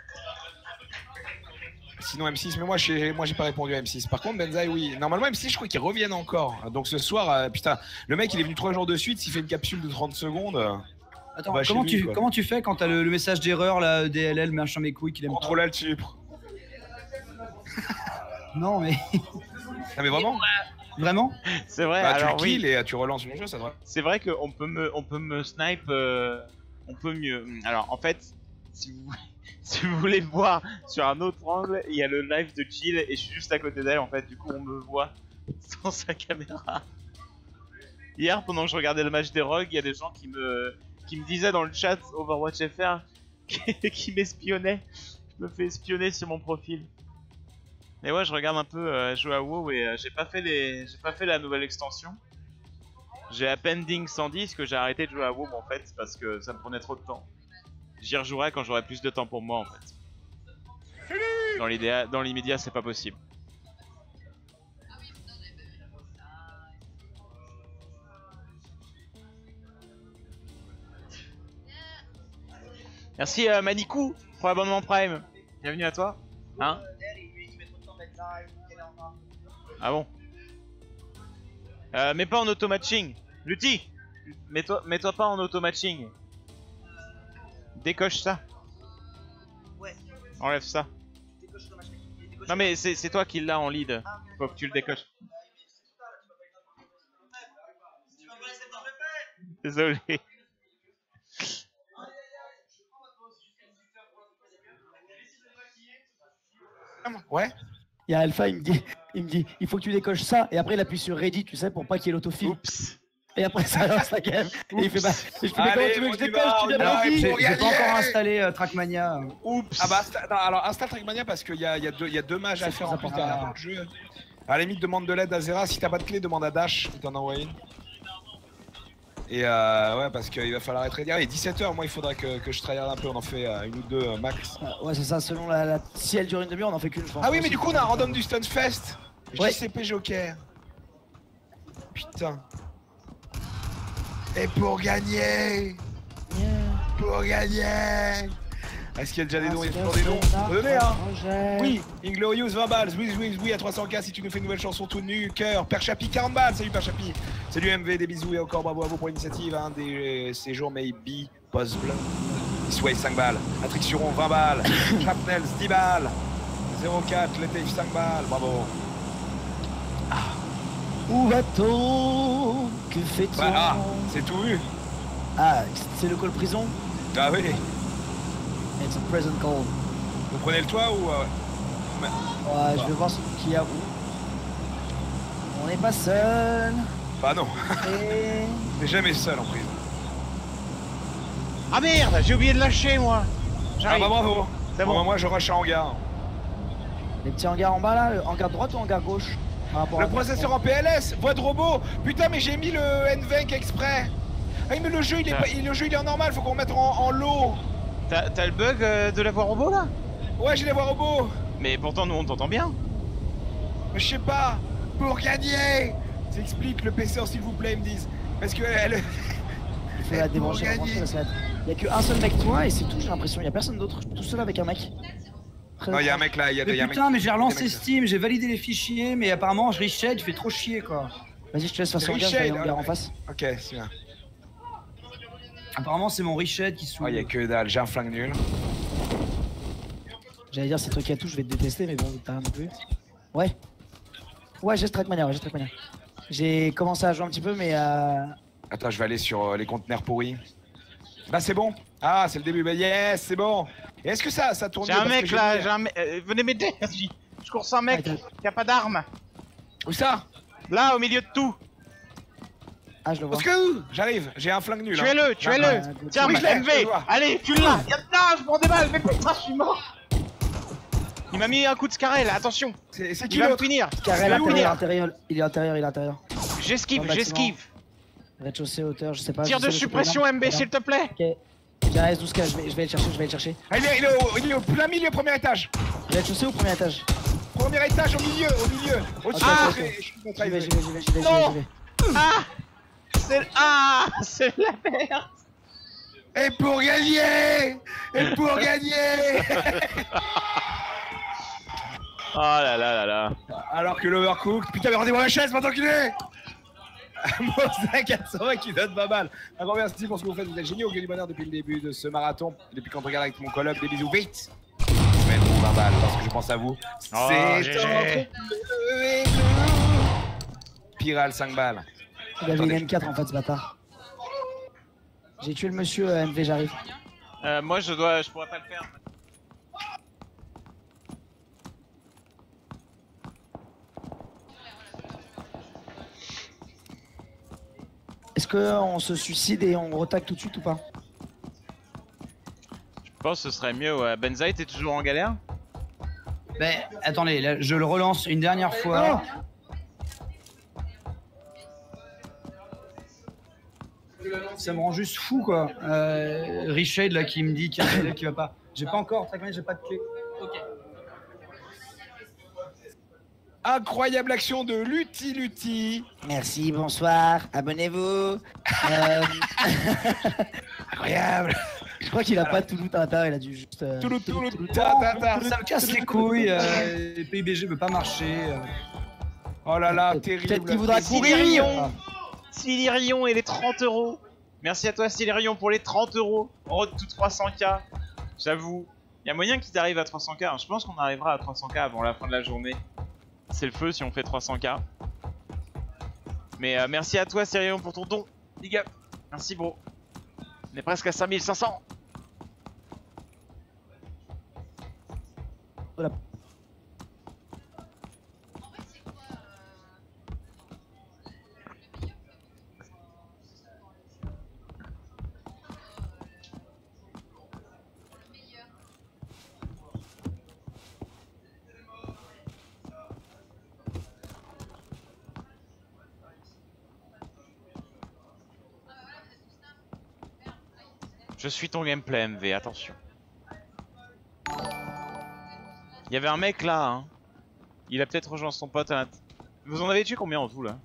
Sinon M six, mais moi j'ai moi j'ai pas répondu à M six. Par contre Benzaï, oui. Normalement M six, je crois qu'ils reviennent encore. Donc ce soir, euh, putain, le mec il est venu trois jours de suite, s'il fait une capsule de trente secondes. Attends, Bah, chez comment, lui, tu, quoi. comment tu fais quand t'as le, le message d'erreur là, D L L, machin mes couilles qu'il aime pas? Contrôle alt sup. Non mais. Ah mais vraiment? Vraiment? C'est vrai, Bah tu alors le oui. kills et tu relances le jeu, ça devrait. C'est vrai qu'on peut me, on peut me snipe, euh, on peut mieux. Alors en fait, si vous, si vous voulez me voir sur un autre angle, il y a le live de Chill et je suis juste à côté d'elle en fait, du coup on me voit sans sa caméra. Hier pendant que je regardais le match des Rogues, il y a des gens qui me, qui me disaient dans le chat Overwatch F R, qui m'espionnait. Je me fais espionner sur mon profil. Et ouais, je regarde un peu euh, jouer à WoW et euh, j'ai pas fait les, j'ai pas fait la nouvelle extension. J'ai Appending cent dix que j'ai arrêté de jouer à WoW en fait parce que ça me prenait trop de temps. J'y rejouerai quand j'aurai plus de temps pour moi en fait. Dans l'idéal, dans l'immédiat, c'est pas possible. Merci euh, Manikou pour l'abonnement Prime. Bienvenue à toi. Hein? Ah bon? Euh, mets pas en auto-matching. Lutti, mets-toi mets-toi pas en auto-matching. Décoche ça. Ouais. Enlève ça. Non mais c'est toi qui l'as en lead. Faut que tu le décoches. Désolé. Ouais. Il y a Alpha, il me dit, il me dit, il faut que tu décoches ça, et après il appuie sur Ready, tu sais, pour pas qu'il y ait l'autofill. Oups. Et après ça lance la game. Et il fait bah, je fais, mais Allez, comment tu veux que je on y décoche, va, tu viens de on y va, le dire. et J'ai pour j'ai pas gagner. encore installé euh, Trackmania. Oups. Ah bah, insta- non, alors installe Trackmania parce qu'il y a, il y, a deux- il y a deux mages à C'est faire très en plus important. dans le jeu. À la limite, demande de l'aide à Zera. Si t'as pas de clé, demande à Dash. Il t'en envoie une. Et euh, ouais, parce qu'il va falloir être ready. Ah, et dix-sept heures, moi il faudrait que, que je tryhard un peu. On en fait euh, une ou deux euh, max. Ah, ouais, c'est ça, selon la, la. Si elle dure une demi-heure, on en fait qu'une, je pense. Ah oui, mais du coup, on a un random du Stunfest. Ouais. J C P Joker. Putain. Et pour gagner. Yeah. Pour gagner. Est-ce qu'il y a déjà des Ah, dons? Il y a c'est toujours des dons. ça, Donnez, hein. projet. Oui, Inglorious vingt balles, oui, oui, oui, à trois cents K si tu nous fais une nouvelle chanson tout nu, cœur, Père Chapi quarante balles, salut Père Chapi, salut M V, des bisous et encore bravo à vous pour l'initiative, hein, des séjours maybe, Post Blood, Sway cinq balles, Atrixuron vingt balles, Shrapnels dix balles, zéro quatre, Letef cinq balles, bravo. Où va-t-on? Que fait-on? Bah, ah, c'est tout vu. Ah, c'est le call prison? Ah oui, It's a prison call. vous prenez le toit ou... euh, ouais. Ouais, je vais voir ce qu'il y a où. On n'est pas seul. Bah non, Et... t'es jamais seul en prison. Ah merde, j'ai oublié de lâcher moi. Ah J'arrive. bah bravo. C'est Bon, bon. bah, moi je rush à hangar. Les petits hangars en bas là, le hangar droite ou hangar gauche? Par rapport Le à- processeur en P L S, voix de robot. Putain, mais j'ai mis le N vingt exprès. Ah mais le jeu il est Ah. pas, il- le jeu il est en normal, faut qu'on le mette en, en low. T'as t'as le bug euh, de la voix robot là? Ouais, j'ai les voix robots. Mais pourtant nous on t'entend bien. Mais je sais pas. Pour gagner. T'expliques le P C s'il vous plaît, ils me disent. Parce que elle. Il faut la débrancher, la brancher, parce qu'il y a qu'un seul mec toi et c'est tout, j'ai l'impression. Il y a personne d'autre, je suis tout seul avec un mec. Très Non, il y a un étrange. mec là, il y a, Mais il y a un mec. putain, mais j'ai il y a un relancé mec, là. Steam, j'ai validé les fichiers, mais apparemment je reset, il fait trop chier quoi. Vas-y, je te laisse faire son Richard, hangar, je vais aller là, hangar en ouais. face. Ok, c'est bien. Apparemment c'est mon reset qui se Oh, il y a que dalle, j'ai un flingue nul. J'allais dire, ces trucs à tout, je vais te détester, mais bon, t'as rien non plus. Ouais. Ouais, j'ai Trackmania, ouais, j'ai Trackmania. J'ai commencé à jouer un petit peu, mais euh... Attends, je vais aller sur euh, les conteneurs pourris. Bah c'est bon. Ah, c'est le début. Bah yes, c'est bon. Et est-ce que ça, ça tourne J'ai mieux un parce mec que là, mis- j'ai un mec. euh, venez m'aider, vas-y. Je cours sans mec Ah, qui a pas d'arme. Où ça? Là au milieu de tout. Ah, je le vois. Parce que j'arrive, j'ai un flingue nul. hein. Tuez-le, tuez-le. bah, Tiens, oui, bah, je l'ai, M je le V. vois. Allez, tu l'as. Y'a- Non, je prends des balles, mais putain, je suis mort. Il m'a mis un coup de scarel, attention. C'est c'est Il qui va me l'autre? finir. Carré à Il va me l'intérieur, finir. intérieur, il est intérieur, il est intérieur. J'esquive, Dans le bâtiment. j'esquive. Rez-de-chaussée, hauteur, je sais pas. Tire je de sais, je sais pas, suppression non. M B, s'il te plaît. Ok. J'ai un S douze K, je vais, je vais le chercher, je vais le chercher. Ah, il est, il est au, il est au plein milieu, premier étage. Rez-de-chaussée ou premier étage? Premier étage au milieu, au milieu. Au-dessus, Ah, je suis- je suis J'y contre vais, Ivory. j'y vais, j'y vais, j'y vais, j'y Non. vais, j'y vais. Ah, c'est ah, c'est la merde. Et pour gagner. Et pour gagner. Oh là là là là. Alors que l'overcook. Putain, mais rendez-moi la chaise, maintenant qu'il est. Moza quatre cent vingt qui donne vingt balles. Un grand merci pour ce que vous faites, vous êtes géniaux, au du bonheur depuis le début de ce marathon. Depuis qu'on te regarde avec mon coloc, des bisous vite. Je mets mon vingt balles parce que je pense à vous. Oh, C'est G G. entre bleu et bleu. Piral cinq balles. Il avait une M quatre en fait, ce bâtard. J'ai tué le monsieur euh, M V, j'arrive. Euh, moi je dois, je pourrais pas le faire. Est-ce qu'on se suicide et on retaque tout de suite ou pas? pense que ce serait mieux, ouais. Benzaï, t'es toujours en galère? Ben, attendez, là, je le relance une dernière fois. Ça me rend juste fou, quoi. Euh, Richade, là, qui me dit qu'il y a un modèle qui va pas. J'ai pas encore, Trackman, j'ai pas de clé. Ok. Incroyable action de Lutti Lutti. Merci, bonsoir, abonnez-vous. Euh, Incroyable. Je crois qu'il a pas tout à l'intérieur, il a dû juste. euh, Toulout, toulout, toulout. ta, ta, ta. Ça me casse les couilles. Euh, P I B G veut pas marcher. euh. Oh là là, Peut-être terrible. qu'il voudra courir. Silirion Silirion et les trente euros. Merci à toi Silirion pour les trente euros. Road to trois cents K. J'avoue, il y a moyen qu'il t'arrive à trois cents K. Hein. Je pense qu'on arrivera à trois cents K avant la fin de la journée. C'est le feu si on fait trois cents K. Mais euh, merci à toi Silirion pour ton don. Big up. Merci bro. On est presque à cinq mille cinq cents. Voilà. Je suis ton gameplay M V, attention. Il y avait un mec là, hein. Il a peut-être rejoint son pote à la... Vous en avez tué combien en tout là?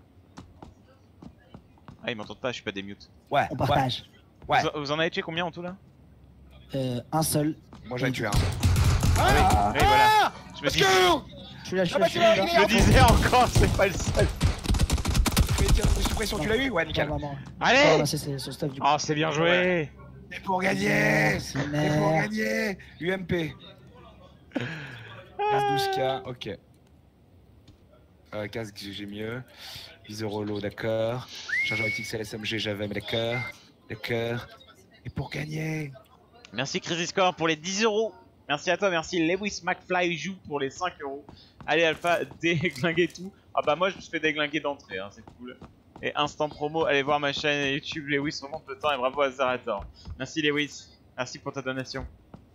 Ah, ils m'entendent pas, je suis pas démute. Ouais, On partage. Ouais. Vous, vous en avez tué combien en tout là? Euh, un seul. Moi j'en ai tué un. Ah oui, oui, voilà. Je me, dis... Je suis là, je suis Ah là, bah, je suis tu l'as là. réglé. je me disais encore, c'est pas le seul. Sous pression, tu l'as eu? Ouais, nickel. Non, non, non. Allez! Non, là, c'est c'est- c'est le stuff du coup. Oh, c'est bien joué! C'est pour gagner. C'est C'est pour merde. gagner. U M P. quinze douze K, ok. Euh, casque, j'ai mieux. Viseur holo, d'accord. Chargeur X L S M G, j'avais, mais d'accord. D'accord. Et pour gagner. Merci Crazy Score pour les dix euros. Merci à toi, merci Lewis McFly joue pour les cinq euros. Allez Alpha, déglinguez tout. Ah bah moi je me fais déglinguer d'entrée, hein, c'est cool. Et instant promo, allez voir ma chaîne YouTube Lewis remonte le temps et bravo à Zerator. Merci Lewis, merci pour ta donation.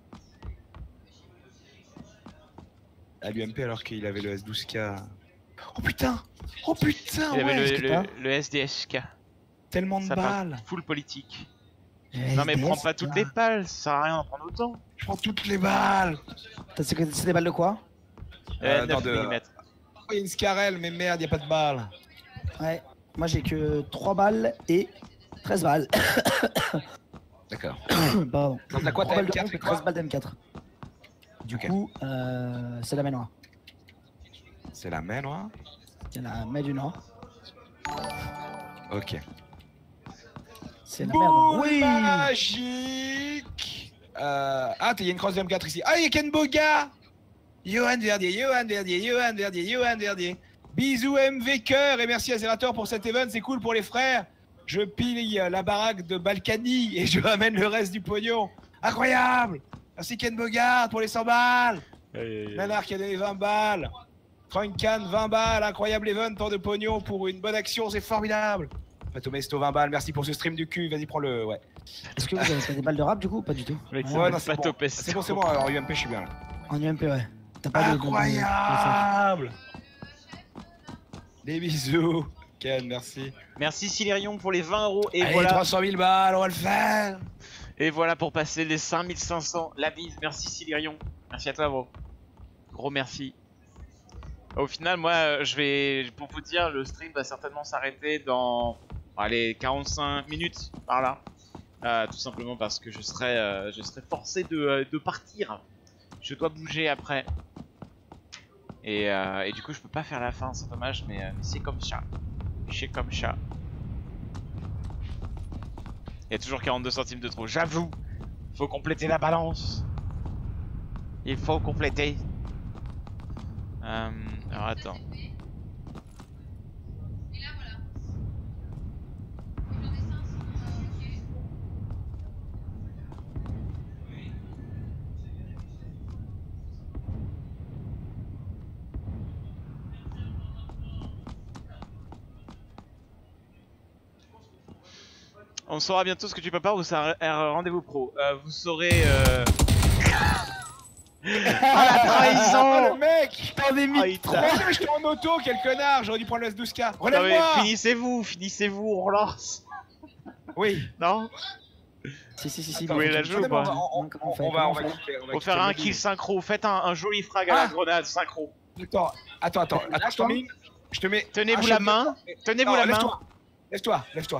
À l'U M P alors qu'il avait le S douze K. Oh putain. Oh putain, Il ouais. avait est-ce le, que t'as le, le S D S K. Tellement de Ça parle balles. full politique. Euh, Non mais S D S, prends pas toutes les balles, ça sert à rien d'en prendre autant. Je prends toutes les balles. T'as- C'est c'est des balles de quoi? Euh, Euh, neuf non, de- millimètres. Oh, il y a une Scarel, mais merde, y a pas de balles. Ouais. Moi j'ai que trois balles et treize balles. D'accord. Pardon. Donc la quoi, trois t'as balles de M quatre onze et et quoi treize balles d'M quatre. Du Ok. coup, euh, c'est la main noire. C'est la main noire. C'est la main du Nord. Ok. C'est la merde. Boule Oui. magique. Euh... Ah, il y a une cross de M quatre ici. Ah, il y a Ken Boga. Johan Verdier, Johan Verdier, Johan Verdier, Johan Verdier. Bisous M V cœur et merci à Zerator pour cet event, c'est cool pour les frères. Je pille la baraque de Balkany et je ramène le reste du pognon. Incroyable. Merci Ken Bogart pour les cent balles. Nanar qui a donné vingt balles. Trunkan vingt balles, incroyable event, tant de pognon pour une bonne action, c'est formidable. Pato Mesto vingt balles, merci pour ce stream du cul, vas-y prends le, ouais. Est-ce que vous avez fait des balles de rap du coup? Pas du tout. Mec, Ouais, c'est Ouais, pas non, c'est Pato bon. Pesto. C'est bon, c'est bon, alors U M P je suis bien là. En U M P, ouais. T'as pas de- de- de- de- de- Incroyable. Des bisous. Ken, merci. Merci Silérion pour les vingt euros et Allez, voilà. trois cent mille balles, on va le faire. Et voilà pour passer les cinq mille cinq cents. La bise, merci Silérion. Merci à toi, bro. Gros merci. Au final, moi, euh, je vais, pour vous dire, le stream va certainement s'arrêter dans, allez, quarante-cinq minutes par là. Euh, tout simplement parce que je serai, euh, je serai forcé de, euh, de partir. Je dois bouger après. Et, euh, et du coup, je peux pas faire la fin, c'est dommage, mais, euh, mais c'est comme ça. C'est comme ça. Il y a toujours quarante-deux centimes de trop, j'avoue. Faut compléter la balance. Il faut compléter. Euh, alors attends. On saura bientôt ce que tu prépares ou c'est un, un rendez-vous pro. Euh, vous saurez. Euh... Ah la trahison, le mec. T'en ai mis Ah, il Trois, mais j'étais en auto, quel connard. J'aurais dû prendre le S douze K. Non, mais Relève-moi. finissez-vous, finissez-vous, on relance. Oui. Non. Si, si, si, si. Vous voulez la jouer ou pas? On va, on, on va, on va quitter. On va Faut faire un kill synchro. Faites un, un joli frag à Ah. la grenade synchro. Attends, attends, attends. Attends, je te mets. Je te mets. Tenez-vous un la shot main. de- Tenez-vous Non, la main. Lève-toi. Lève-toi, lève-toi.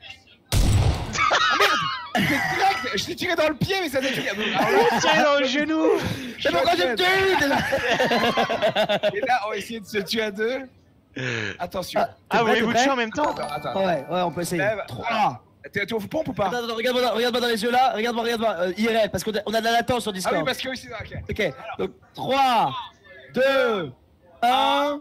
Ah merde. Je t'ai direct, je t'ai tiré dans le pied, mais ça t'a tiré. Alors là, Tirez dans le genou. Mais pourquoi tu me tues? Et là, on va essayer de se tuer à deux. Attention. Ah, Ah, vous prêt, voulez t'es vous prêt tuer en même temps? Attends, attends. Ouais, ouais, on peut essayer. Lève. trois. T'es t'es au pompe ou pas? Attends, attends, regarde-moi dans, regarde-moi dans les yeux là, regarde-moi, regarde-moi, euh, I R L, parce qu'on a, on a de la latence sur Ah Discord. oui, parce que oui, c'est ok. Ok, donc trois, deux, un.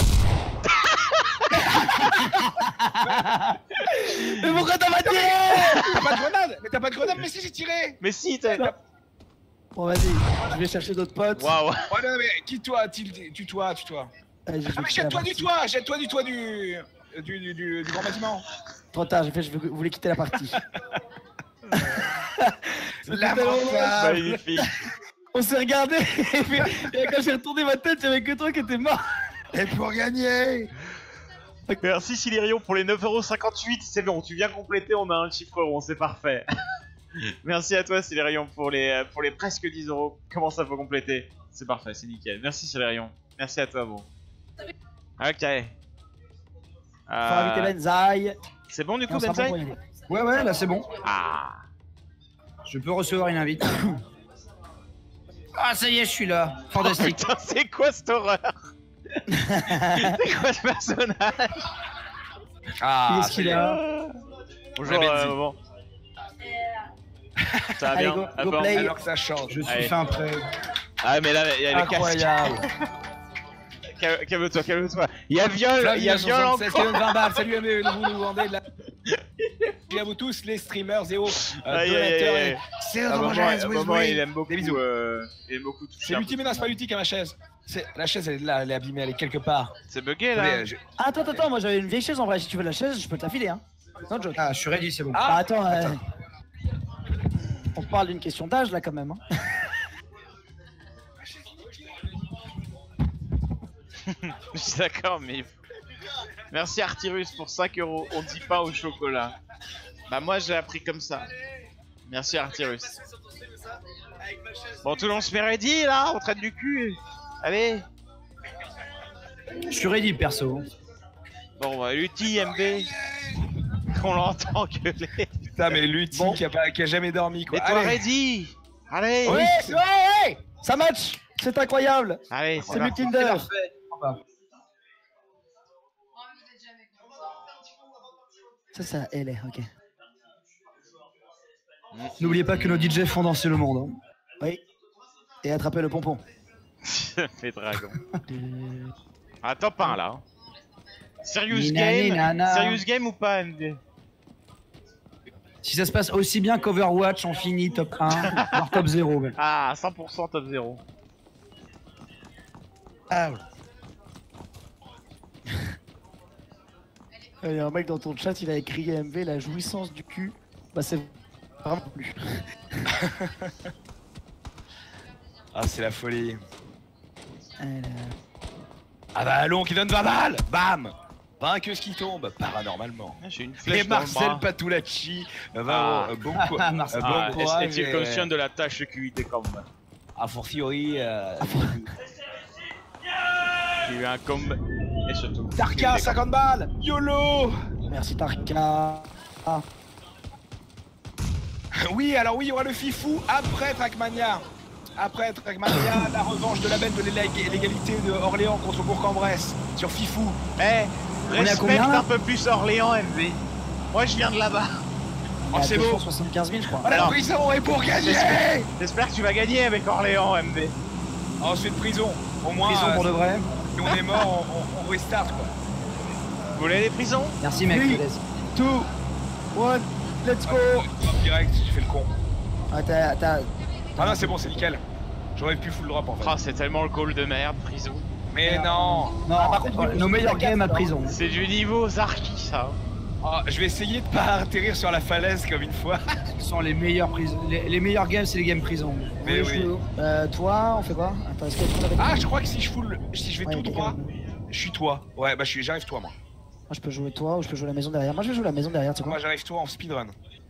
Mais pourquoi t'as pas tiré? T'as pas de grenade? Mais t'as pas de grenade? Mais si, j'ai tiré. Mais si, t'as. Bon, vas-y, je vais chercher d'autres potes. Waouh. Ouais, non, mais quitte-toi, tue-toi, tue-toi. Allez, je vais Ah, mais quitter la jette-toi du partie. toit, jette-toi du toit du. Du, du, du, du grand bâtiment. Trop tard, j'ai fait, je veux- vous voulez quitter la partie. Lamentable. Magnifique. On s'est regardé, et puis et quand j'ai retourné ma tête, y'avait que toi qui étais mort. Et pour gagner. Merci Silérion pour les neuf euros cinquante-huit. C'est bon, tu viens compléter, on a un chiffre rond, c'est parfait. Merci à toi Silérion pour les, pour les presque dix euros. Comment ça faut compléter? C'est parfait, c'est nickel. Merci Silérion. Merci à toi, bon. Ok. Faut inviter Euh, Benzaï. c'est bon du Et coup, on sera bon Benzaï? pour y aller. Ouais, ouais, là c'est bon. Ah. Je peux recevoir une invite. Ah, ça y est, je suis là. Oh, Fantastique. putain, c'est quoi cette horreur? C'est quoi ce personnage? Ah, Qu'est-ce qu'il a? Bonjour, La euh, Benzi. maman. Ça va Allez, bien? go- Ah, go bon. play. alors que ça change. Je suis Allez. fin prêt. Ah mais là, il y a le casque. Incroyable. Cal- Calme-toi, calme-toi. Il y a viol, il y a viol soixante-seize, encore. vingt balles. Salut, M V, vous nous vendez de la. Salut à vous tous, les streamers et autres euh, Aïe, aïe, donateurs. aïe, et- aïe. C'est Ah, dans maman, chaise, oui, maman, oui. il aime beaucoup. Des bisous. euh, il aime beaucoup toucher. C'est l'ultime menace palutique à ma chaise. C'est- La chaise, elle est là, elle est abîmée, elle est quelque part. C'est bugué Attendez, là. je- Ah, attends, attends, moi j'avais une vieille chaise en vrai. Si tu veux la chaise, je peux te la filer, hein. Non, joke. Ah, je suis ready, c'est bon. Ah, Ah, attends, euh, on parle d'une question d'âge là quand même. Hein. Je suis d'accord, mais. Merci Artyrus pour cinq euros. On dit pas au chocolat. Bah, moi j'ai appris comme ça. Merci Artyrus. Bon, tout le monde se met ready là. On traite du cul. Allez. Je suis ready, perso. Bon, bah, Lutti, M B. On l'entend gueuler. Putain, mais Lutti Bon. qui, a pas- qui a jamais dormi quoi. Mets-toi Allez. ready. Allez. Ouais, ouais, ouais, ça match. C'est incroyable. Allez, c'est C'est parti. du Tinder. Ça, ça, elle est, ok. N'oubliez pas que nos D J font danser le monde. hein. Oui. Et attraper le pompon. Les dragons. Ah, top un là. Serious Nina, game. nina, na. Serious game ou pas, M D? Si ça se passe aussi bien qu'Overwatch, on finit top un, voire top zéro. même. Ah, cent pour cent top zéro. Ah ouais. Il y a un mec dans ton chat, il a écrit M V, la jouissance du cul. Bah c'est vraiment plus. Ah, c'est la folie. Elle, Ah bah allons, qui donne vingt balles. Bam. vingt que ce qui tombe, paranormalement. Ah, j'ai une Et flèche dans le Marcel bras. Patulacci, euh, Ah. euh, bon, co- euh, Marcel. bon Ah, courage. est-il et, conscient euh, de la tâche Q I T comme A fortiori, euh, Il y a eu un combat. Et surtout. Tarka, cinquante balles. YOLO. merci Tarka. Ah, Oui, alors oui, il y aura le Fifou après Trackmania. Après Trackmania, la revanche de la bête de l'élég- l'égalité de Orléans contre Bourg-en-Bresse sur Fifou. Eh, On est à respecte combien, là un peu plus Orléans, M V. Moi, je viens de là-bas. il y a c'est deux beau. cent soixante-quinze mille, je crois. À la Alors, prison et pour gagner. J'espère que tu vas gagner avec Orléans, M V. Ensuite prison. Au moins, Prison pour de euh, vrai. si on est mort, on, on- on restart quoi. Vous voulez les prisons? Merci, mec. Oui. je te laisse. Two, one, let's go. Direct, j'ai fait le con. Ah, t'as, t'as... Ah non, c'est bon, c'est nickel. J'aurais pu full drop en fait. Ah, c'est tellement le call de merde, prison. Mais non. Non, Ah, par contre, nos meilleurs games à prison. C'est du niveau Zarki, ça. Oh, je vais essayer de pas atterrir sur la falaise comme une fois. Ce sont les meilleurs prisons. Les, les meilleurs games, c'est les games prison. Mais oui. Euh, toi, on fait quoi? Attends, est-ce que tu avec Ah, je crois que si je full, si je vais Ouais, tout quelqu'un droit, avec nous. je suis toi. Ouais, bah je suis, j'arrive toi moi. Moi, je peux jouer toi ou je peux jouer la maison derrière. Moi, je vais jouer la maison derrière, tu sais quoi? Moi j'arrive toi en speedrun.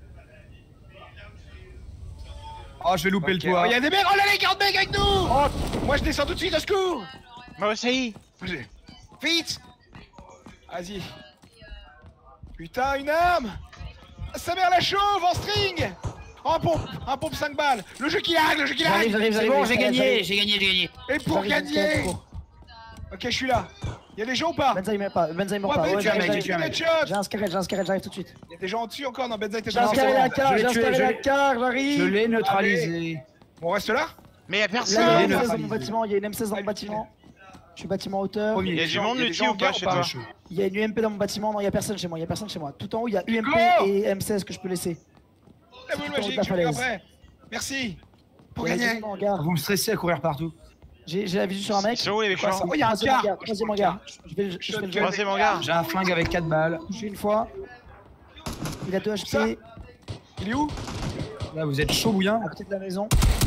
Oh, je vais louper Ok. le toit. Oh, y'a des mecs, oh là les quarante mecs avec nous. Oh, moi je descends tout de suite, au secours. Moi aussi. Vite. Vas-y. Putain, une arme. Sa mère la chauve en string. Oh, un pompe, un pompe cinq balles. Le jeu qui lag, le jeu qui lag. J'arrive, j'arrive, C'est j'arrive. bon, j'ai j'arrive, gagné, j'arrive. j'ai gagné, j'ai gagné. Et pour J'arrive, gagner. j'arrive, cours. Ok, je suis là. Y'a des gens ou pas? Benza il meurt pas, Benza il meurt Ouais, pas. mais Ouais, tu as j'arrive, mec, j'arrive. tu as mec. J'ai un scarrel, j'ai un scarrel, j'arrive tout de suite. Y'a des gens en dessus encore, non, Benza était J'ai un déjà scarrel à la Je carte, l'ai j'ai un tué, scarrel je à la l'ai- carte, Je j'arrive. l'ai neutralisé. Bon, on reste là. Mais y'a Là, il y a personne. une neutralisé. M seize dans mon bâtiment, il y a une M seize dans mon bâtiment. Je suis bâtiment hauteur. Premier. Il y a du monde Il y a des dessus gens ou pas en chez bas ou toi? pas? Il y a une U M P dans mon bâtiment, non, il y a personne chez moi, il y a personne chez moi. Tout en haut, il y a U M P D'accord. et M seize que je peux laisser. La boule tout en haut de magique, la je viens falaise. après. Merci. Pour Il y a gagner. du monde en hangar. Vous me stressez à courir partout. J'ai j'ai la visu sur un mec. Ils sont où les Quoi, méchants? ça Oh, y'a un Troisième car. hangar, troisième hangar. Je vais le je fais le jeu. Troisième hangar. J'ai un flingue avec quatre balles. Touché une fois. Il a deux H Ça P Il est où? Là, vous êtes chaud bouillant. à côté de la maison.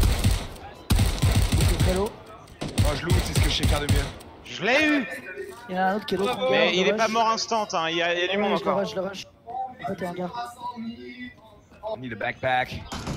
Il est très low. Oh, je loot, c'est ce que je sais faire de mieux. Je l'ai eu. Il y en a un autre qui est l'autre. Bravo. hangar, Mais je il le est pas rush. mort instant, hein. Il y a, il y a du Ouais, monde je le encore. rush, je le rush. En fait, t'es hangar. On need a backpack.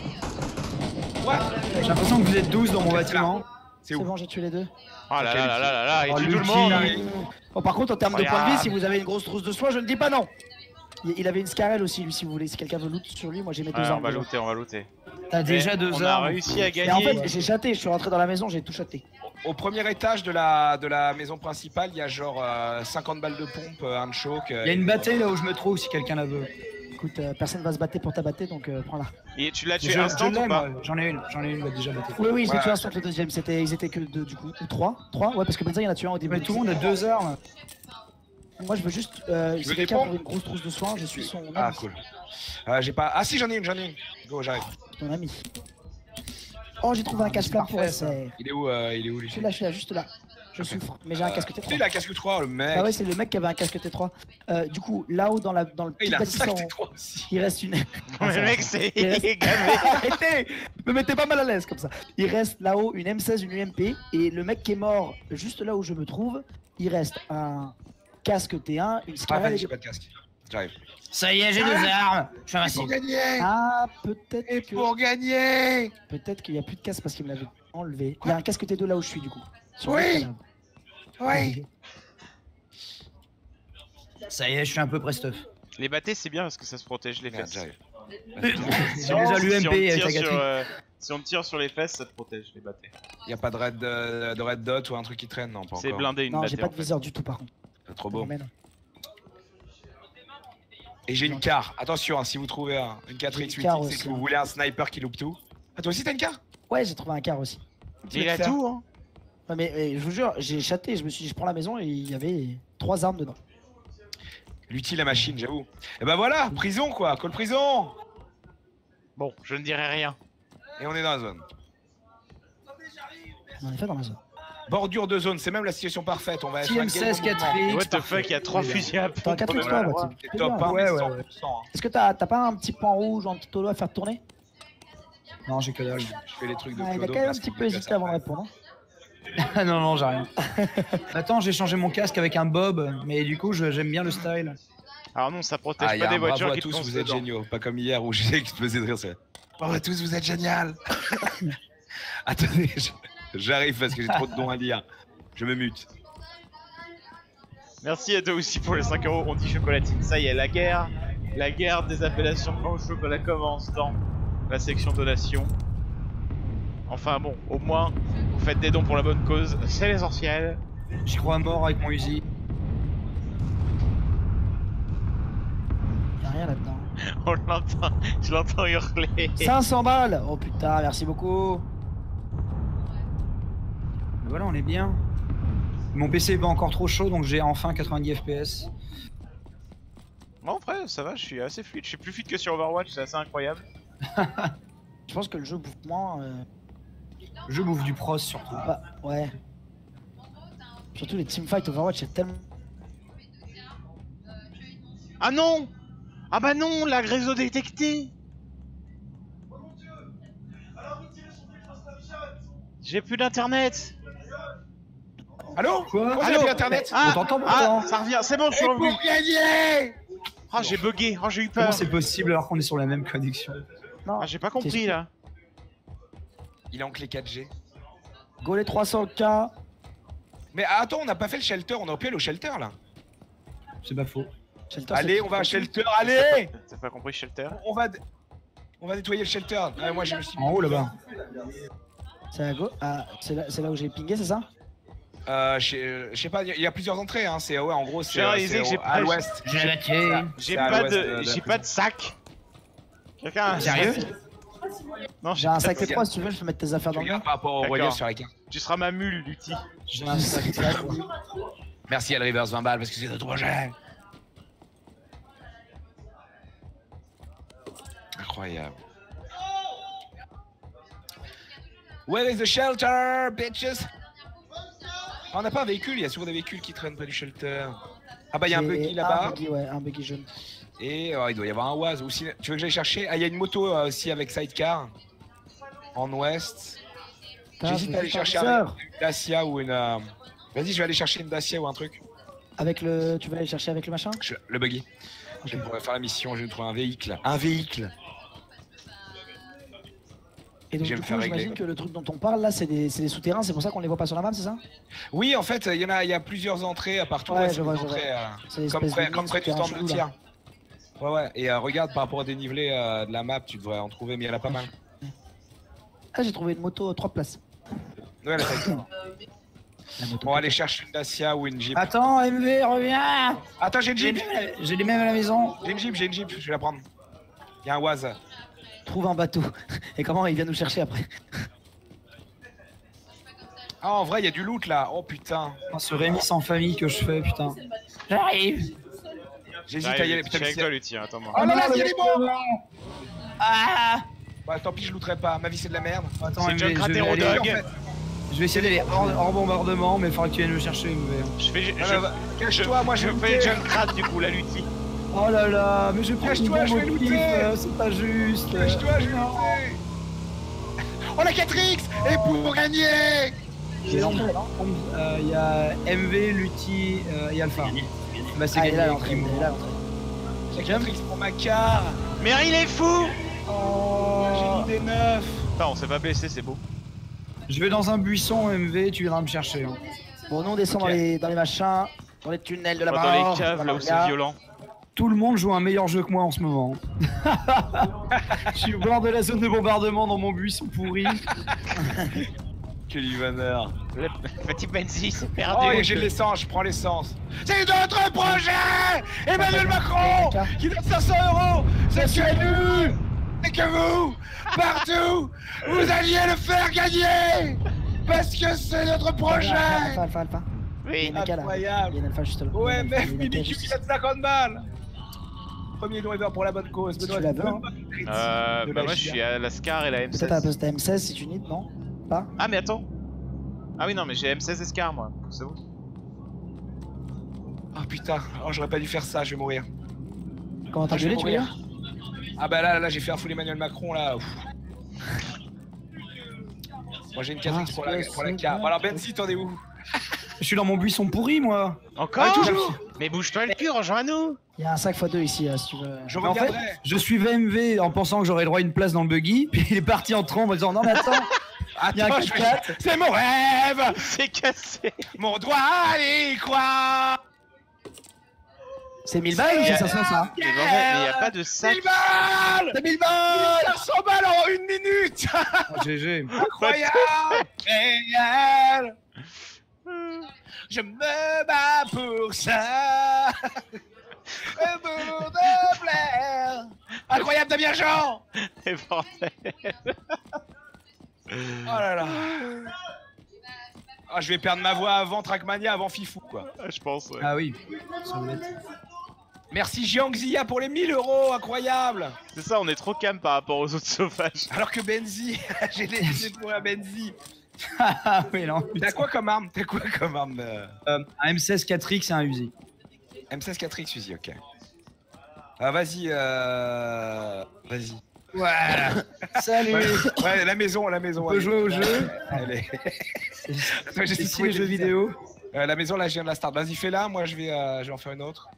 J'ai l'impression que vous êtes douze dans mon bâtiment. C'est C'est où? bon, j'ai tué les deux. Oh là là là là là là, il Oh, tue tout le Lucky. monde. Bon, par contre, en termes de Regarde. points de vie, si vous avez une grosse trousse de soie, je ne dis pas non. Il il avait une Scarel aussi, lui, si vous voulez. Si quelqu'un veut loot sur lui, moi j'ai mes deux Ouais, on armes. va déjà. looter, on va looter. T'as déjà Mais deux on armes. a réussi à Et en gagner. fait, j'ai chaté, je suis rentré dans la maison, j'ai tout chaté. Au premier étage de la, de la maison principale, il y a genre euh, cinquante balles de pompe, euh, un choc. Il y a une bataille là où je me trouve si quelqu'un la veut. Écoute, euh, personne va se battre pour ta bâté, donc euh, prends-la. Et tu l'as Je, tué je instant l'ai, ou pas? moi. J'en ai une, j'en ai une, bah, déjà battue. Oui, oui, je l'ai Ouais. tué instant le deuxième. C'était, ils étaient que deux du coup. Ou trois Trois Ouais, parce que Benza, il y en a tué un au début. Mais tout le monde a deux armes. Moi, je veux juste. Euh, veux si des quelqu'un pompes veut une grosse trousse de soins, je suis son ami. Ah, cool. Euh, j'ai pas. Ah, si, j'en ai une, j'en ai une. Go, j'arrive. Ton ami. Oh, j'ai trouvé un cache-flamme pour parfait, S R. Il est où, euh, il est où, lui? Je suis là, je suis là, juste là. Je souffre, mais j'ai un casque T trois. Il a casque trois, le mec. Ah ouais, c'est le mec qui avait un casque T trois. Euh, du coup, là-haut dans, la, dans le petit Il a un sac bâtiment, T trois aussi. il reste une. Le mec, c'est Il reste- gavé. Arrêtez, me mettez pas mal à l'aise comme ça. Il reste là-haut une M seize, une U M P, et le mec qui est mort juste là où je me trouve, il reste un casque T un, une Ah, Scarel vas-y, et j'ai des- pas de casque. J'arrive. Ça y est, j'ai deux armes. Je suis Et invincible. pour gagner. Ah, peut-être Et que pour gagner. peut-être qu'il y a plus de casque parce qu'il me l'avait enlevé. Il y a un casque T deux là où je suis du coup. Sur Oui. le canapé. Oui. Ça y est, je suis un peu prestuff. Les bâtés, c'est bien parce que ça se protège les Merde, fesses. j'arrive. J'ai déjà l'U M Si on P te avec tire la sur, gâterie. euh, si on te tire sur les fesses, ça te protège les bâtés. Y a pas de red, de, de red dot ou un truc qui traîne? Non, pas C'est encore. blindé une Non, j'ai bâtée pas en de fait. viseur du tout par contre. Trop beau. Mais non. Et j'ai une car. Attention, hein, si vous trouvez un, une quatre J'ai X une huit car X et aussi, que vous hein. voulez un sniper qui loupe tout. Ah, toi aussi t'as une car? Ouais, j'ai trouvé un car aussi. Il a tout, hein. Ouais, mais, mais je vous jure, j'ai chaté, je me suis dit, je prends la maison et il y avait trois armes dedans. L'utile la machine, j'avoue. Et bah voilà, prison quoi, call prison. Bon, je ne dirai rien. Et on est dans la zone. On est fait dans la zone. Bordure de zone, c'est même la situation parfaite. On va T M seize quatre X. What the fuck, il y a trois fusils à T'as un pompe. quatre X Voilà. toi, Baptiste. C'est Très top, bien. hein, Ouais, mais ouais, cent ouais. pour cent, hein. Est-ce que t'as t'as pas un petit point rouge ou un petit holo à faire tourner? Non, j'ai que dalle. Je fais les trucs de Ouais, il a Clodo quand même un parce petit que peu je hésité fais avant de ça. répondre. Ah non, non, j'ai rien. Attends, j'ai changé mon casque avec un bob, mais du coup, je- j'aime bien le style. Alors non, ça protège Ah, y pas a des un voitures bravo à qui te tous, foncent vous êtes dedans. géniaux. Pas comme hier où j'ai explosé de rire. c'est- Bravo à tous, vous êtes génial. Attendez, je- j'arrive parce que j'ai trop de dons à dire. Je me mute. Merci à toi aussi pour les cinq euros. On dit chocolatine. Ça y est, la guerre, la guerre des appellations de pain au chocolat commence dans la section donation. Enfin bon, au moins, vous faites des dons pour la bonne cause, c'est l'essentiel. J'y crois à mort avec mon Uzi. Y'a rien là-dedans. On l'entend, je l'entends hurler. cinq cents balles. Oh putain, merci beaucoup. Voilà, on est bien. Mon P C est pas encore trop chaud, donc j'ai enfin quatre-vingt-dix F P S. Bon, après, ça va, je suis assez fluide. Je suis plus fluide que sur Overwatch, c'est assez incroyable. Je pense que le jeu bouffe moins. Euh... Je bouffe du pros surtout. Bah, ouais. Surtout les teamfights Overwatch, c'est tellement. Ah non! Ah bah non, la réseau détecté. J'ai plus d'internet. Allô? Quoi? Pourquoi Allô? j'ai plus internet? Ah, On t'entend ah, pourtant. ça revient, c'est bon, je suis Et revenu. pour gagner! Ah, j'ai bugué, oh, j'ai eu Comment peur. c'est possible alors qu'on est sur la même connexion? Non. Ah, j'ai pas compris là. Il est en clé quatre G. Go les trois cents K. Mais attends, on n'a pas fait le shelter, on aurait pu aller au shelter là. C'est pas faux. Shelter, Allez, c'est- on va à shelter, allez! T'as pas compris shelter? On va, on va nettoyer le shelter. Ouais, moi, je me suis En haut là-bas. C'est à go. Ah, c'est là, c'est là où j'ai pingé, c'est ça? Euh, je sais- je sais pas, il y a- il y a plusieurs entrées, hein. C'est ouais, en gros, c'est J'ai euh, réalisé c'est que j'ai au- pas- à l'ouest. J'ai la C'est J'ai à pas l'ouest de, de la j'ai prison. pas de sac. Quelqu'un a un Sérieux? sac? Non, J'ai un sac Regarde. T trois si tu veux, je peux mettre tes affaires Tu dans le regardes mien. par rapport au D'accord. relief sur la carte. Tu seras ma mule, Lutti. J'ai un sac T trois. Merci à Reverse vingt balles parce que c'est notre projet. Incroyable. Where is the shelter, bitches? Ah, on n'a pas un véhicule, il y a souvent des véhicules qui traînent près du shelter. Ah bah il y a un J'ai buggy Un là-bas. buggy, ouais, un buggy jaune. Et oh, il doit y avoir un Oise. Ou si... Tu veux que j'aille chercher? Ah, il y a une moto euh, aussi avec sidecar. En ouest. Putain, J'hésite c'est à aller une chercher sœur. un- une Dacia ou une... euh, Vas-y, je vais aller chercher une Dacia ou un truc. Avec le. Tu veux aller chercher avec le machin? Je- Le buggy. Je vais pouvoir faire la mission, je vais me trouver un véhicule. Un véhicule. Et donc, Je vais du me coup, faire régler. j'imagine que le truc dont on parle là, c'est des, c'est des souterrains, c'est pour ça qu'on les voit pas sur la map, c'est ça? Oui, en fait, il y en a, il y a plusieurs entrées à partout. Ouais, ouais, je c'est vois, des je vois. entrées, euh, C'est des comme espèces près, de comme mines près du souterrains stand de chelous, là. tir. Ouais, ouais. Et euh, regarde par rapport au dénivelé euh, de la map, tu devrais en trouver, mais il y en a pas mal. Ah, j'ai trouvé une moto trois places. Ouais, la taille. La moto. Bon, allez, cherche une Dacia ou une Jeep. Attends, M V, reviens. Attends, j'ai une J'ai Jeep. j'ai les mêmes à la maison. J'ai une Jeep, j'ai une Jeep, je vais la prendre. Il y a un Oise. Trouve un bateau. Et comment il vient nous chercher après? Ah, en vrai, il y a du loot là. Oh putain. Oh, ce Rémi sans famille que je fais, putain. J'arrive. J'hésite à y aller. Je Putain, suis mais avec c'est- toi, Lutti, attends-moi. Oh là là, le c'est les bons. Ah. Bah, tant pis, je looterai pas. Ma vie, c'est de la merde. Attends, C'est M V, John je vais, Cratero aller- Dog. En fait. je vais essayer d'aller hors, hors bombardement, mais il faudra que tu viennes me chercher, M V. Je fais, je, Ah, bah, bah, Cache-toi, moi, je je vais fais looter. John Krat du coup, la Lutti. Oh là là, mais je prends Cache-toi, une je bombe vais au looter. pif, euh, c'est pas juste. Cache-toi, je vais looter. Oh, la quatre X. Et pour gagner. Il euh, y a M V, Lutti euh, et Alpha. Bah c'est Ah, il est là gagné. l'entrée. Kim. Il est là l'entrée. La quatre X pour ma car. Mais il est fou. J'ai mis des neufs. Putain, on s'est pas blessé, c'est beau. Je vais dans un buisson, M V, tu viendras me chercher. hein. Bon, nous on descend Ok. dans, les, dans les machins, dans les tunnels de la Pas mort. dans les caves, là où c'est violent. Tout le monde joue un meilleur jeu que moi en ce moment. Je suis au bord de la zone de bombardement dans mon buisson pourri. Quel Ivaneur. Le petit Benzi s'est Oh, perdu. et j'ai de l'essence, je prends l'essence. C'est notre projet. Emmanuel Macron qui donne cinq cents euros. C'est que nous. C'est que vous, partout, vous alliez le faire gagner. Parce que c'est notre projet. Alpha, alpha, alpha. Il y a Oui. une alpha là. Incroyable. Il y a une alpha juste là. O Il y a M une alpha, F il y a une alpha Mimikyu juste qui ici. donne cinquante balles. Premier driver pour la bonne cause. Si Benoît, tu la veux, même hein. pas de critique Euh, de bah la moi je G I A. suis à la Scar et la M Peut-être un seize. poste M seize si tu need, non? Pas? Ah mais attends. Ah oui non mais j'ai M seize et Scar moi, c'est bon. Oh putain, oh, j'aurais pas dû faire ça, je vais mourir. Comment t'as Ah, je vais gueulé, tu veux mourir. dire? Ah bah là, là j'ai fait un full Emmanuel Macron là. Ouf. Moi j'ai une quatre X Ah, pour la, c'est pour la bon, car. c'est Bon, alors bon. Benzi, t'en es où? Je suis dans mon buisson pourri, moi. Encore Ah, toujours. Mais bouge-toi le cul, rejoins-nous. Il y a un sac fois deux ici, euh, si tu veux. Je Mais en fait, reviendrai. je suivais M V en pensant que j'aurais le droit à une place dans le buggy, puis il est parti en trombe en disant non mais attends, il y a un Attends, je vais- quatre-quatre. C'est mon rêve. C'est cassé. Mon droit à y croire. C'est mille balles ou c'est cinq cents ça? Mais bordel, mais y a pas de sac. mille balles. C'est mille balles! cinq cents balles en une minute. Oh, G G. Incroyable. Génial. Je me bats pour ça. Et pour te plaire. Incroyable Damien Jean. Mais bordel. Oh là là. Ah, je vais perdre ma voix avant Trackmania, avant Fifou quoi. Je pense. Ouais. Ah oui. Ça doit être- Merci Jiang Ziya pour les mille euros, incroyable. C'est ça, on est trop calme par rapport aux autres sauvages. Alors que Benzi, j'ai laissé pour la Benzi. Ah oui, non. T'as quoi comme arme? T'as quoi comme arme euh... Euh, un M seize quatre X et un Uzi. M seize quatre X Uzi, ok. Ah, vas-y, euh... Vas-y. Voilà. Salut. Ouais, ouais, la maison, la maison. On peut jouer au jeu. Allez. C'est ici les jeux vidéo. Euh, la maison, là, je viens de la start. Vas-y, fais-la. Moi, je vais, euh, je vais en faire une autre.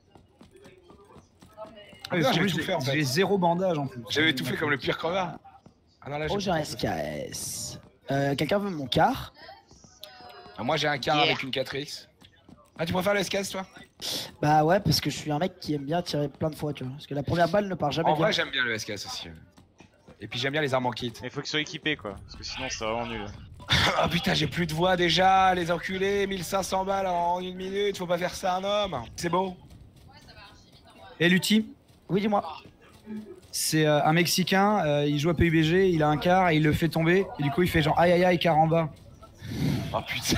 Ah, Non, j'avais j'ai tout fait, en fait. J'ai zéro bandage en plus. J'avais tout fait comme le pire crevard. Ah non, là, Oh, j'ai un pas S fait. K S. Euh, Quelqu'un veut mon car? Ah, moi, j'ai un car Yeah. avec une quatre X. Ah, tu préfères le S K S, toi? Bah ouais, parce que je suis un mec qui aime bien tirer plein de fois, tu vois. Parce que la première balle ne part jamais En bien. vrai, j'aime bien le S K S aussi. Et puis, j'aime bien les armes en kit. Mais il faut qu'il soit équipé quoi, parce que sinon c'est vraiment nul. Ah putain, j'ai plus de voix déjà, les enculés, mille cinq cents balles en une minute, faut pas faire ça un homme. C'est beau. Et Lutti, Oui, dis-moi. c'est euh, un Mexicain, euh, il joue à P U B G, il a un car et il le fait tomber. Et du coup, il fait genre aïe aïe aïe, car en bas. Oh putain.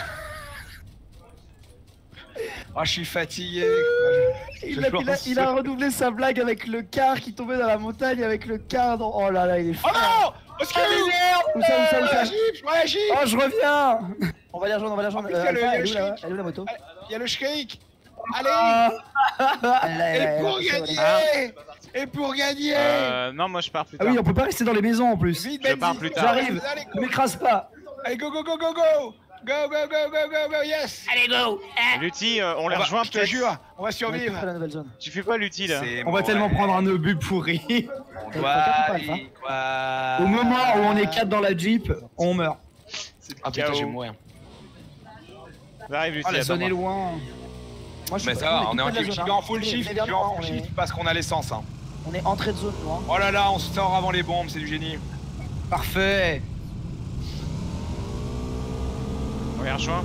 Oh, je suis fatigué. Il Je a, pense il, a, il a redoublé sa blague avec le car qui tombait dans la montagne avec le car dans... Oh là là, il est fou. Oh non! Oscar Désert! Où ça, où ça, où ça? Je réagis! Oh, je reviens. On va les rejoindre, on va les rejoindre. Oh, putain, Euh, le- Alpha, le elle est où, là shake. Elle est où la moto? Il y a le shake! Allez! Elle est là, elle est là, Et elle est pour là, gagner! Ah. Et pour gagner! Euh, non, moi je pars plus Ah tard. oui, on peut pas rester dans les maisons en plus. Vite, je Benzi. pars plus tard. J'arrive. Allez, Ne go. m'écrase pas. Allez, go, go, go, go, go! Go, go, go, go, go, go, yes! Allez, go. Eh. Lutti, euh, on les On va- rejoint je te peut-être. jure, on va On va survivre. quitter la nouvelle zone. Tu fais quoi Lutti là? C'est On va bon, tellement ouais. prendre un obus pourri. On T'as doit quelqu'un qui aller, parle, quoi. Au moment où on est quatre dans la Jeep, on meurt. Ah putain, j'ai mourir. Arrive Lutti, Ah, la zone est attends-moi. loin. Moi, je Mais suis ça va, on est tout en près de la je zone, suis hein. en full Mais- shift, mais je suis en on full est- shift parce qu'on a l'essence. Hein. On est entrée de zone, nous. hein. Oh là là, on sort avant les bombes, c'est du génie. Parfait. On les rejoint.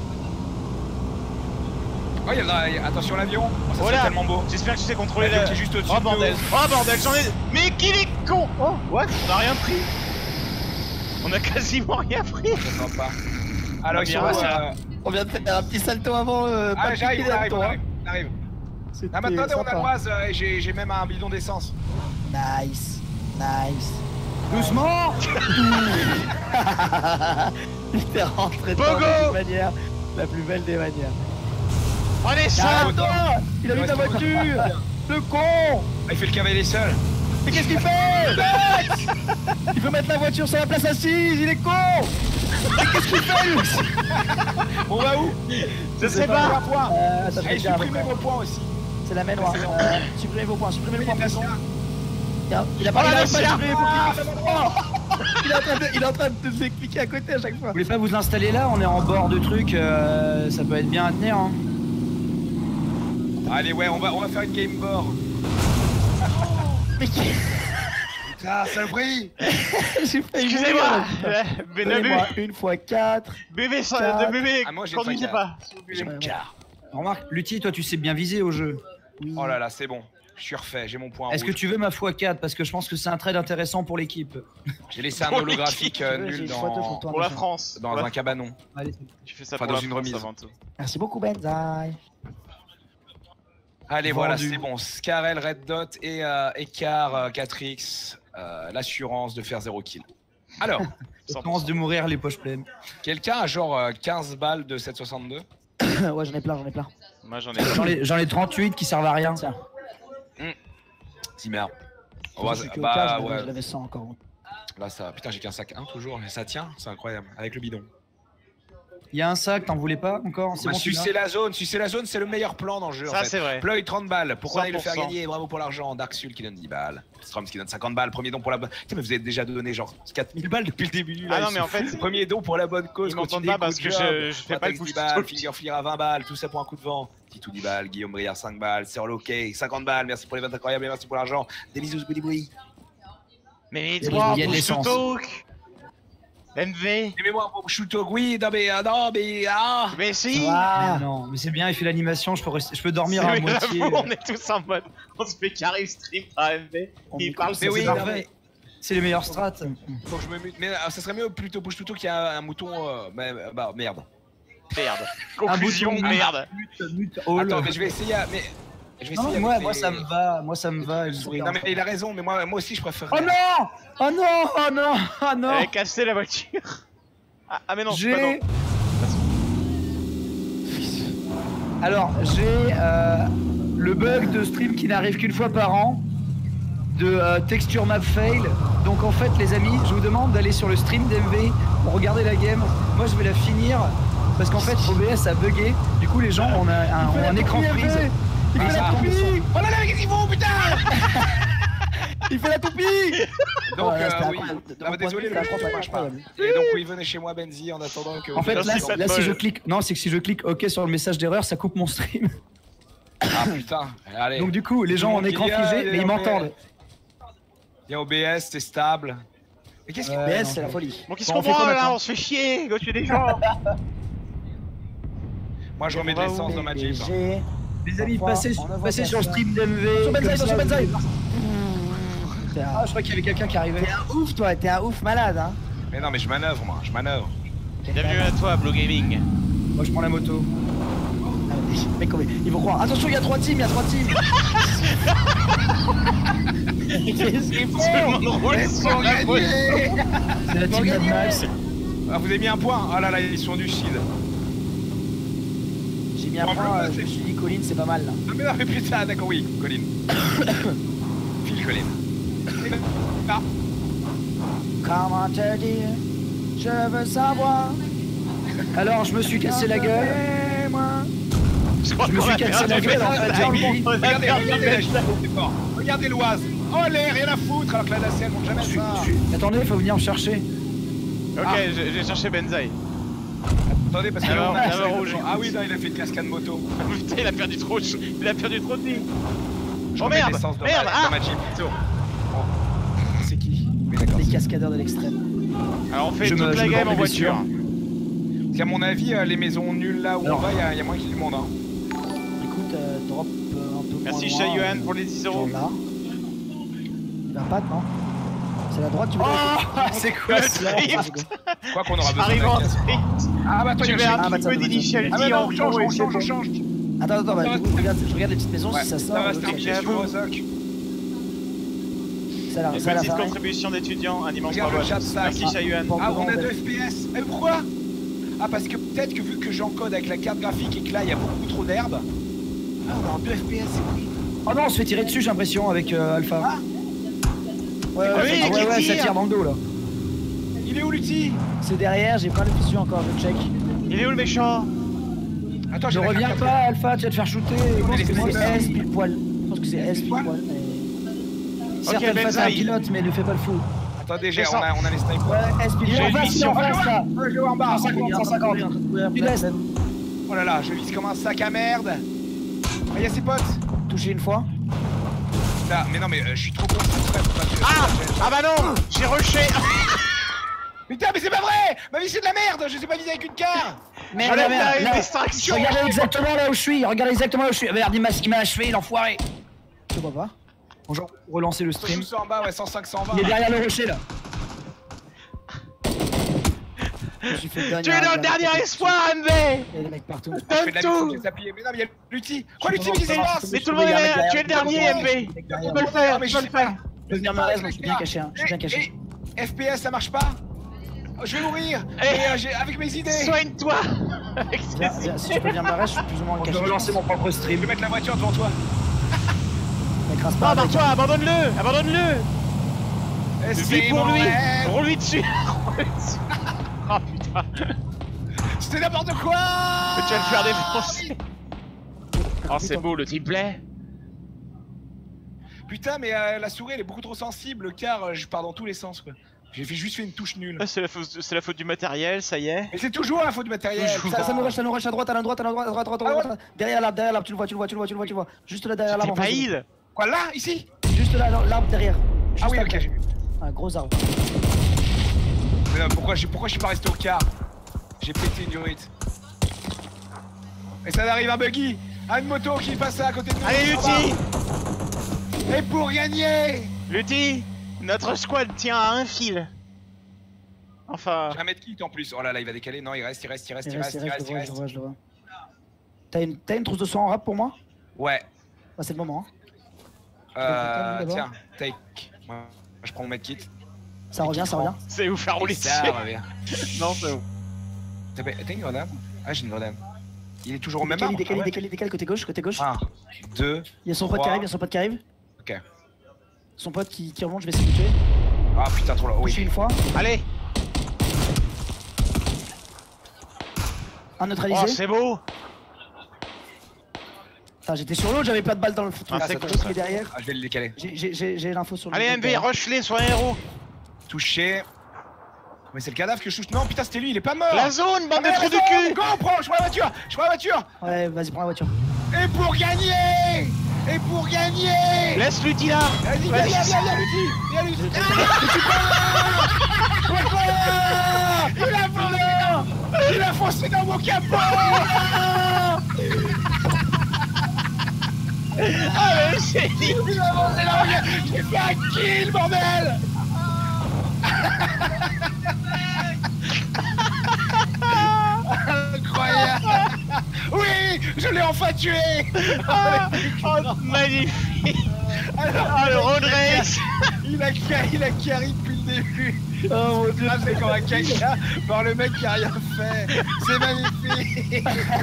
Oh, il y a de la- il y a- attention l'avion, oh, ça Oh serait là. tellement beau. J'espère que tu sais contrôler L'avion la... qui est juste au-dessus Oh de bordel. nous. Oh bordel, j'en ai... Mais qu'il est con. Oh, what? On a rien pris. On a quasiment rien pris. Je comprends pas. Alors ils sont bien, où, ça. euh, On vient de faire un petit salto avant. Euh, Ah, pas j'arrive, piquer on arrive, les on hannetons, arrive, on arrive. hein. C'était Ah, maintenant, on a sympa. l'oise et j'ai j'ai même un bidon d'essence. Nice, nice. Doucement. Il t'est rentré dedans Bogo de la manière, la plus belle des manières. Allez, ça. Arrête-toi! Il a mis Ouais, ta c'est bon. voiture! Le con! Ah, il fait le cavalier seul. Mais qu'est-ce qu'il fait? Max! Il veut mettre la voiture sur la place assise, il est con! Mais qu'est-ce qu'il fait, lui? On va où? Je sais Un pas. point. Euh, attends, je vais Allez, te dire à peu supprimez près. vos points aussi. C'est la main noire. C'est bon. Euh, supprimez vos points, supprimez vos points. Il est Poisson. là. Il a, il a pas Oh, il la a pas Dacia. supprimé, faut qu'il- Oh il, est en train de, il est en train de nous expliquer à côté à chaque fois. Vous voulez pas vous installer là? On est en bord de truc, euh, ça peut être bien à tenir. Hein. Allez, ouais, on va, on va faire une game board. Mais qui... Putain, saloperie. J'ai failli Excusez-moi. mourir, là. Bénabu. Donnez-moi une fois quatre. Bébé, ça, Quatre. de bébé. Ah, moi, j'ai Conduisez pas pas. J'ai mon car. Remarque, Lutti, toi tu sais bien viser au jeu. Oui. Oh là là, c'est bon. Je suis refait, j'ai mon point Est-ce que rouge. tu veux ma fois quatre? Parce que je pense que c'est un trade intéressant pour l'équipe. J'ai laissé un Pour holographique euh, l'équipe, j'ai nul une photo dans, pour toi. Pour la France. dans Pour la- un cabanon. Allez, Tu fais ça Enfin, pour dans la une France remise. avant tout. Merci beaucoup, Benzaï. Allez, voilà, Vendu. c'est bon. Scarel, Red Dot et euh, Écart euh, quatre X. euh, L'assurance de faire zéro kill. Alors, chance de mourir les poches pleines. quelqu'un a genre euh, quinze balles de sept soixante-deux? Ouais, j'en ai plein, j'en ai plein. Moi j'en ai. J'en ai, j'en ai trente-huit qui servent à rien. Tiens, Si merde. je Oh, suis que au bah cas, je l'avais- ouais, je l'avais cent encore. là ça. Putain, j'ai qu'un sac un toujours, mais ça tient, c'est incroyable. Avec le bidon. Il y a un sac, t'en voulais pas encore? C'est Bah, bon, tu l'as. sucer la zone, sucer la zone, c'est le meilleur plan dans le jeu. en Ça fait. c'est vrai. Ploy trente balles, pourquoi on aille le faire cent pour cent. gagner? Bravo pour l'argent. Darksul qui donne dix balles. Stroms qui donne cinquante balles. Premier don pour la bonne. Putain, mais vous avez déjà donné genre quatre mille balles depuis le début du live. Ah non mais en fait, Premier don pour la bonne cause. ils m'entendent continuez, pas parce good que job. je, je fais pas le Matrix push dix balles, talk. Finger Fleer à vingt balles, tout ça pour un coup de vent. Titou dix balles, Guillaume Briard cinq balles, Serloquet cinquante balles, merci pour les ventes incroyables et merci pour l'argent. Des bisous, Goody Boui. Mais Il y a toi, de push l'essence. talk. M V. Aimez-moi pour Shootog, oui, non mais, ah, non mais, ah. Mais si. Ah, Mais non, mais c'est bien, il fait l'animation, je peux, rester- je peux dormir C'est à vrai, moitié. j'avoue, on est tous en mode. On se fait carré stream par M V. On Il est parle tous- Mais c'est oui, ça. non, parfait. C'est les meilleures strats. Faut que je me mute. Mais euh, ça serait mieux plutôt push tuto qu'il y a un mouton. Euh, bah, bah, merde. Merde. Conclusion, bouton. merde. Mute, mute, all. Attends, mais je vais essayer. à- Mais, je vais Non, essayer mais moi, avec moi les- ça me va, moi ça me va. je Oui, sais non pas. mais il a raison, mais moi, moi aussi je préfère. Oh non! Oh non! Oh non! Oh non! Elle a cassé la voiture. Ah, ah, mais non, c'est pas J'ai. non. Alors, j'ai. Euh... le bug de stream qui n'arrive qu'une fois par an, de euh, texture map fail. Donc en fait les amis, je vous demande d'aller sur le stream d'M V pour regarder la game. Moi je vais la finir parce qu'en fait O B S a bugué. Du coup les gens ont un, un, ont un écran freeze. Il fait Et la ça tombe toupie. sur- Oh là là, qu'est-ce qu'ils font, putain? Il fait la toupie. Donc, Voilà, euh, c'était oui. incroyable. De Non, mon mais point de désolé, vue, le c'était jeu ne marche pas. incroyable. Et donc, oui, venez chez moi, Benzi, en attendant que. En fait là, Merci, là Pat si Moll. je clique, non c'est que si je clique OK sur le message d'erreur, ça coupe mon stream. Ah putain, allez. Donc du coup les gens ont un écran Il y a- figé, il y a mais ils O B S. m'entendent. Il y a O B S, c'est stable. Mais qu'est-ce qu'il Ouais, O B S, non, c'est la je- folie. Bon, qu'est-ce Bon, on qu'on fait quoi prend là? maintenant On se fait chier, go tuer des gens. Moi, je remets de l'essence dans ma Jeep. hein. G. Les amis, Parfois, passez, on ne voit passez sur le personne. stream d'M V. Sur Benzaï, comme sur ça, Benzaï. vous- T'es Ah, un, je crois qu'il y avait quelqu'un qui arrivait. t'es un ouf, toi, t'es un ouf malade, hein. Mais non, mais je manœuvre, moi, je manœuvre. Bienvenue à toi, Blue Gaming. Moi je prends la moto. Ah, mec, ils vont croire. Attention, il y a trois teams, il y a trois teams. Qu'est-ce qu'ils Tout le monde roule sur la voie. C'est la team Mad Max. Ah, vous avez mis un point? Ah là là, ils sont du shit. J'ai mis un point, euh, je me suis dit, Colin, c'est pas mal là. Ah mais non, mais putain, d'accord, oui, Colin. Phil Colin. Ah, Comment te dire, je veux savoir. Alors je me suis cassé la gueule. Je crois Je me qu'on suis a cassé la perdu gueule en fait. Benzaï. j'ai On a regardez, perdu regardez la Benzaï. Jeep, c'est fort. Regardez l'Oise. Oh, l'air, rien à foutre, alors que la nacelle monte jamais Je suis- ça. je suis- Attendez, il faut venir me chercher. Ok, Ah. j'ai j'ai cherché Benzaï. Attendez, parce que Alors, là, d'abord rouge. Ah oui, non, il a fait une cascade moto. Putain, il a perdu trop de ch- Il a perdu trop de vie. Je Oh remets de merde, l'essence dans merde, ma- ah. dans ma Jeep. C'est qui? Oui, d'accord. Les cascadeurs de l'extrême. Alors on fait Je toute me- je la me game porte en des blessures. voiture. Parce qu'à mon avis, euh, les maisons nulles là où Alors. on va, il y a- il y, a moins qu'il y ait du monde. Hein. Écoute, euh, drop euh, un peu Merci moins loin, Shayuan euh, pour les dix genre euros. là. Il va pas, non? C'est la droite, tu veux Oh, c'est quoi Le ça? drift. Quoi qu'on aura besoin Arrive d'un en casque. drift. Ah bah attends, il y Tu a mets le un chien. Ah, bah, petit ça peu doit être d'initialité Ah bah non, en on change, gros et on c'est change, on bon. change. Attends, attends, bah, Ça va, du coup, c'est- regarde, je regarde les petites maisons Ouais, si ça ça sort. va, ok. c'est terminé, je suis au soc. Ça a l'air- Une ça a l'air petite pareil. contribution d'étudiants, un immense Regarde le bravo. chat, ça. Merci Ah, Shayuan. bon. Ah, on a Bordel. deux F P S. Et pourquoi? Ah, parce que peut-être que vu que j'encode avec la carte graphique et que là il y a beaucoup trop d'herbe. Ah, on a un deux F P S, c'est horrible. Oh non, on se fait tirer dessus, j'ai l'impression, avec euh, Alpha. Ouais, ouais, Ah oui, ouais, qui ouais, ouais, ça tire. tire dans le dos là. Il est où l'outil? c'est derrière, j'ai pas le visu encore, je check. Il est où le méchant? Attends, Ne j'ai la reviens carte pas, Alpha, tu vas te faire shooter. Je pense les que c'est snipers. S pile poil. Je pense que c'est S pile poil. poil. mais- Certes, Alpha, c'est un Benzaï. pilote, mais ne fais pas le fou. Attendez, j'ai- on a, on a les snipers. Ouais, S pile J'ai poil. une En face, mission. en face, là. Ouais, je le vois en bas. cent cinquante, cent cinquante. Tu laisses. Oh là là, je vise comme un sac à merde. Ah, il y a ses potes. Touché une fois. Là, mais non, mais euh, je suis trop con. c'est vrai, faut pas que- Ah Ah bah non, j'ai rushé. Putain, mais c'est pas vrai. Ma vie c'est de la merde. Je sais pas viser avec une carte. Merde, Allez, merde, là, une là. distraction. Regardez exactement là où je suis, regardez exactement là où je suis. Merde, il m'a il m'a achevé, l'enfoiré. Je vois pas. Bonjour, relancer le stream. Tous en bas, ouais, cent cinq, cent vingt. Il est derrière le rocher là. Je me suis fait donner Tu es un- dans le dernier espoir, M V. Il y a des mecs partout. Je fais de la Donne mission, tout. j'ai appuyé. Mais non, mais il y a l'outil. Quoi, Je l'outil, pense mais qu'est-ce qui se pas. passe? Mais tout le monde est là, tu es le dernier, M V. Derrière. Tu peux le faire, mais tu je peux le sais pas. faire. Je peux venir me reste, je suis bien caché. hein. Je suis bien caché. Et- et F P S, ça marche pas? Oh, je vais mourir. Eh. Et, euh, j'ai- avec mes idées. Soigne-toi avec Viens, tes viens, si tu peux venir me reste, je suis plus ou moins Je caché. vais relancer mon propre Je stream. vais mettre la voiture devant toi. M'écrase Non, pas. avec. barre-toi, abandonne-le, abandonne-le. Et Vis c'est pour mon lui, rêve. roule-lui dessus. Roule-lui dessus. Oh putain, C'était n'importe quoi. mais tu vas le faire défoncer. Oh c'est beau le triplé. Putain, mais euh, la souris elle est beaucoup trop sensible car euh, je pars dans tous les sens quoi. J'ai fait juste fait une touche nulle. Ah, C'est la, faute- c'est la faute du matériel, ça y est. Mais c'est toujours la faute du matériel. Toujours. Ça, ça nous rush, ça nous rush à droite, à droite, à droite, à droite, à droite, à droite, à droite. Derrière l'arbre, derrière l'arbre, tu le vois, tu le vois, tu le vois, tu le vois, tu le vois. Juste là derrière T'es l'arbre. en pas face de nous. heal. Quoi là, ici? Juste là, dans l'arbre derrière. Juste Ah oui, après. ok. j'ai vu. Un gros arbre. Mais non, pourquoi, j'ai- pourquoi je suis pas resté au quart? J'ai pété une durite. Et ça arrive un buggy, une moto qui passe à côté de nous. Allez Lutti, Et pour gagner, Lutti, notre squad tient à un fil. Enfin, j'ai un medkit en plus. Oh là là, il va décaler. Non, il reste, il reste, il reste, Il il reste, reste, il il reste, reste, je il le vois, je reste. le vois, je le vois. T'as une, t'as une trousse de soin en rap pour moi? Ouais. Bah, c'est le moment. Hein. Euh, d'abord. tiens, take. Moi, je prends mon medkit. Ça revient, ça revient. c'est vous faire rouler dessus. Ça revient. Non, c'est où. T'as pas- t'as une grenade? Ah, j'ai une grenade. Il est toujours au même Décale, arbre. décale, Ah ouais. décale, décale, côté gauche, côté gauche. un, deux, Il y a son pote trois. qui arrive, il y a son pote qui arrive. Ok. Son pote qui, qui remonte, je vais essayer de le tuer. Ah putain, trop là. Je suis Oui. une fois. Allez. Un neutralisé. Oh, c'est beau. Putain, j'étais sur l'autre, j'avais pas de balle dans le foot. Ah, c'est L'autre, cool, il ça. est derrière. Ah, je vais le décaler. J'ai- J'ai j'ai- j'ai l'info sur le Allez, mec M V, derrière. rush-les, sois un héros. Touché. Mais c'est le cadavre que je touche. Non, putain, c'était lui, il est pas mort. La zone, bande de Ah, trous du raison. cul. Go, prends, je prends la voiture. Je prends la voiture. Ouais, vas-y, prends la voiture. Et pour gagner. Et pour gagner. Laisse Lutti là. Vas-y, viens, viens, viens, viens, Lutti. Viens, Lutti. Ah, pourquoi il a volé. Il a foncé dans mon capot. Ah, le génie. Il a foncé dans mon capot. J'ai fait un kill, bordel. Incroyable. Oui, je l'ai enfin tué. Ah, oh, magnifique. Alors, Ah, le road race. il a carry, il a carry depuis le début. Oh mon dieu, c'est comme un caca par le mec qui a rien fait. C'est magnifique.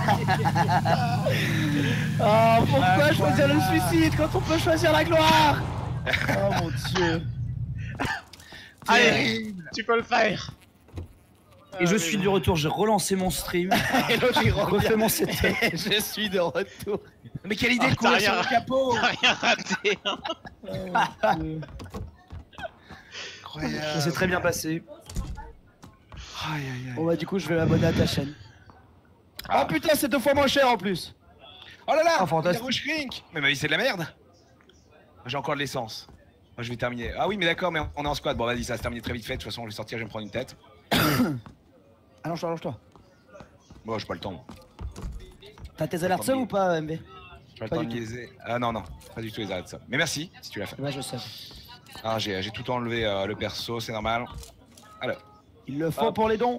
Oh, pourquoi choisir le suicide quand on peut choisir la gloire? Oh mon dieu. Allez, tu peux le faire. Et je suis de retour, j'ai relancé mon stream. Et l'autre, il revient. Refais mon setup. Je suis de retour. Mais quelle idée Ah, de courir t'as sur rien- le capot. T'as rien raté. Hein. Incroyable. Ça s'est très bien passé. Aïe aïe aïe. Bon bah du coup, je vais m'abonner à ta chaîne. Ah. Oh putain, c'est deux fois moins cher en plus. Oh là là, Ah, fantastique. il a reshrink. Mais, mais c'est de la merde. J'ai encore de l'essence. Moi je vais terminer. Ah oui mais d'accord, mais on est en squad. Bon vas-y, ça va se terminer très vite fait. De toute façon, je vais sortir, je vais me prendre une tête. Allonge-toi, allonge-toi. Bon, j'ai pas le temps. T'as tes alertes seules ou pas, M V? J'ai pas le Pas temps de du tout. niaiser. Ah non, non, pas du tout les arrêts de ça. Mais merci si tu l'as fait. Bah je sais. Ah, j'ai j'ai tout enlevé euh, le perso, c'est normal. Alors. Il le faut Hop. pour les dons.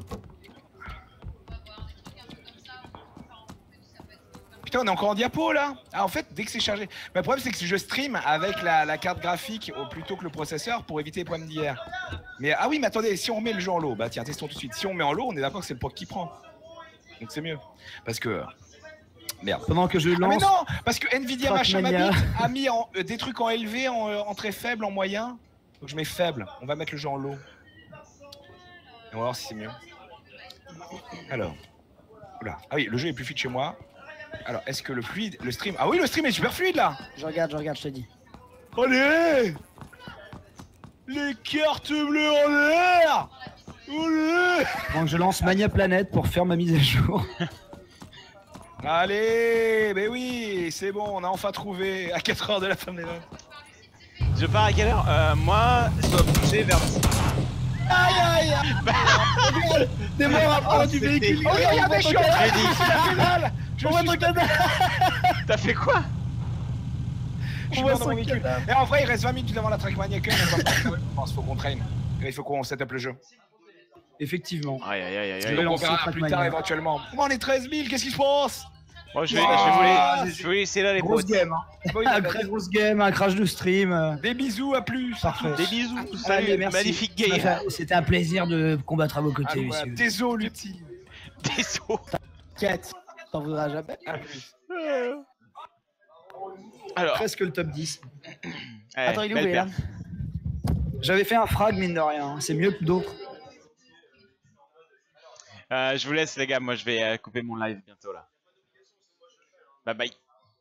Putain, on est encore en diapo là. Ah, en fait, dès que c'est chargé. Mais le problème, c'est que je stream avec la, la carte graphique au, plutôt que le processeur pour éviter les problèmes d'hier. Mais ah oui, mais attendez, si on remet le jeu en low, bah tiens, testons tout de suite. Si on met en low, on est d'accord que c'est le P O C qui prend. Donc c'est mieux. Parce que. Merde. Pendant que je Ah, mais lance. non, parce que Nvidia machin ma Trackmania. bite a mis en, euh, des trucs en élevé, en, euh, en très faible, en moyen. Donc je mets faible. On va mettre le jeu en low. Et on va voir si c'est mieux. Alors. Oula. Ah oui, le jeu est plus fluide chez moi. Alors, est-ce que le fluide, le stream... Ah oui, le stream est super fluide là. Je regarde, je regarde, je te dis. Allez, les cartes bleues en l'air. Allez. Donc je lance Mania Planet pour faire ma mise à jour. Allez, mais oui, c'est bon, on a enfin trouvé à quatre heures de la fin des notes. Je pars à quelle heure euh, Moi, je dois bouger vers. Aïe aïe. T'es mort à prendre du c'était- véhicule. Oh regardez, je suis en train J'ai dit. de ça fait mal. Je On voit suis ton cadavre. T'as fait quoi? je suis On voit mort dans son mon véhicule. cadavre. Et en vrai, il reste vingt minutes avant la Trackmania Cup. Je pense faut qu'on traîne. Il faut qu'on set up le jeu. Effectivement. Aïe aïe aïe aïe. Je aïe. vais On lancer verra plus Trackmania. tard éventuellement. Oh, on est treize mille, qu'est-ce qui se passe? Moi je vais, Ah, je vais vous vas-y. les- je vais vous laisser là les Grosse potes. game, hein. Oui, Un bah, très grosse game, un crash de stream. euh, des bisous, à plus. Parfait. Des bisous, Allez, salut, merci. magnifique Ça m'a game. fait- C'était un plaisir de combattre à vos côtés, Ah, voilà. messieurs. Désolé, Lutti. Désolé. T'inquiète, t'en voudras jamais. À plus. Alors, Presque le top dix. ouais, Attends, il est où, belle Bélan? perf. J'avais fait un frag, mine de rien. C'est mieux que d'autres. Euh, je vous laisse les gars, moi je vais euh, couper mon live bientôt là. Bye bye.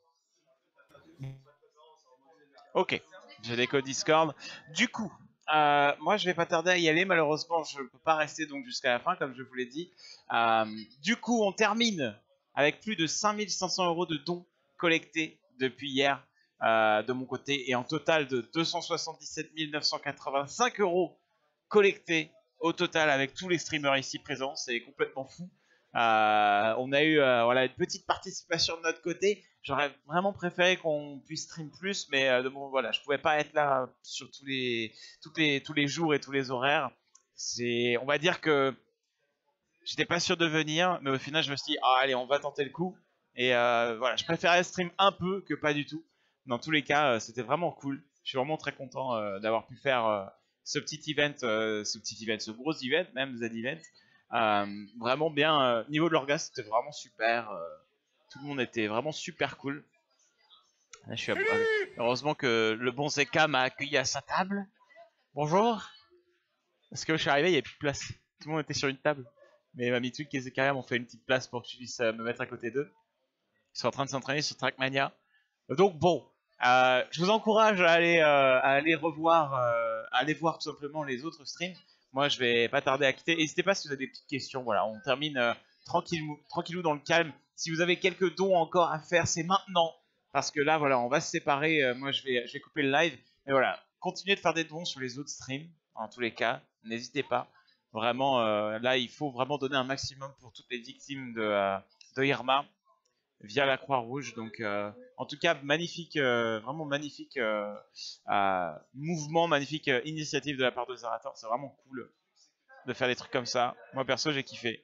Ok, je décode Discord. Du coup, euh, moi je vais pas tarder à y aller, malheureusement je peux pas rester donc jusqu'à la fin comme je vous l'ai dit. Euh, du coup on termine avec plus de cinq mille cinq cents euros de dons collectés depuis hier euh, de mon côté et en total de deux cent soixante-dix-sept mille neuf cent quatre-vingt-cinq euros collectés au total avec tous les streamers ici présents, c'est complètement fou. Euh, on a eu euh, voilà, une petite participation de notre côté. J'aurais vraiment préféré qu'on puisse stream plus, mais euh, de bon, voilà, je pouvais pas être là sur tous les, toutes les, tous les jours et tous les horaires. C'est, on va dire que j'étais pas sûr de venir, mais au final je me suis dit, ah, allez, on va tenter le coup. Et euh, voilà, je préférais stream un peu que pas du tout. Dans tous les cas, euh, c'était vraiment cool. Je suis vraiment très content euh, d'avoir pu faire euh, ce petit event, euh, ce petit event, ce gros event, même Z event. Euh, vraiment bien. Euh, niveau de l'orgasme, c'était vraiment super. Euh, tout le monde était vraiment super cool. Là, je suis à... Heureusement que le bon Zeka m'a accueilli à sa table. Bonjour. Parce que je suis arrivé, il n'y avait plus de place. Tout le monde était sur une table. Mais ma Mitsuki et Zekaria m'ont fait une petite place pour que je puisse euh, me mettre à côté d'eux. Ils sont en train de s'entraîner sur Trackmania. Donc bon, euh, je vous encourage à aller, euh, à aller revoir, euh, à aller voir tout simplement les autres streams. Moi, je vais pas tarder à quitter. N'hésitez pas si vous avez des petites questions. Voilà, on termine euh, tranquillou, tranquillou dans le calme. Si vous avez quelques dons encore à faire, c'est maintenant. Parce que là, voilà, on va se séparer. Euh, moi, je vais, je vais couper le live. Mais voilà, continuez de faire des dons sur les autres streams. En tous les cas, n'hésitez pas. Vraiment, euh, là, il faut vraiment donner un maximum pour toutes les victimes de, euh, de Irma via la Croix-Rouge. Donc, euh, en tout cas, magnifique, euh, vraiment magnifique euh, euh, mouvement, magnifique euh, initiative de la part de Zerator. C'est vraiment cool de faire des trucs comme ça. Moi, perso, j'ai kiffé.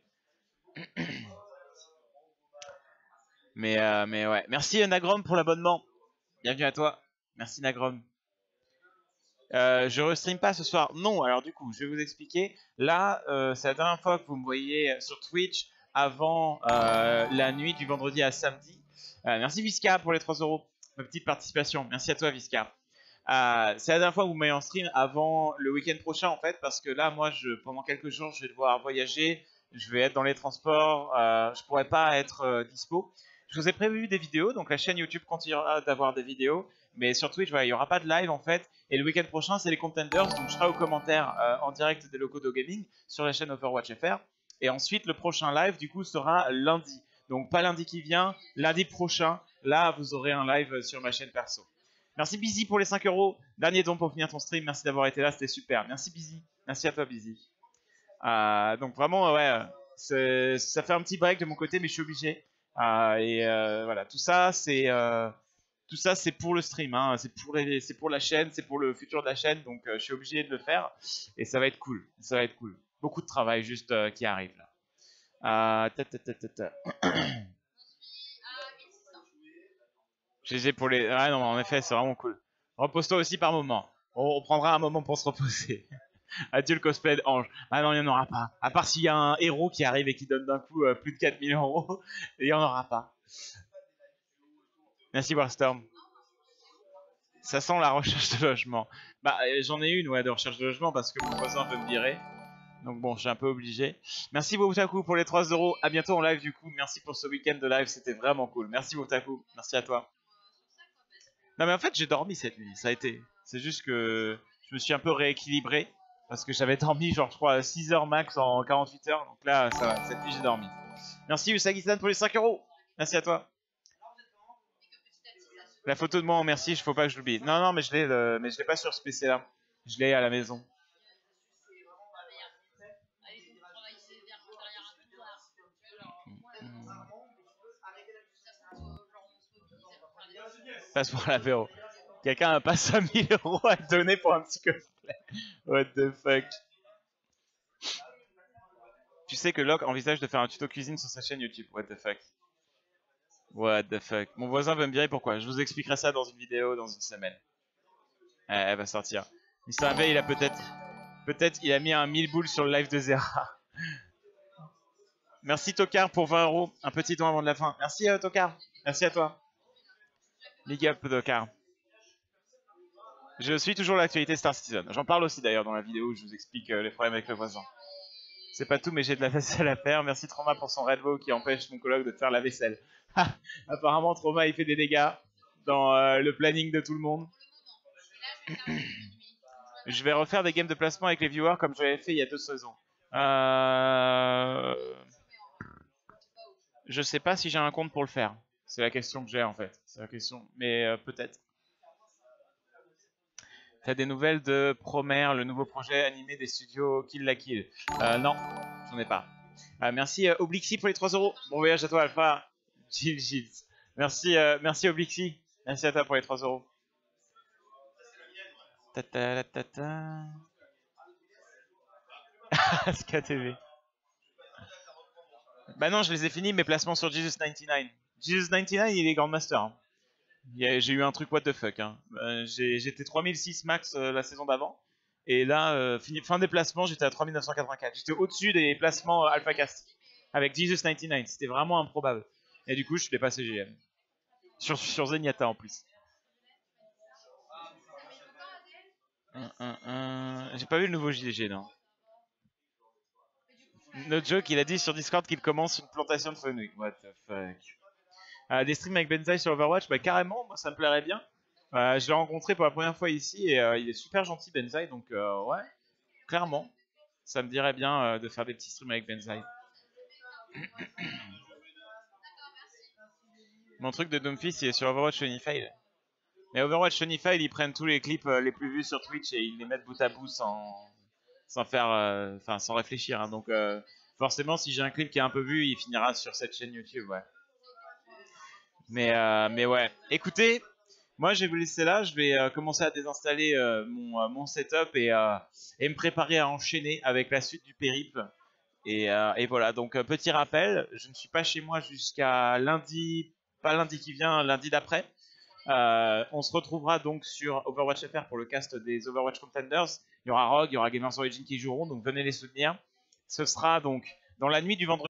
mais, euh, mais ouais. Merci Nagrom pour l'abonnement. Bienvenue à toi. Merci Nagrom. Euh, je restream pas ce soir. Non, alors du coup, je vais vous expliquer. Là, euh, c'est la dernière fois que vous me voyez sur Twitch avant euh, la nuit du vendredi à samedi. Euh, merci Visca pour les trois euros. Ma petite participation. Merci à toi Visca. Euh, c'est la dernière fois que vous me voyez en stream avant le week-end prochain en fait. Parce que là, moi, je, pendant quelques jours, je vais devoir voyager. Je vais être dans les transports. Euh, je pourrai pas être euh, dispo. Je vous ai prévu des vidéos. Donc la chaîne YouTube continuera d'avoir des vidéos. Mais sur Twitch, voilà, il n'y aura pas de live en fait. Et le week-end prochain, c'est les Contenders. Donc je serai aux commentaires euh, en direct des locaux de Gaming sur la chaîne Overwatch F R. Et ensuite, le prochain live, du coup, sera lundi. Donc pas lundi qui vient, lundi prochain. Là, vous aurez un live sur ma chaîne perso. Merci Busy pour les cinq euros. Dernier don pour finir ton stream. Merci d'avoir été là, c'était super. Merci Busy. Merci à toi Busy. Euh, donc vraiment, ouais, ça fait un petit break de mon côté, mais je suis obligé. Euh, et euh, voilà, tout ça, c'est... Euh, Tout ça, c'est pour le stream, hein. c'est pour, les, c'est pour la chaîne, c'est pour le futur de la chaîne, donc euh, je suis obligé de le faire et ça va être cool, ça va être cool. Beaucoup de travail juste euh, qui arrive là. Euh, ta, ta, ta, ta, ta. G G pour les... Ah non, en effet, c'est vraiment cool. Repose-toi aussi par moment. On, on prendra un moment pour se reposer. Adieu le cosplay d'Ange. Ah non, il n'y en aura pas. À part s'il y a un héros qui arrive et qui donne d'un coup euh, plus de quatre mille euros, il n'y en aura pas. Merci Warstorm. Ça sent la recherche de logement. Bah j'en ai une ouais de recherche de logement parce que mon voisin veut me virer. Donc bon, je suis un peu obligé. Merci Woutaku pour les trois euros. À bientôt en live du coup. Merci pour ce week-end de live, c'était vraiment cool. Merci Woutaku. Merci à toi. Non mais en fait j'ai dormi cette nuit, ça a été. C'est juste que je me suis un peu rééquilibré. Parce que j'avais dormi genre je crois six heures max en quarante-huit heures. Donc là ça va, cette nuit j'ai dormi. Merci Usagi-san pour les cinq euros. Merci à toi. La photo de moi en merci, il faut pas que je l'oublie. Non, non, mais je l'ai, euh, mais je l'ai pas sur ce P C là. Je l'ai à la maison. Passe pour l'apéro. Quelqu'un a pas cinq mille euros à donner pour un petit cosplay. What the fuck. Tu sais que Locke envisage de faire un tuto cuisine sur sa chaîne YouTube. What the fuck. What the fuck. Mon voisin veut me virer, pourquoi? Je vous expliquerai ça dans une vidéo dans une semaine. Eh, elle va sortir. mister V, il a peut-être... Peut-être il a mis un mille boules sur le live de Zera. Merci Tokar pour vingt euros. Un petit don avant de la fin. Merci euh, Tokar. Merci à toi. Big up Tokar. Je suis toujours l'actualité Star Citizen. J'en parle aussi d'ailleurs dans la vidéo où je vous explique euh, les problèmes avec le voisin. C'est pas tout, mais j'ai de la vaisselle à faire. Merci Trauma pour son Redvo qui empêche mon coloc de faire la vaisselle. Apparemment, Trauma, il fait des dégâts dans euh, le planning de tout le monde. Je vais refaire des games de placement avec les viewers comme j'avais fait il y a deux saisons. Euh... Je sais pas si j'ai un compte pour le faire. C'est la question que j'ai en fait. C'est la question, mais euh, peut-être. T'as des nouvelles de Promare, le nouveau projet animé des studios Kill la Kill? euh, Non, j'en ai pas. Euh, merci euh, Oblixi pour les trois euros. Bon voyage à toi Alpha. Gilles Gilles. Merci, euh, merci Oblixi. Merci à toi pour les trois euros. Tata tata. S K T V. Bah non, je les ai finis mes placements sur Jesus quatre-vingt-dix-neuf. Jesus quatre-vingt-dix-neuf, il est Grandmaster. Hein. J'ai eu un truc what the fuck. Hein. Euh, J'étais trois mille six max euh, la saison d'avant. Et là, euh, fini, fin des placements, j'étais à trois mille neuf cent quatre-vingt-quatre. J'étais au-dessus des placements AlphaCast avec Jesus quatre-vingt-dix-neuf. C'était vraiment improbable. Et du coup, je l'ai passé G M. Sur, sur Zenyatta en plus. Un, un, un... J'ai pas vu le nouveau J D G, non. No joke, il a dit sur Discord qu'il commence une plantation de fenouil. What the fuck. Euh, des streams avec Benzaï sur Overwatch, bah carrément, moi ça me plairait bien. Euh, je l'ai rencontré pour la première fois ici et euh, il est super gentil Benzaï, donc euh, ouais, clairement, ça me dirait bien euh, de faire des petits streams avec Benzaï. Mon truc de Doomfist il est sur Overwatch Unified. Mais Overwatch Unified ils prennent tous les clips euh, les plus vus sur Twitch et ils les mettent bout à bout sans, sans faire, enfin euh, sans réfléchir. Hein. Donc euh, forcément si j'ai un clip qui est un peu vu il finira sur cette chaîne YouTube, ouais. Mais, euh, mais ouais, écoutez, moi je vais vous laisser là, je vais euh, commencer à désinstaller euh, mon, euh, mon setup et, euh, et me préparer à enchaîner avec la suite du périple. Et, euh, et voilà, donc euh, petit rappel, je ne suis pas chez moi jusqu'à lundi, pas lundi qui vient, lundi d'après. Euh, on se retrouvera donc sur Overwatch F R pour le cast des Overwatch Contenders. Il y aura Rogue, il y aura Gamers Origin qui joueront, donc venez les soutenir. Ce sera donc dans la nuit du vendredi.